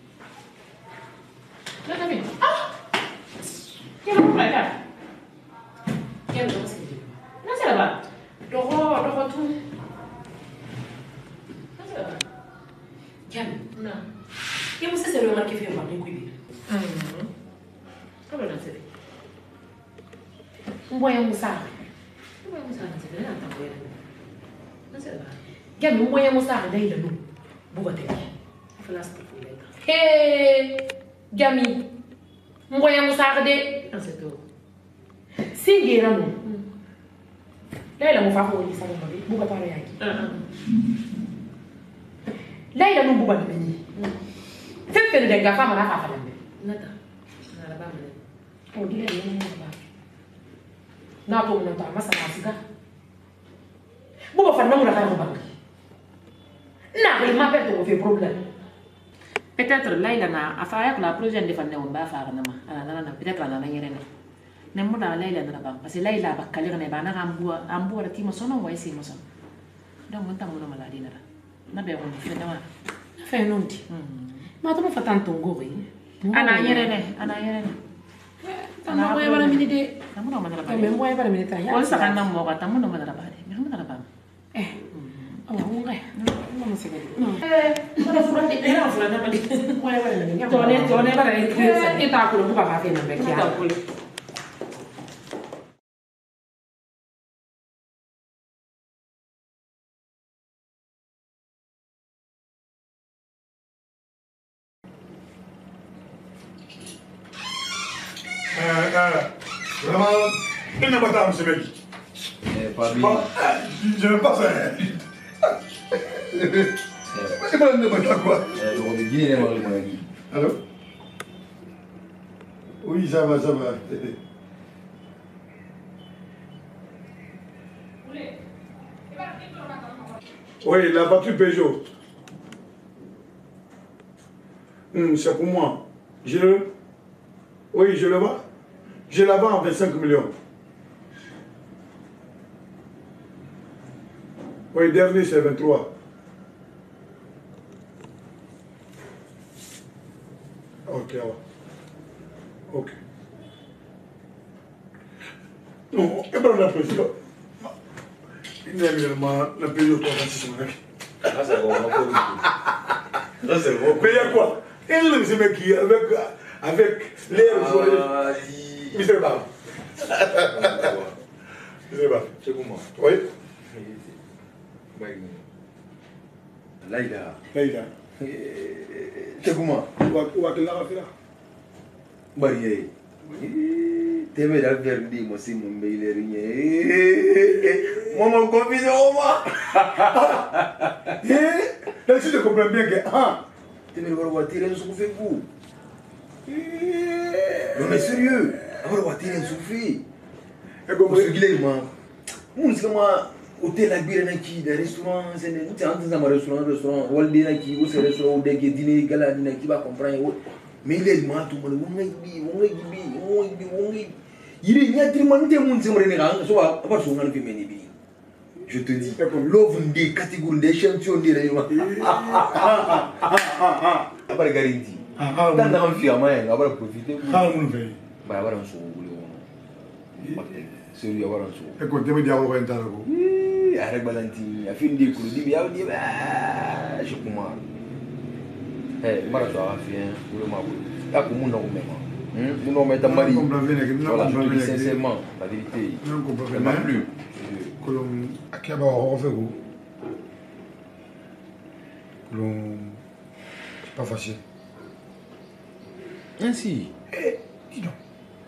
[SPEAKER 3] Joséphine. Ah! Quel est le problème? Quel est le problème? Non, c'est là-bas. Doro, doro tout. Non, c'est là-bas.
[SPEAKER 1] Kiam.
[SPEAKER 3] Non.
[SPEAKER 1] Et vous savez, c'est le mal qui fait un peu de couille.
[SPEAKER 3] Hum. Comment on a fait? On voit un moussard. On voit un moussard, c'est bien, on voit. Non, c'est là-bas. Gami, on voit un moussard, d'ailleurs, nous. Boubaté.
[SPEAKER 1] Il faut la stopper.
[SPEAKER 3] Hé, Gami, on voit un moussard de.
[SPEAKER 1] Non, c'est tout.
[SPEAKER 3] Si, guérin, nous. Là, il a mon favori, ça va me dire. Boubaté, il y a là, il a nous boubaté. C'est fait de gaffa, on a pas fait.
[SPEAKER 1] Nata. On a la barbe.
[SPEAKER 3] Oh, il y a une barbe. Non, pour nous, on a ça, c'est ça. Boubaté, on a pas de non, il m'a fait un problème.
[SPEAKER 1] Peut-être là il a affaire que la prochaine de famille on va faire nama. Ana na peut-être ana na yere ne. Ne mo da là il a na ba parce que là il a ba kale ne ba na ambu ambu ra ti mo sono wa isi mo sono. Donc on tamu no maladi na. Na be on fait na.
[SPEAKER 3] Fait non ti. Ma to fa tanto ngori.
[SPEAKER 1] Ana yere ne, ana yere ne.
[SPEAKER 3] Ana mo yebara mini de.
[SPEAKER 1] Tamu no manara ba.
[SPEAKER 3] Me mo yebara mini ta ya.
[SPEAKER 1] On sa kana mo ka tamu no manara ba. Me mo manara ba.
[SPEAKER 3] Eh. Oh, ngore. Non, c'est vrai.
[SPEAKER 1] Non. Eh, ça va foutre des pères en foulant pas des.
[SPEAKER 3] Ouais, ouais,
[SPEAKER 1] Ton est ton est pas écrit ça.
[SPEAKER 3] et ta couleur pas faire na bec ya.
[SPEAKER 6] Euh, euh, vraiment, il n'a pas tant ce mec.
[SPEAKER 11] Eh, Fabi.
[SPEAKER 6] Je n'aime pas ça. Il m'a demandé quoi?
[SPEAKER 11] Eh, donc on est Guinée, moi, je m'en dis.
[SPEAKER 6] Allô? Oui, ça va, ça va. Oui, la voiture Peugeot. Hum, c'est pour moi. Je le... Oui, je le vends. Je la vends à vingt-cinq millions. Oui, dernier c'est vingt-trois. Ok, ok. Non, et pas la pression. Il y a évidemment la Peugeot trois cent six.
[SPEAKER 11] Là, c'est bon, on peut. Là, c'est bon.
[SPEAKER 6] Mais il y a quoi? Et le ce mec qui avec avec l'air
[SPEAKER 11] Ah,
[SPEAKER 6] Mister Bam. Mister Bam.
[SPEAKER 11] C'est comment?
[SPEAKER 6] Oui.
[SPEAKER 11] Là, il a.
[SPEAKER 6] Là, il a.
[SPEAKER 11] C'est comment?
[SPEAKER 6] Où est-ce qu'il a fait là?
[SPEAKER 11] Bari. Teme da verdi mo si mo mbele rinye. Maman confie au moi.
[SPEAKER 6] Eh, là tu te comprends bien que ah,
[SPEAKER 11] Teme va voir tirer sur fait vous. Non mais sérieux, avoir voir tirer sur fait.
[SPEAKER 6] et comme
[SPEAKER 11] Parce que Guilherme, on se comment hôtel à bière na qui des restaurants, c'est des tu entends dans un restaurant, restaurant, walde na qui, ou c'est restaurant ou des dîner gala na qui va comprendre. Mais il est mort tout le monde, on est bi, on est bi, on est bi, on est. Il est n'y a tellement de monde qui me regarde, soit à part son nom féminin bi. Je te dis, l'offre des catégories des champions des rayons. Ah ah ah ah ah. Pas garantie.
[SPEAKER 6] ah ah,
[SPEAKER 11] Dans un film, on va profiter.
[SPEAKER 6] ah mon frère.
[SPEAKER 11] Bah avoir un sou. Sérieux avoir un sou.
[SPEAKER 6] Et quand tu me dis avoir un temps là.
[SPEAKER 11] Avec Valentine, a fait une découverte, il dit, il dit, bah, je comprends. Eh, je suis un peu de temps. Je suis un peu de temps. Je suis un peu de temps. Je suis sincèrement, la vérité. Je ne m'en plus.
[SPEAKER 6] À qui va on fait quoi? C'est pas facile.
[SPEAKER 4] Ainsi.
[SPEAKER 6] Eh, dis donc.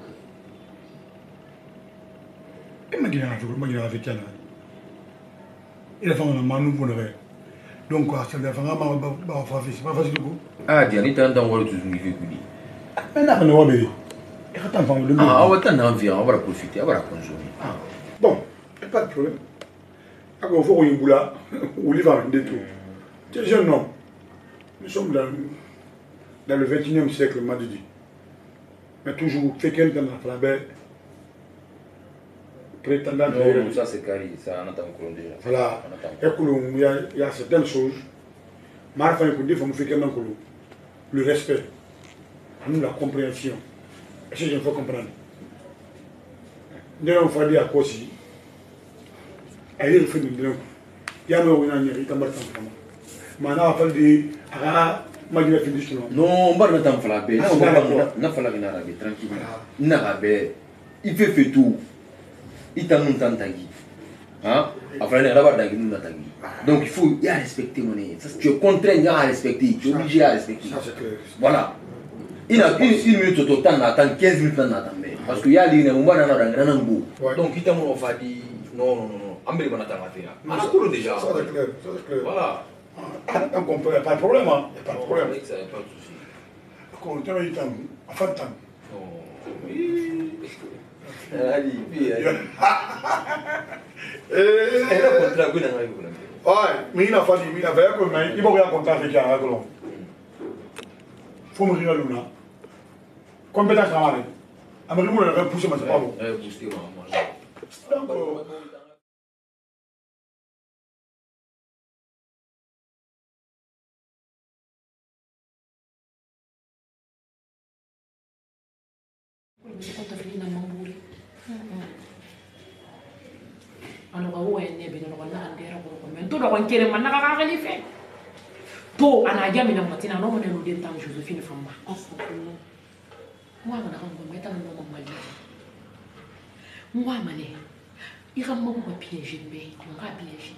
[SPEAKER 6] Et ma gueule, ma gueule avec elle. Il a fait un manou pour le reste. Donc, quoi, ça a fait un manou pour le c'est pas facile du coup.
[SPEAKER 11] Ah, Diane, il t'a entendu tout ce qu'il fait.
[SPEAKER 6] Mais là, on va dire.
[SPEAKER 11] Ah, on va t'en envier, on va profiter, on va consommer. Ah.
[SPEAKER 6] Bon, pas de problème. Alors, il faut qu'on y boula, ou il va un détour. Tu es jeune homme. Nous sommes dans, dans le vingt et unième siècle, m'a dit. Mais toujours, quelqu'un dans la flabe, prétendant
[SPEAKER 11] non, non, ça c'est carré, ça on attend encore déjà.
[SPEAKER 6] Voilà. Il y, a, il y a certaines choses. Marfa et Koundé, il faut nous faire le respect, nous la compréhension. Est-ce que je faut comprendre? Nous avons fait à quoi si elle est le fait de nous. Il y a un moment où il y a un temps maintenant, il dit ah, ma gueule fait du
[SPEAKER 11] non, on va le temps flapper. On va pas la gagner tranquille. Il fait fait tout. Il t'a non tant tangi. Hein? Après, il y a là-bas tangi, nous tangi. Donc il faut y respecter mon nez. Tu es contraint à respecter, tu es obligé à respecter.
[SPEAKER 6] Ça c'est clair.
[SPEAKER 11] Voilà. Il a une minute au total, on attend quinze minutes on attend. Parce qu'il y a des gens qui ont beau.
[SPEAKER 4] Donc il t'a dit non, non, non, non. Ambré va attendre à faire. On a couru déjà.
[SPEAKER 6] Ça c'est clair. Ça c'est clair.
[SPEAKER 4] Voilà.
[SPEAKER 6] On comprend, il n'y a pas de problème. Il n'y a pas de problème.
[SPEAKER 4] Avec ça, il n'y a pas de souci.
[SPEAKER 6] Quand on est temps, en fin de temps.
[SPEAKER 4] Oui. Ali, puis Ali.
[SPEAKER 6] Eh,
[SPEAKER 4] elle a contrat avec vous.
[SPEAKER 6] Ouais, mais il a fallu, il a fallu que il va rien compter avec un agron. Faut me dire Luna. Compétence à marrer. À me dire, on a poussé, mais c'est pas bon.
[SPEAKER 4] Euh, booster, moi.
[SPEAKER 6] Donc,
[SPEAKER 3] ano ka wo en nebe no na andera ko ko men to do kon kere man na ka ka ni fe to ana jami na matina no mo ne no de tam Josephine Famba astagfirullah moi na ka ko meta no mo mali moi mané il ka mo ko piéger be ko ka piéger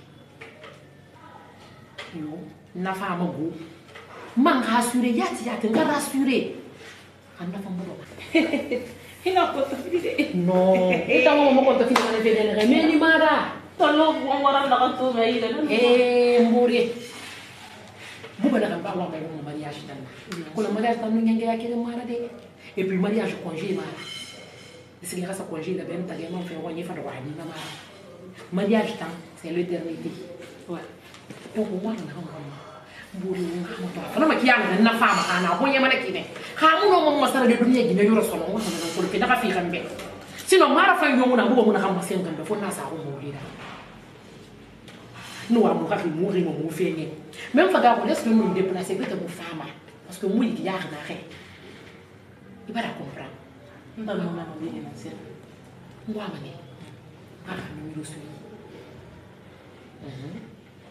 [SPEAKER 3] yo na fa ma go man rassurer yati yati nga rassurer kan na fa mo do il a pas de non, il t'a mon compte fini on fait des remèdes ni mara.
[SPEAKER 1] Tolo on va rendre la tout mais il est
[SPEAKER 3] eh mourir. Vous allez pas avoir un mariage dans. Quand le mariage dans nous n'y a que mara de. Et puis mariage congé mara. C'est grâce à congé la ben t'as vraiment fait on y fait droit ni mara. Mariage temps c'est l'éternité. Ouais. Donc au moins on a buru fana ma kiyama na fama kana ko nyama na kine ha mu no mo masara de dunya gine yoro solo mo na ko ke daga fi kambe sino mara fa yomu na bugo mo na xam sen kambe fo na sa ko mo lira no wa mo ka fi mo ri mo mo fe ni même fa ga ko laisse me me déplacer que mo fama parce que mo yi ya na xe il va la comprendre
[SPEAKER 1] pas mon maman bien c'est
[SPEAKER 3] moi mané ah numéro suivi mhm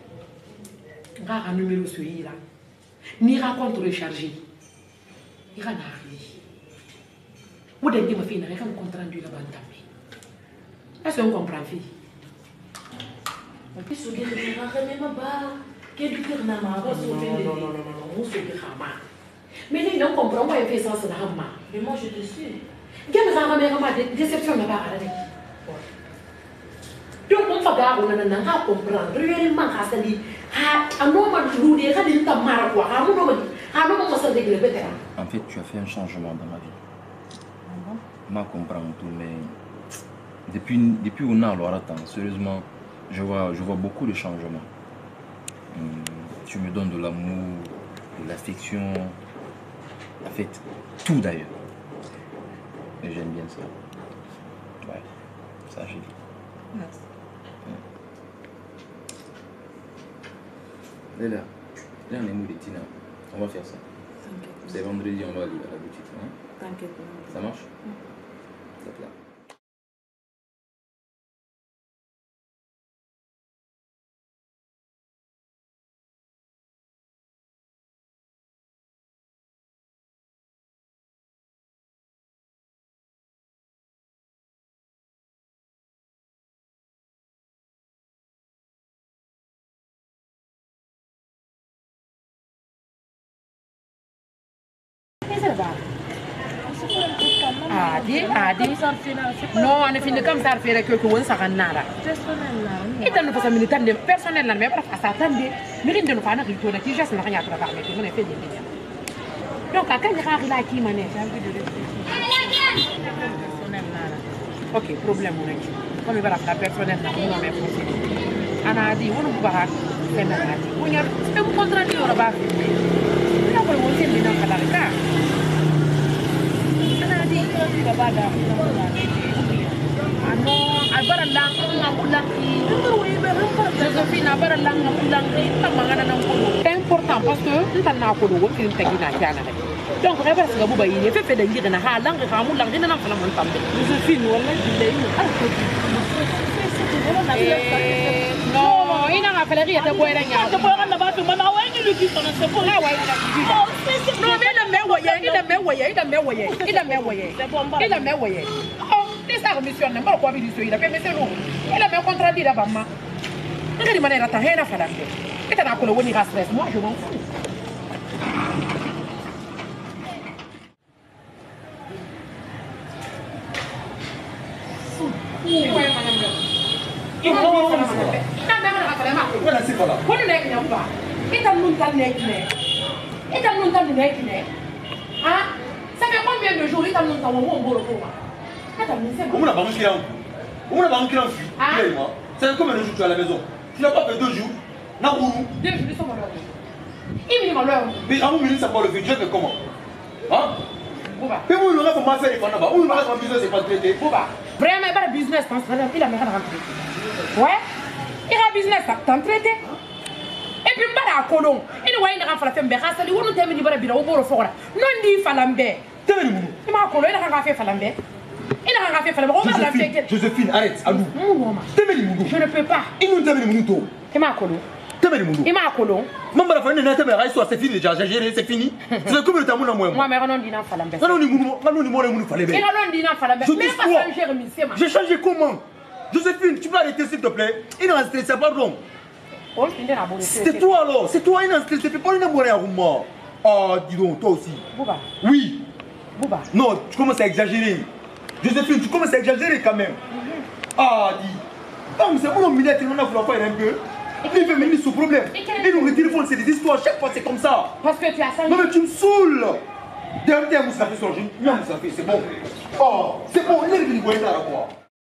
[SPEAKER 3] un numéro sur là. Ni raconte rechargé. Il va n'arriver. Vous devez me faire un compte rendu là-bas. Est-ce qu'on comprend, fille?
[SPEAKER 1] Puis, ce que je vais ramener ma barre, que du cœur n'a pas. Non, non, non, non, non,
[SPEAKER 3] mais nous ne comprenons pas faire ça, c'est la rama.
[SPEAKER 1] Mais moi, je te suis.
[SPEAKER 3] Quelle est la rama de déception là-bas? Donc, on va garder, on n'a pas comprendre réellement ça dit.
[SPEAKER 11] En fait, tu as fait un changement dans ma vie. Je comprends tout, mais depuis, depuis on a alors attends, sérieusement, je vois, je vois beaucoup de changements. Hum, tu me donnes de l'amour, de l'affection, en fait, tout d'ailleurs. Et j'aime bien ça. Ouais, ça j'ai dit. Merci. Léla, là on est mou des Tina. On va faire ça. C'est vendredi, on va aller à la boutique. Hein?
[SPEAKER 1] T'inquiète.
[SPEAKER 11] Ça marche? Top là.
[SPEAKER 3] Adi, adi. Non, on est fini comme ça, faire que qu'on s'en nada. Et dans notre famille, tant personnel, mais pas à s'attendre. Mais rien de nous faire un retour de qui juste n'a rien à faire, mais on a fait des millions. Donc, à quel moment il a qui mané? Ok, problème, on est. Comme il va la personnel, on a même possible. Ana dit, on ne peut pas faire la radio. On y a un contrat de l'Europe. On a pour le moment, c'est bien dans le cas. Ana dit, il va pas non, abara lang ngamulang i. Josephine abara lang ngamulang i. Tamangana ng kulo. C'est important parce que ntan na kulo wo film tagi na kiana rek. Donc reba sa gabu bayi ne fefe da ngira na ha lang ga ngamulang dina na fala mon tambe. Josephine wallahi billahi ah ko. Non, ina nga fala riya ta boyra nya. Ta boyra na ba tu mana wa ni luki tona se ko la wa ina. Non, mais ina me waye, ina me waye, ina me waye, ina me waye. Ina me waye. Esa commission n'a pas quoi dire sur il a fait mais c'est nous il a même contradit là bas ma regarde manière ta rien à faire et t'as encore le woni stress moi je m'en fous il faut na même na faire ma voilà c'est voilà on est là pas et t'as nous t'as né et t'as nous t'as né hein ça fait combien de jours il t'a nous t'as au bon
[SPEAKER 2] on a pas un client. On a pas un client. C'est combien de jours tu es à la maison? Tu n'as pas fait deux jours. Nabourou.
[SPEAKER 3] Deux jours, ils sont malheureux. Ils sont malheureux.
[SPEAKER 2] Mais à mon ministre, ça parle de fait. Tu fais comment? Hein? Mais vous, il faut faire les fans là-bas. Vous, il faut business, c'est pas traité.
[SPEAKER 3] Vraiment, il y a un business, il a mis en ouais? Il y a un business, t'en traité. Et puis, il y a un colon. Il y a un colon. Il y a un colon. Il y a un colon. Il y a un colon. Il y a un colon. Il y a un colon. Il y a un colon. Il a rien fait, Joséphine,
[SPEAKER 2] Joséphine, arrête, à nous.
[SPEAKER 3] Je ne peux pas.
[SPEAKER 2] Il nous a mis tout.
[SPEAKER 3] Il m'a colon. Il m'a colon.
[SPEAKER 2] Maman, la famille n'a pas de c'est fini déjà, j'ai géré, c'est fini. C'est comme le tamoun à moi.
[SPEAKER 3] Moi, mais on dit non, fallait bien.
[SPEAKER 2] Non, non, non, non, fallait bien.
[SPEAKER 3] Non, dit non, fallait bien. Mais pas changer,
[SPEAKER 2] j'ai changé comment? Joséphine, tu peux arrêter s'il te plaît. Il est resté, c'est pardon. C'est toi alors, c'est toi, il est resté, c'est pas une amour à moi. Ah, dis donc, toi aussi.
[SPEAKER 3] Bouba.
[SPEAKER 2] Oui.
[SPEAKER 3] Bouba.
[SPEAKER 2] Non, tu commences à exagérer. Joséphine, tu commences à exagérer quand même. Ah, dis. Donc, c'est mon militaire qui a voulu faire un peu. Il veut mener ce problème. Et nous, le téléphone, c'est des histoires. Chaque fois, c'est comme ça.
[SPEAKER 3] Parce que tu as ça.
[SPEAKER 2] Non, mais tu me saoules. Derrière, vous savez, c'est bon. Oh, c'est bon. Il est venu voir là, quoi.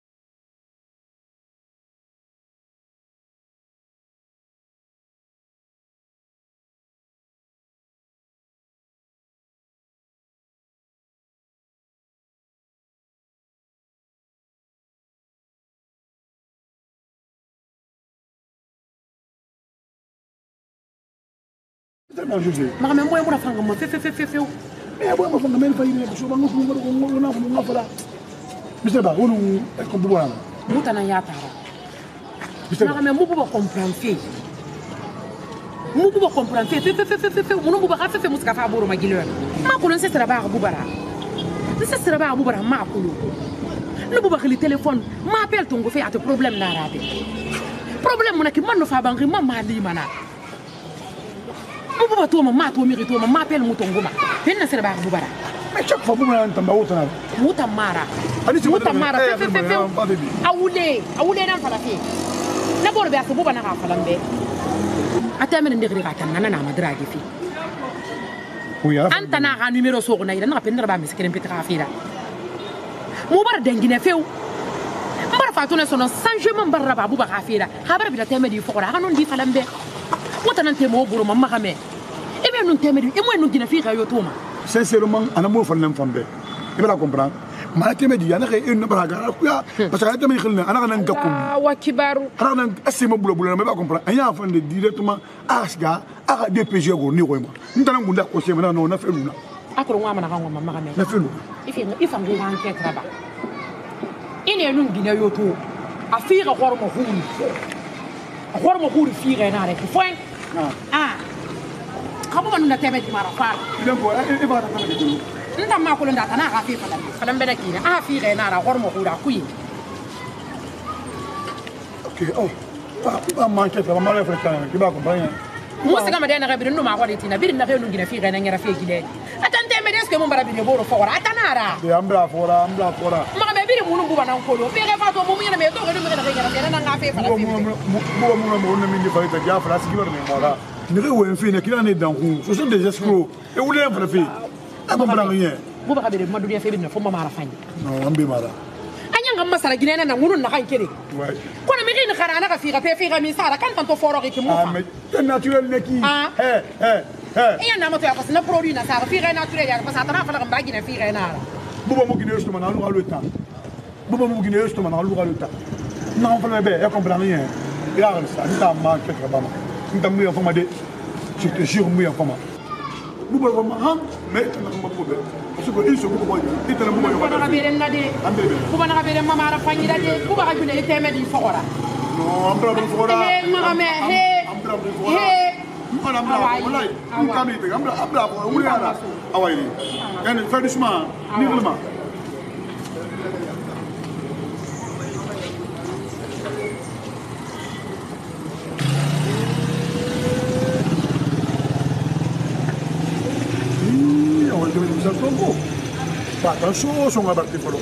[SPEAKER 3] Ma même moi, moi, fanga, moi, fais, fais, fais, fais, fais.
[SPEAKER 6] Mais moi, moi, fanga, même pas une chose, on a, on a, on a, voilà. Monsieur Ba, on est comme vous voilà.
[SPEAKER 3] Vous t'en avez appris. Ma même moi, vous comprendre, fait. Moi, vous comprendre, fait, fait, fait, fait, fait, fait. Moi, vous pas fait, fait, musika fa boro magileur. Ma ko non c'est travail à Boubara. C'est travail à Boubara, ma ko lo. Le Boubara le téléphone, m'appelle ton go fait à te problème là raté. Problème mon ki man no fa bangri, ma ma li mana. Pourquoi toi, maman, toi, mérite, toi, maman, appelle Mouton Goma. Viens à Serba Boubara.
[SPEAKER 6] Mais chaque fois, vous m'avez entendu,
[SPEAKER 3] Moutamara. Moutamara, fais, fais, fais, fais. Aoulé, Aoulé, n'a pas la fille. D'abord, le berceau, Boubana, Falambe. Attends, mais ne regarde pas, Nana, ma drague fille.
[SPEAKER 6] Oui,
[SPEAKER 3] Antana, un numéro sur on a une appel de la base qui est un peu rapide. Moubar dengue, fait où? Mbar fatuna sono changement barra Boubara Fira. Habar bi la teme di fora, hanon di Falambe. What an antemo buru mamma kame. E bien non temeri, e moi non dina fira yo toma.
[SPEAKER 6] Sincèrement, on a mot fan l'enfambe. Et bien la comprendre. Ma teme di yana une braga parce que la teme khilna ana nan gakum.
[SPEAKER 3] Ah wa kibaru.
[SPEAKER 6] Ana nan asima bulo bulo mais pas comprendre. Anya fan de directement asga aka D P G go ni ko ma. Ntana ngunda ko se mana no na felu na.
[SPEAKER 3] Akoro ngwa mana ngwa mamma kame.
[SPEAKER 6] Na felu.
[SPEAKER 3] Ifi ifa ngi han ke traba. Ine nun dina yo to. Afira hormo hulu. Hormo hulu fira na rek. Foi. Ah, kamu mana nak tembak di mana far?
[SPEAKER 6] Tidak boleh, ini baru tak nak itu.
[SPEAKER 3] Entah mak kulon datang nak kafe falam, falam benda kini. Ah, fi kena nara hormo kuda kui.
[SPEAKER 6] Okay, oh, pak, pak macam tu, mana lepas sana, kita company.
[SPEAKER 3] Musa kama dia nak beri nu mak kuda itu, na beri nak beri nu gina fi kena ngira fi gile. Atan me des que mon barabi de boro fora atanara
[SPEAKER 6] de ambra fora ambra fora
[SPEAKER 3] ma me bi munu buba nan kolo be fa to mo mu ne me to ko me na ga na nga fe fa la fe
[SPEAKER 6] mo mo mo mo ne mindi fa ta ja fra si kibar me mora ne re wen fi ne kila ne dan ku ce sont des escrocs et vous les fa fi am bra rien
[SPEAKER 3] buba ka be ma du dia fe bi ne fo ma mara fani
[SPEAKER 6] non ambe mara
[SPEAKER 3] anya nga masara ginena na ngunu na kan kere
[SPEAKER 6] ouais
[SPEAKER 3] kona me rin khara na ka fi ka pe fi ga mi sara kan tanto foro ke mo
[SPEAKER 6] ah mais c'est naturel ne qui eh eh eh
[SPEAKER 3] iya na mo to ya parce na produit na sara fi ga naturel ya parce atana fa la ba gina fi ga na
[SPEAKER 6] buba mo gine justement na lu le temps buba mo gine justement na lu le temps non fa be ya comprend rien ya ça ni ta ma ke ba ma ni ta mu ya fama de je te jure mu ya fama buba ko ma han mais na ko ko be parce que il se ko ko il te na buba yo
[SPEAKER 3] buba na be na de buba na be mama ra fanyi da de buba ka june ite me di fora
[SPEAKER 6] non am bra bu fora
[SPEAKER 3] he ma me he
[SPEAKER 6] am bra bu fora
[SPEAKER 3] he
[SPEAKER 6] Madame Bravo, wallahi, vous camez, Madame Bravo, vous voulez là. Ah ouais, yani fais doucement, nivellement. Oui, on va te mettre ça trop beau. Pas attention, on va battre pour l'eau.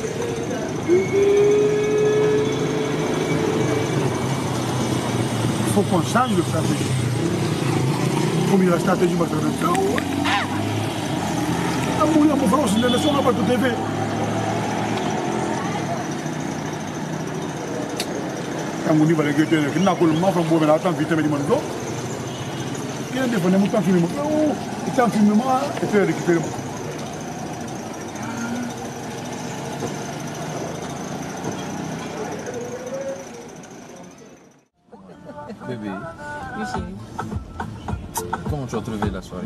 [SPEAKER 6] Il faut qu'on change de stratégie. Come la stratégie va faire le temps. Ah, mourir pour France, les nations n'ont pas tout fait. Quand on y va les guetter, il n'a pas le mal, on va attendre vite, mais il m'a dit, il y a des fois, il y a un film, il y a un film, et puis récupérer.
[SPEAKER 4] Bébé.
[SPEAKER 10] Oui, chérie.
[SPEAKER 4] Comment tu as trouvé la soirée?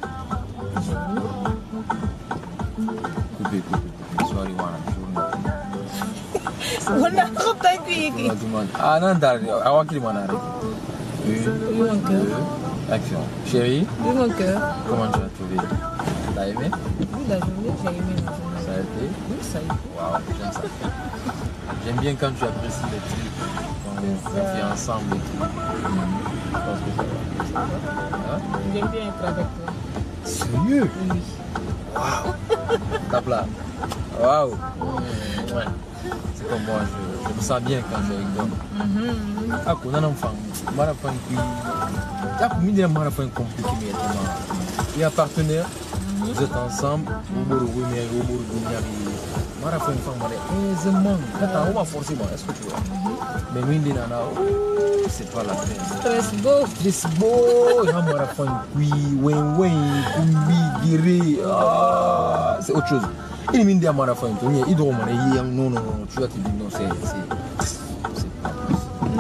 [SPEAKER 4] Coupé, coupé, coupé. Soirée, voilà, journée.
[SPEAKER 10] On a trop d'accueillir.
[SPEAKER 4] Ah non, d'accord. Avant qu'il m'en arrête. Une,
[SPEAKER 10] Oui, mon cœur.
[SPEAKER 4] deux, action. Chérie,
[SPEAKER 10] Oui, mon cœur.
[SPEAKER 4] comment tu as trouvé? T'as aimé?
[SPEAKER 10] Oui, la journée, j'ai aimé la journée.
[SPEAKER 4] Ça a été?
[SPEAKER 10] Oui, ça a été.
[SPEAKER 4] Waouh, j'aime ça. J'aime bien quand tu apprécies les trucs, quand on fait ensemble et tout. Je pense que ça va. Hein?
[SPEAKER 10] J'aime bien être avec toi.
[SPEAKER 4] Sérieux?
[SPEAKER 10] Oui.
[SPEAKER 4] Waouh! Tape là. Waouh! Ouais. C'est comme moi, je, je me sens bien quand je suis avec toi. Ah, qu'on a un enfant. Marathon qui. Ah, pour moi, marathon compliqué, mais tellement. Il y a un partenaire, vous êtes ensemble, vous vous revenez, vous vous revenez. Marathon femme, aisément. Attends, on va forcer, moi, est-ce que tu vois? Mais Windy Nana, c'est pas la peine.
[SPEAKER 10] Stress beau.
[SPEAKER 4] Stress beau. Il y a un marathon qui, wen wen, kumbi, guéri. Ah, c'est autre chose. Il m'a dit à marathon, il doit me dire, non, non, non, tu vas te dire, non, c'est. C'est pas possible.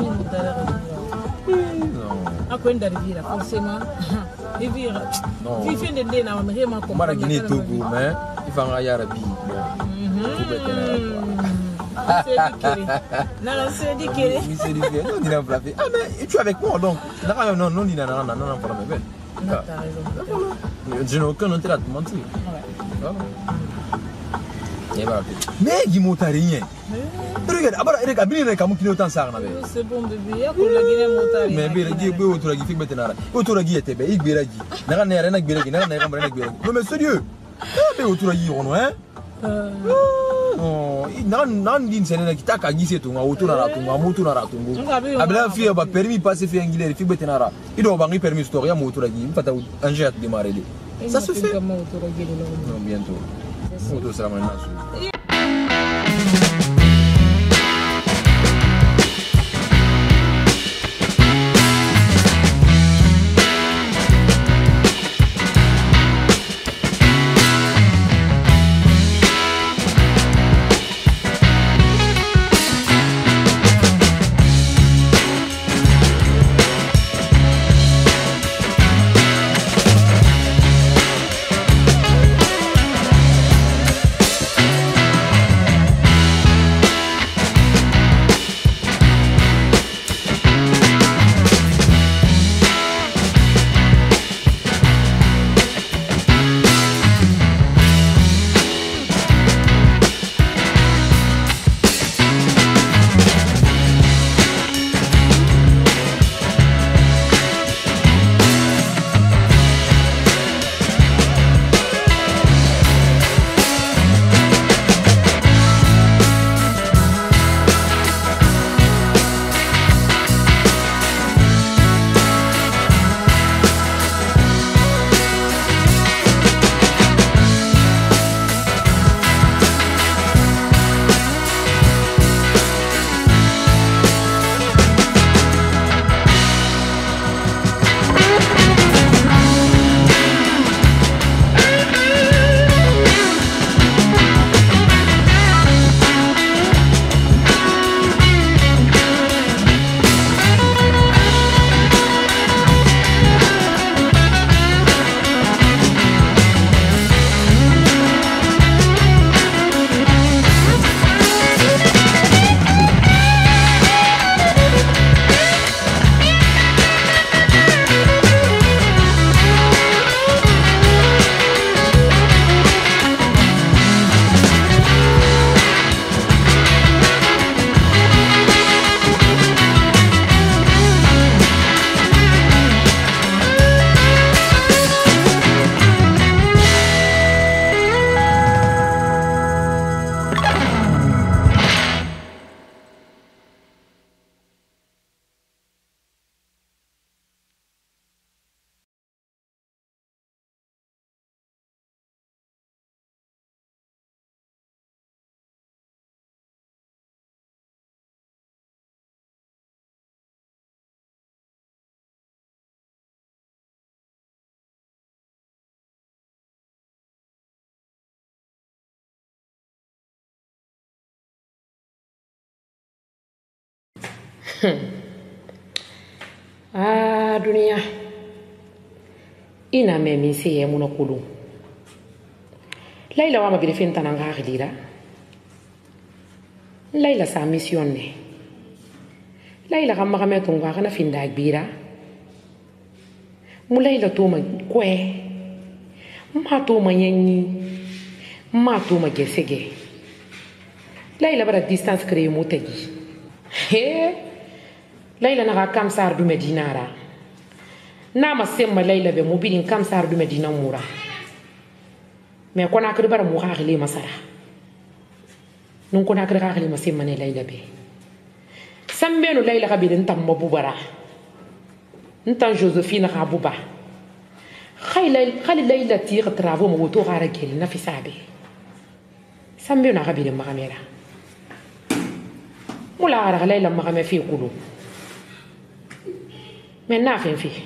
[SPEAKER 4] Non.
[SPEAKER 10] À quoi d'arriver forcément? Et vivre.
[SPEAKER 4] Non.
[SPEAKER 10] Vivre de l'année, on va vraiment comprendre.
[SPEAKER 4] Mara Guinée Togo, mais il faut un Yarabi.
[SPEAKER 10] Non, non, c'est dit que.
[SPEAKER 4] Oui, c'est dit que. Non, il a plaqué. Ah, mais tu es avec moi donc. Non, non, non, il n'a pas de problème.
[SPEAKER 10] Non, t'as raison.
[SPEAKER 4] Je n'ai aucun intérêt à te mentir. Mais il m'a rien. Regarde, regarde, regarde, comme tu autant ça.
[SPEAKER 10] C'est bon, bébé. Il y a pour la Guinée montale.
[SPEAKER 4] Mais il y a des gens qui ont fait des choses. Autour de qui était bien, il y a des gens qui ont fait des choses. Non, mais sérieux. Il y a des gens qui ont fait des choses. nan din sene na kitaka gise to ngautu na ratu ngamutu na ratu ngu abla fi ba permis passer fi angilere fi betenara ido ba ngi permis storia motu la gi fata anje at démarrer ça se fait non bientôt motu sera maintenant.
[SPEAKER 3] Ah, dunia. Ina me mi se ye muna kulu. Laila wa mabiri fin tanang hakilira. Laila sa mission ne. Laila kama kame tunga kana finda bira. Mu Laila tuma kwe. Ma tuma yenyi. Ma tuma gesege. Laila bara distance créé motegi. He. Laila na kam sar du Medinara. Na ma semma Laila be mobilin kam sar du Medina mura. Mais kona kri bara mu xaxili masara. Nun kona kri xaxili ma semma ne Laila be. Sambenu Laila ka bi ntam mabubara. Ntan Josephine ka buba. Khayla khali Laila tire travaux mo to xara geli na fi sabe. Sambenu ka bi de magamera. Mula ara Laila magame fi kulu. Mais na fin fi.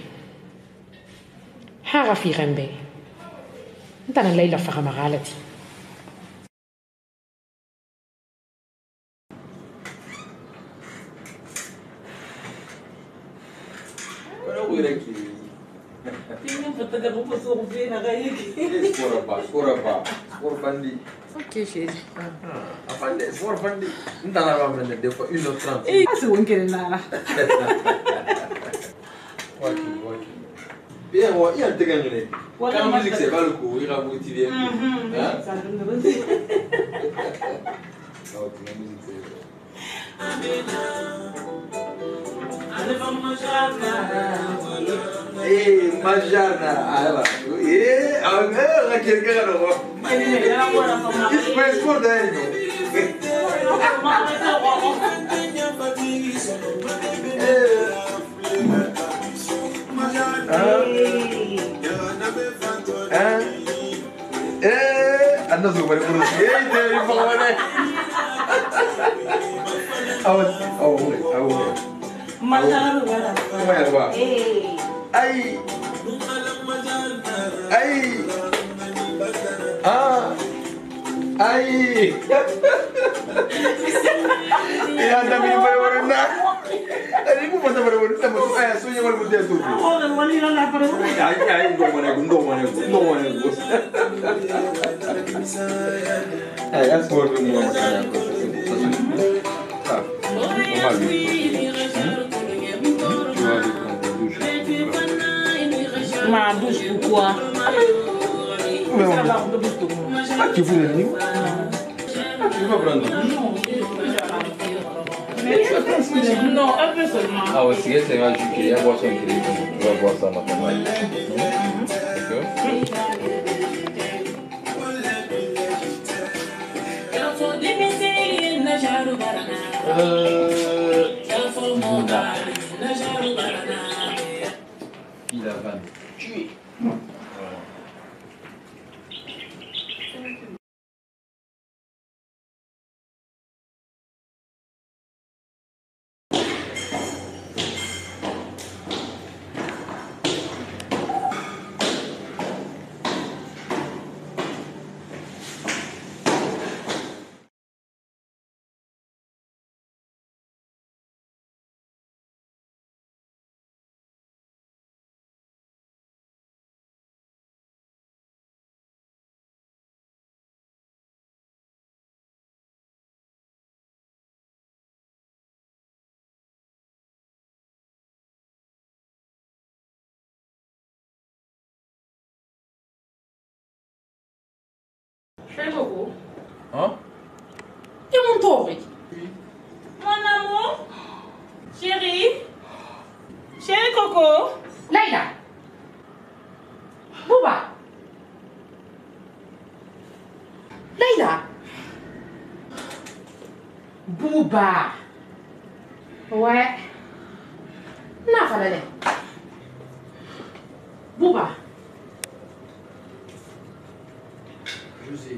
[SPEAKER 3] Haga fi gambe. Ntana Laila fa magalati.
[SPEAKER 4] Ok, chérie. Afande, pour Afande. Nous t'en avons amené des fois une heure trente.
[SPEAKER 1] Eh, c'est bon qu'elle est là.
[SPEAKER 4] Ok, ok. Bien, il y a un téléphone. Quand la musique, c'est pas le coup, il va motiver un peu. Ça donne de l'autre. Ok, la musique, c'est. Eh, Majana, alors, eh, alors, là, quelqu'un alors, il se passe pour d'elle. Hein? Eh, anda super kurus. Eh, dari mana? Awas, awas, awas. Masalah apa? Apa? Ay, ay, ah, ay. Ya, tapi ini baru-baru nak. Tadi aku masa baru-baru nak masuk ayah, soalnya baru dia tu. Oh, dan wali lah baru. Ay, ay, dong mana, dong mana, dong mana. Ay, as for me, mau makan apa? Ah, mau makan.
[SPEAKER 1] Ma douche pourquoi?
[SPEAKER 4] Ah, tu fous le niveau? Tu vas prendre?
[SPEAKER 1] Non, un peu seulement.
[SPEAKER 4] Ah, aussi, c'est un jus qui est à boire son crédit. Tu vas boire ça maintenant. Euh... Il a vingt tué.
[SPEAKER 1] Chérie Coco.
[SPEAKER 4] Hein?
[SPEAKER 1] Tu es mon tour. Oui. Mon amour. Chérie. Chérie Coco.
[SPEAKER 3] Laila. Bouba. Laila. Bouba. Ouais. Na falale. Bouba.
[SPEAKER 4] José.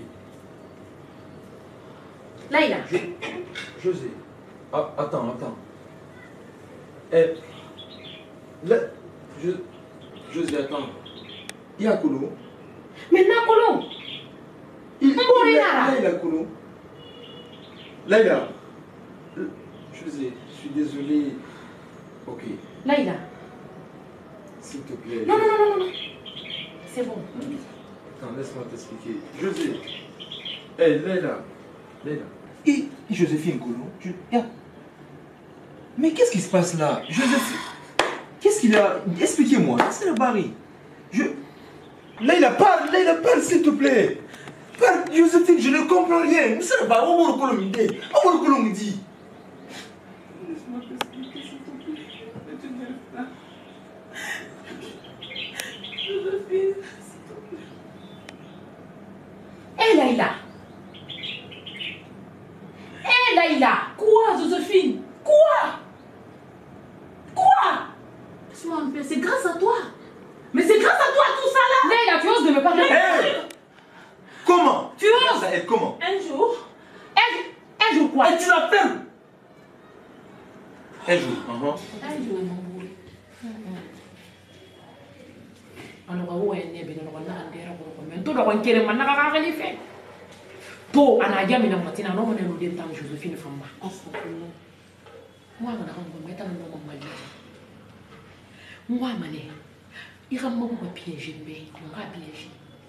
[SPEAKER 3] Laila.
[SPEAKER 4] Je... José. Ah, attends, attends. Eh. Là. Je... José, attends. Il y a Koulou.
[SPEAKER 3] Mais n'a Koulou.
[SPEAKER 4] Il y a Koulou. Laila. José.
[SPEAKER 2] suis désolé. Ok.
[SPEAKER 3] Laïla.
[SPEAKER 2] S'il te plaît.
[SPEAKER 3] Non, non, non, non, non. C'est bon.
[SPEAKER 2] Attends, laisse-moi t'expliquer. José. Hé, hey, Laila. Laila.
[SPEAKER 11] Et Joséphine Koulou, tu... Mais qu'est-ce qui se passe là? Joséphine. Qu'est-ce qu'il a? Expliquez-moi. C'est le Barry. Je. Laila, parle, Laila, parle, s'il te plaît. Parle, Joséphine, je ne comprends rien. Mais c'est le Barry. On va le colombier. On va le colombier.
[SPEAKER 5] Laisse-moi t'expliquer, s'il te plaît. Mais tu n'arrives pas. Joséphine, s'il te plaît.
[SPEAKER 3] Hé, Laïla. Hé, Laïla.
[SPEAKER 5] Quoi, Joséphine? Quoi? Quoi? Laisse-moi un peu, c'est grâce à toi. Mais c'est grâce à toi tout ça là.
[SPEAKER 3] Laïla, tu oses de me parler.
[SPEAKER 11] Hey! Comment?
[SPEAKER 5] Tu oses?
[SPEAKER 11] Ça aide comment?
[SPEAKER 5] Un jour.
[SPEAKER 3] Un, un jour quoi?
[SPEAKER 11] Et tu la fermes? Un jour. Uh-huh.
[SPEAKER 3] Un jour, mon boulot. Alors, où est-ce que tu es? Tu dois en quérir maintenant à la fin. To ana jami na matina no mo ne no den tam Joséphine famba. Moi, je ne sais pas si moi, je il va me piéger, mais il va piéger.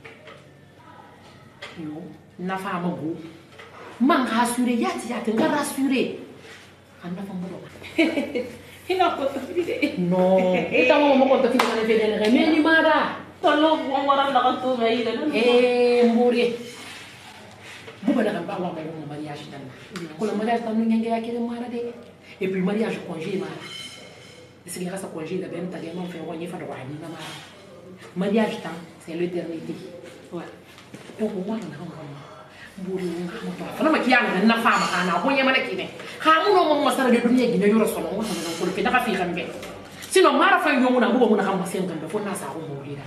[SPEAKER 3] Yo, na femme go. Man rassuré, yati yati, nga rassuré. Anda femme go.
[SPEAKER 5] Il a pas de
[SPEAKER 3] Non, et ta maman compte fini dans les vénères, mais ni mara.
[SPEAKER 5] Tolo on va rendre la tout mais il est.
[SPEAKER 3] Eh, mourir. Vous allez pas voir mon mariage dans. Quand le mariage dans nous ngenge yakere mara de. Et puis le mariage congé mara. C'est grâce à congé la ben ta gamin fait royer fa de wani na mara. Mariage temps, c'est l'éternité. Ouais. Donc moi on a un buri nga mo fa na makiyana na fama kana bonya mana kine. Ha mu no mo masara de dunya gine yoro solo ngo na ko pe daga fi kambe. Sinon mara fa yo muna bugo muna kamba sen kambe fo na sa ko mo lida.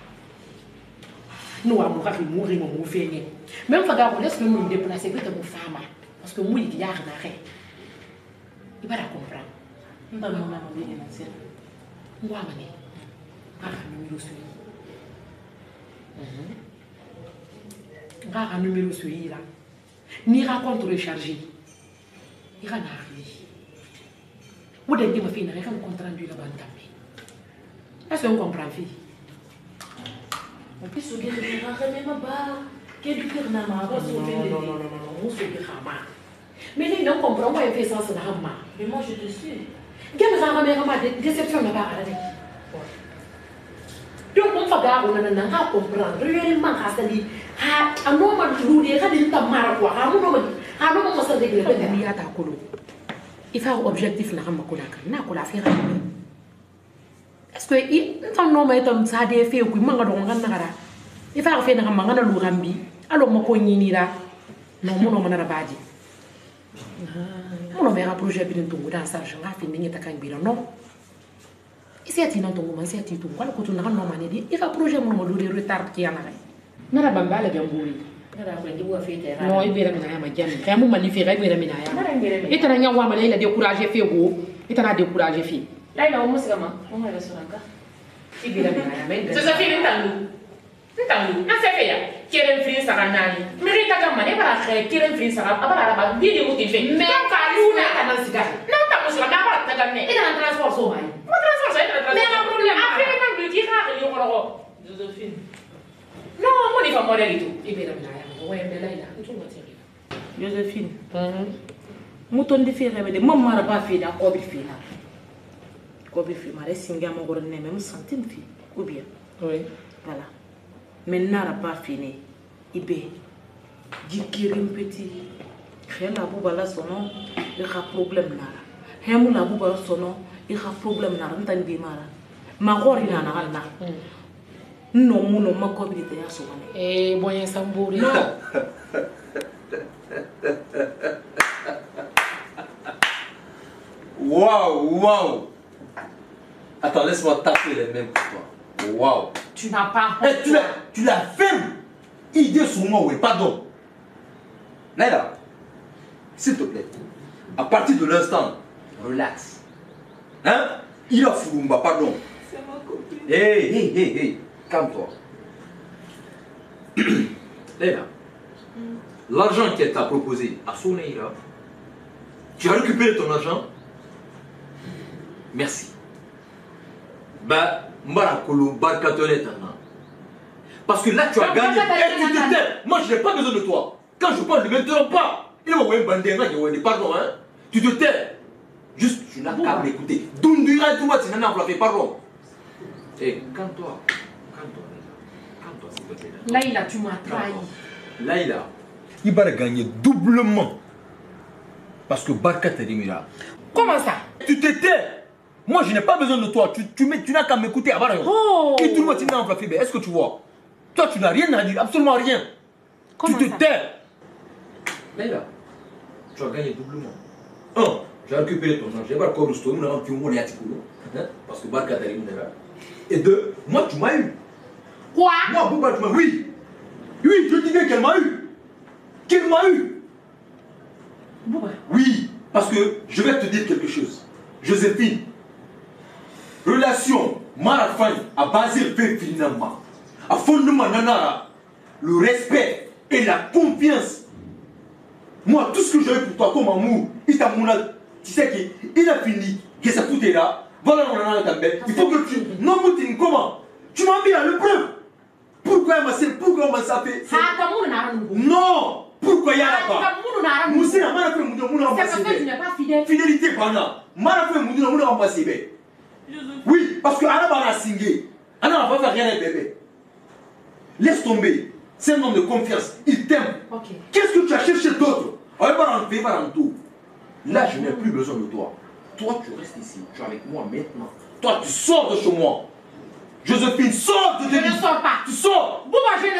[SPEAKER 3] Nous avons mourir mon mauvais nez. Même si on laisse nous déplacer, c'est une femme. Parce que moi, il y a rien. Il va la comprendre.
[SPEAKER 5] Nous avons un ami qui est là.
[SPEAKER 3] Moi, je vais un numéro sur un numéro sur là. Ni raconte rechargé. Il va n'arriver. Vous devez me faire un compte rendu là-bas. Est-ce qu'on comprend, fille?
[SPEAKER 5] En plus, on vient de dire, même pas, qu'il y a du pire dans ma voix, on vient de dire.
[SPEAKER 3] Non, non, non, non, on se dit, mais les gens comprennent, moi, je fais ça, c'est la main.
[SPEAKER 5] Mais moi, je te suis.
[SPEAKER 3] Quelle est déception là-bas? Donc, on va garder, on a comprendre, réellement, ça dit, ah, un homme a dit, il y a des gens qui ont un homme, un homme a dit, il y a des il faut un objectif, il faut un faire. Est-ce que il non mais tam ça des fait ku manga do ngana gara il faut faire na manga na lu rambi alors mako nyinira non mono mana baji mono vera projet bi ntungu dans ça je nga fi ningi takambira non ici ati na ntungu man si ati tu kwala ko tu na no mane di il va projet mono mo do retard ki yana gai na ra bambala be mburi
[SPEAKER 5] na ra ko ndi wo fi te ra
[SPEAKER 3] non ibera mina ya majani ka mu mani fi ga ibera mina ya itana nya wa mala ila décourager fi go itana décourager fi.
[SPEAKER 5] Là, il a un comment? On va aller sur un gars.
[SPEAKER 3] Il est là, mais
[SPEAKER 5] c'est ça qui est dans nous. C'est dans nous. On s'est fait ya. Qui est un fils à Ranani. Mais il t'a gagné, il va faire qui est un fils à Ranani. Ah bah, il est motivé. Mais quand nous n'a pas de cigare. Non, t'as pas de cigare, mais t'as gagné. Il a un transport sauvage. Mon transport sauvage, il a un transport. Mais un problème. Après, il a un qui a rien au roi. Joséphine. Non, moi, il va mourir et tout. Il est là, mais ouais, mais là, il a tout le monde. Joséphine. Mouton de faire révéler. Maman n'a pas fait d'accord, il fait là. Kobe fi mare singa mo gorne même centième fi ou bien oui voilà mais nara pas fini ibe dikirim petit khela bu bala sono il a problème nara hemu la bu bala sono il a problème nara ntan bi mara ma gori na na na no mu no ma ko bi te ya so wane eh boyen samburi no
[SPEAKER 11] Waouh, waouh. Attends, laisse-moi taper les mêmes pour toi. Waouh.
[SPEAKER 3] Tu n'as pas...
[SPEAKER 11] Hey, tu, la, tu la fermes. Idée sur moi, oui, pardon. Naila, s'il te plaît, à partir de l'instant, relax. Hein? Il a Furumba, pardon.
[SPEAKER 5] C'est ma copine.
[SPEAKER 11] Hé, hé, hé, hé, calme-toi. Naila, mm. l'argent qu'elle t'a proposé à son Naila, tu as récupéré ton argent
[SPEAKER 4] Merci. Bah, Marakolo, Barkatone, parce que là, tu as gagné et tu te tais. Moi, je n'ai pas besoin de toi. Quand je parle, ne m'interromps pas. Il m'a envoyé un bandit, il m'a pardon, hein. Tu te tais. Juste, tu n'as qu'à m'écouter. Dundura, tout le monde, tu n'as pas fait pardon. Eh, calme-toi. Calme-toi. Calme-toi, s'il te plaît.
[SPEAKER 3] Laïla, tu m'as trahi.
[SPEAKER 4] Laïla, il va gagner doublement. Parce que Barka t'a dit, Mira.
[SPEAKER 3] Comment ça?
[SPEAKER 4] Tu te tais. Moi, je n'ai pas besoin de toi. Tu, tu, tu n'as qu'à m'écouter.
[SPEAKER 3] Oh.
[SPEAKER 4] Et tout le monde, tu n'as pas fait. Est-ce que tu vois? Toi, tu n'as rien à dire. Absolument rien.
[SPEAKER 3] Comment
[SPEAKER 4] tu te
[SPEAKER 3] ça?
[SPEAKER 4] tais. Laïla, tu as gagné doublement. Un, j'ai récupéré ton argent. J'ai pas encore reçu. Nous avons fait un mot parce que Barka t'a dit, Mira. Et deux, moi, tu m'as eu.
[SPEAKER 3] Quoi?
[SPEAKER 4] Moi, Bouba, tu m'as eu. Oui. Oui, je dis bien qu'elle m'a eu. Qu'elle m'a eu.
[SPEAKER 3] Bouba.
[SPEAKER 4] Oui, parce que je vais te dire quelque chose. Joséphine, relation Marafan à Basile fait finalement. À fondement Nanara, le respect et la confiance. Moi, tout ce que j'ai pour toi comme amour, il t'a mon tu sais qu'il a fini. Que ça tout est là. Voilà mon ananas també. Il faut que tu. Non, Moutine, comment? Tu m'as mis à l'épreuve. Pourquoi elle m'a fait? Pourquoi elle m'a fait? Non! Pourquoi il y a là-bas? Moussé n'a pas fait Moudou, Moudou n'a pas
[SPEAKER 3] C'est parce que tu n'es pas fidèle.
[SPEAKER 4] Fidélité, Bana. M'a fait Moudou, Moudou n'a pas fait. Oui, parce que Anna va la signer. Anna n'a pas fait rien à bébé. Laisse tomber. C'est un homme de confiance. Il t'aime.
[SPEAKER 3] Okay.
[SPEAKER 4] Qu'est-ce que tu as cherché d'autre? On va en faire en tout. Là, je n'ai plus besoin de toi. Toi, tu restes ici. Tu es avec moi maintenant. Toi, tu sors de chez moi. Joséphine, sors de
[SPEAKER 3] Je ne sors pas.
[SPEAKER 4] Tu sors.
[SPEAKER 3] Bouba, je ne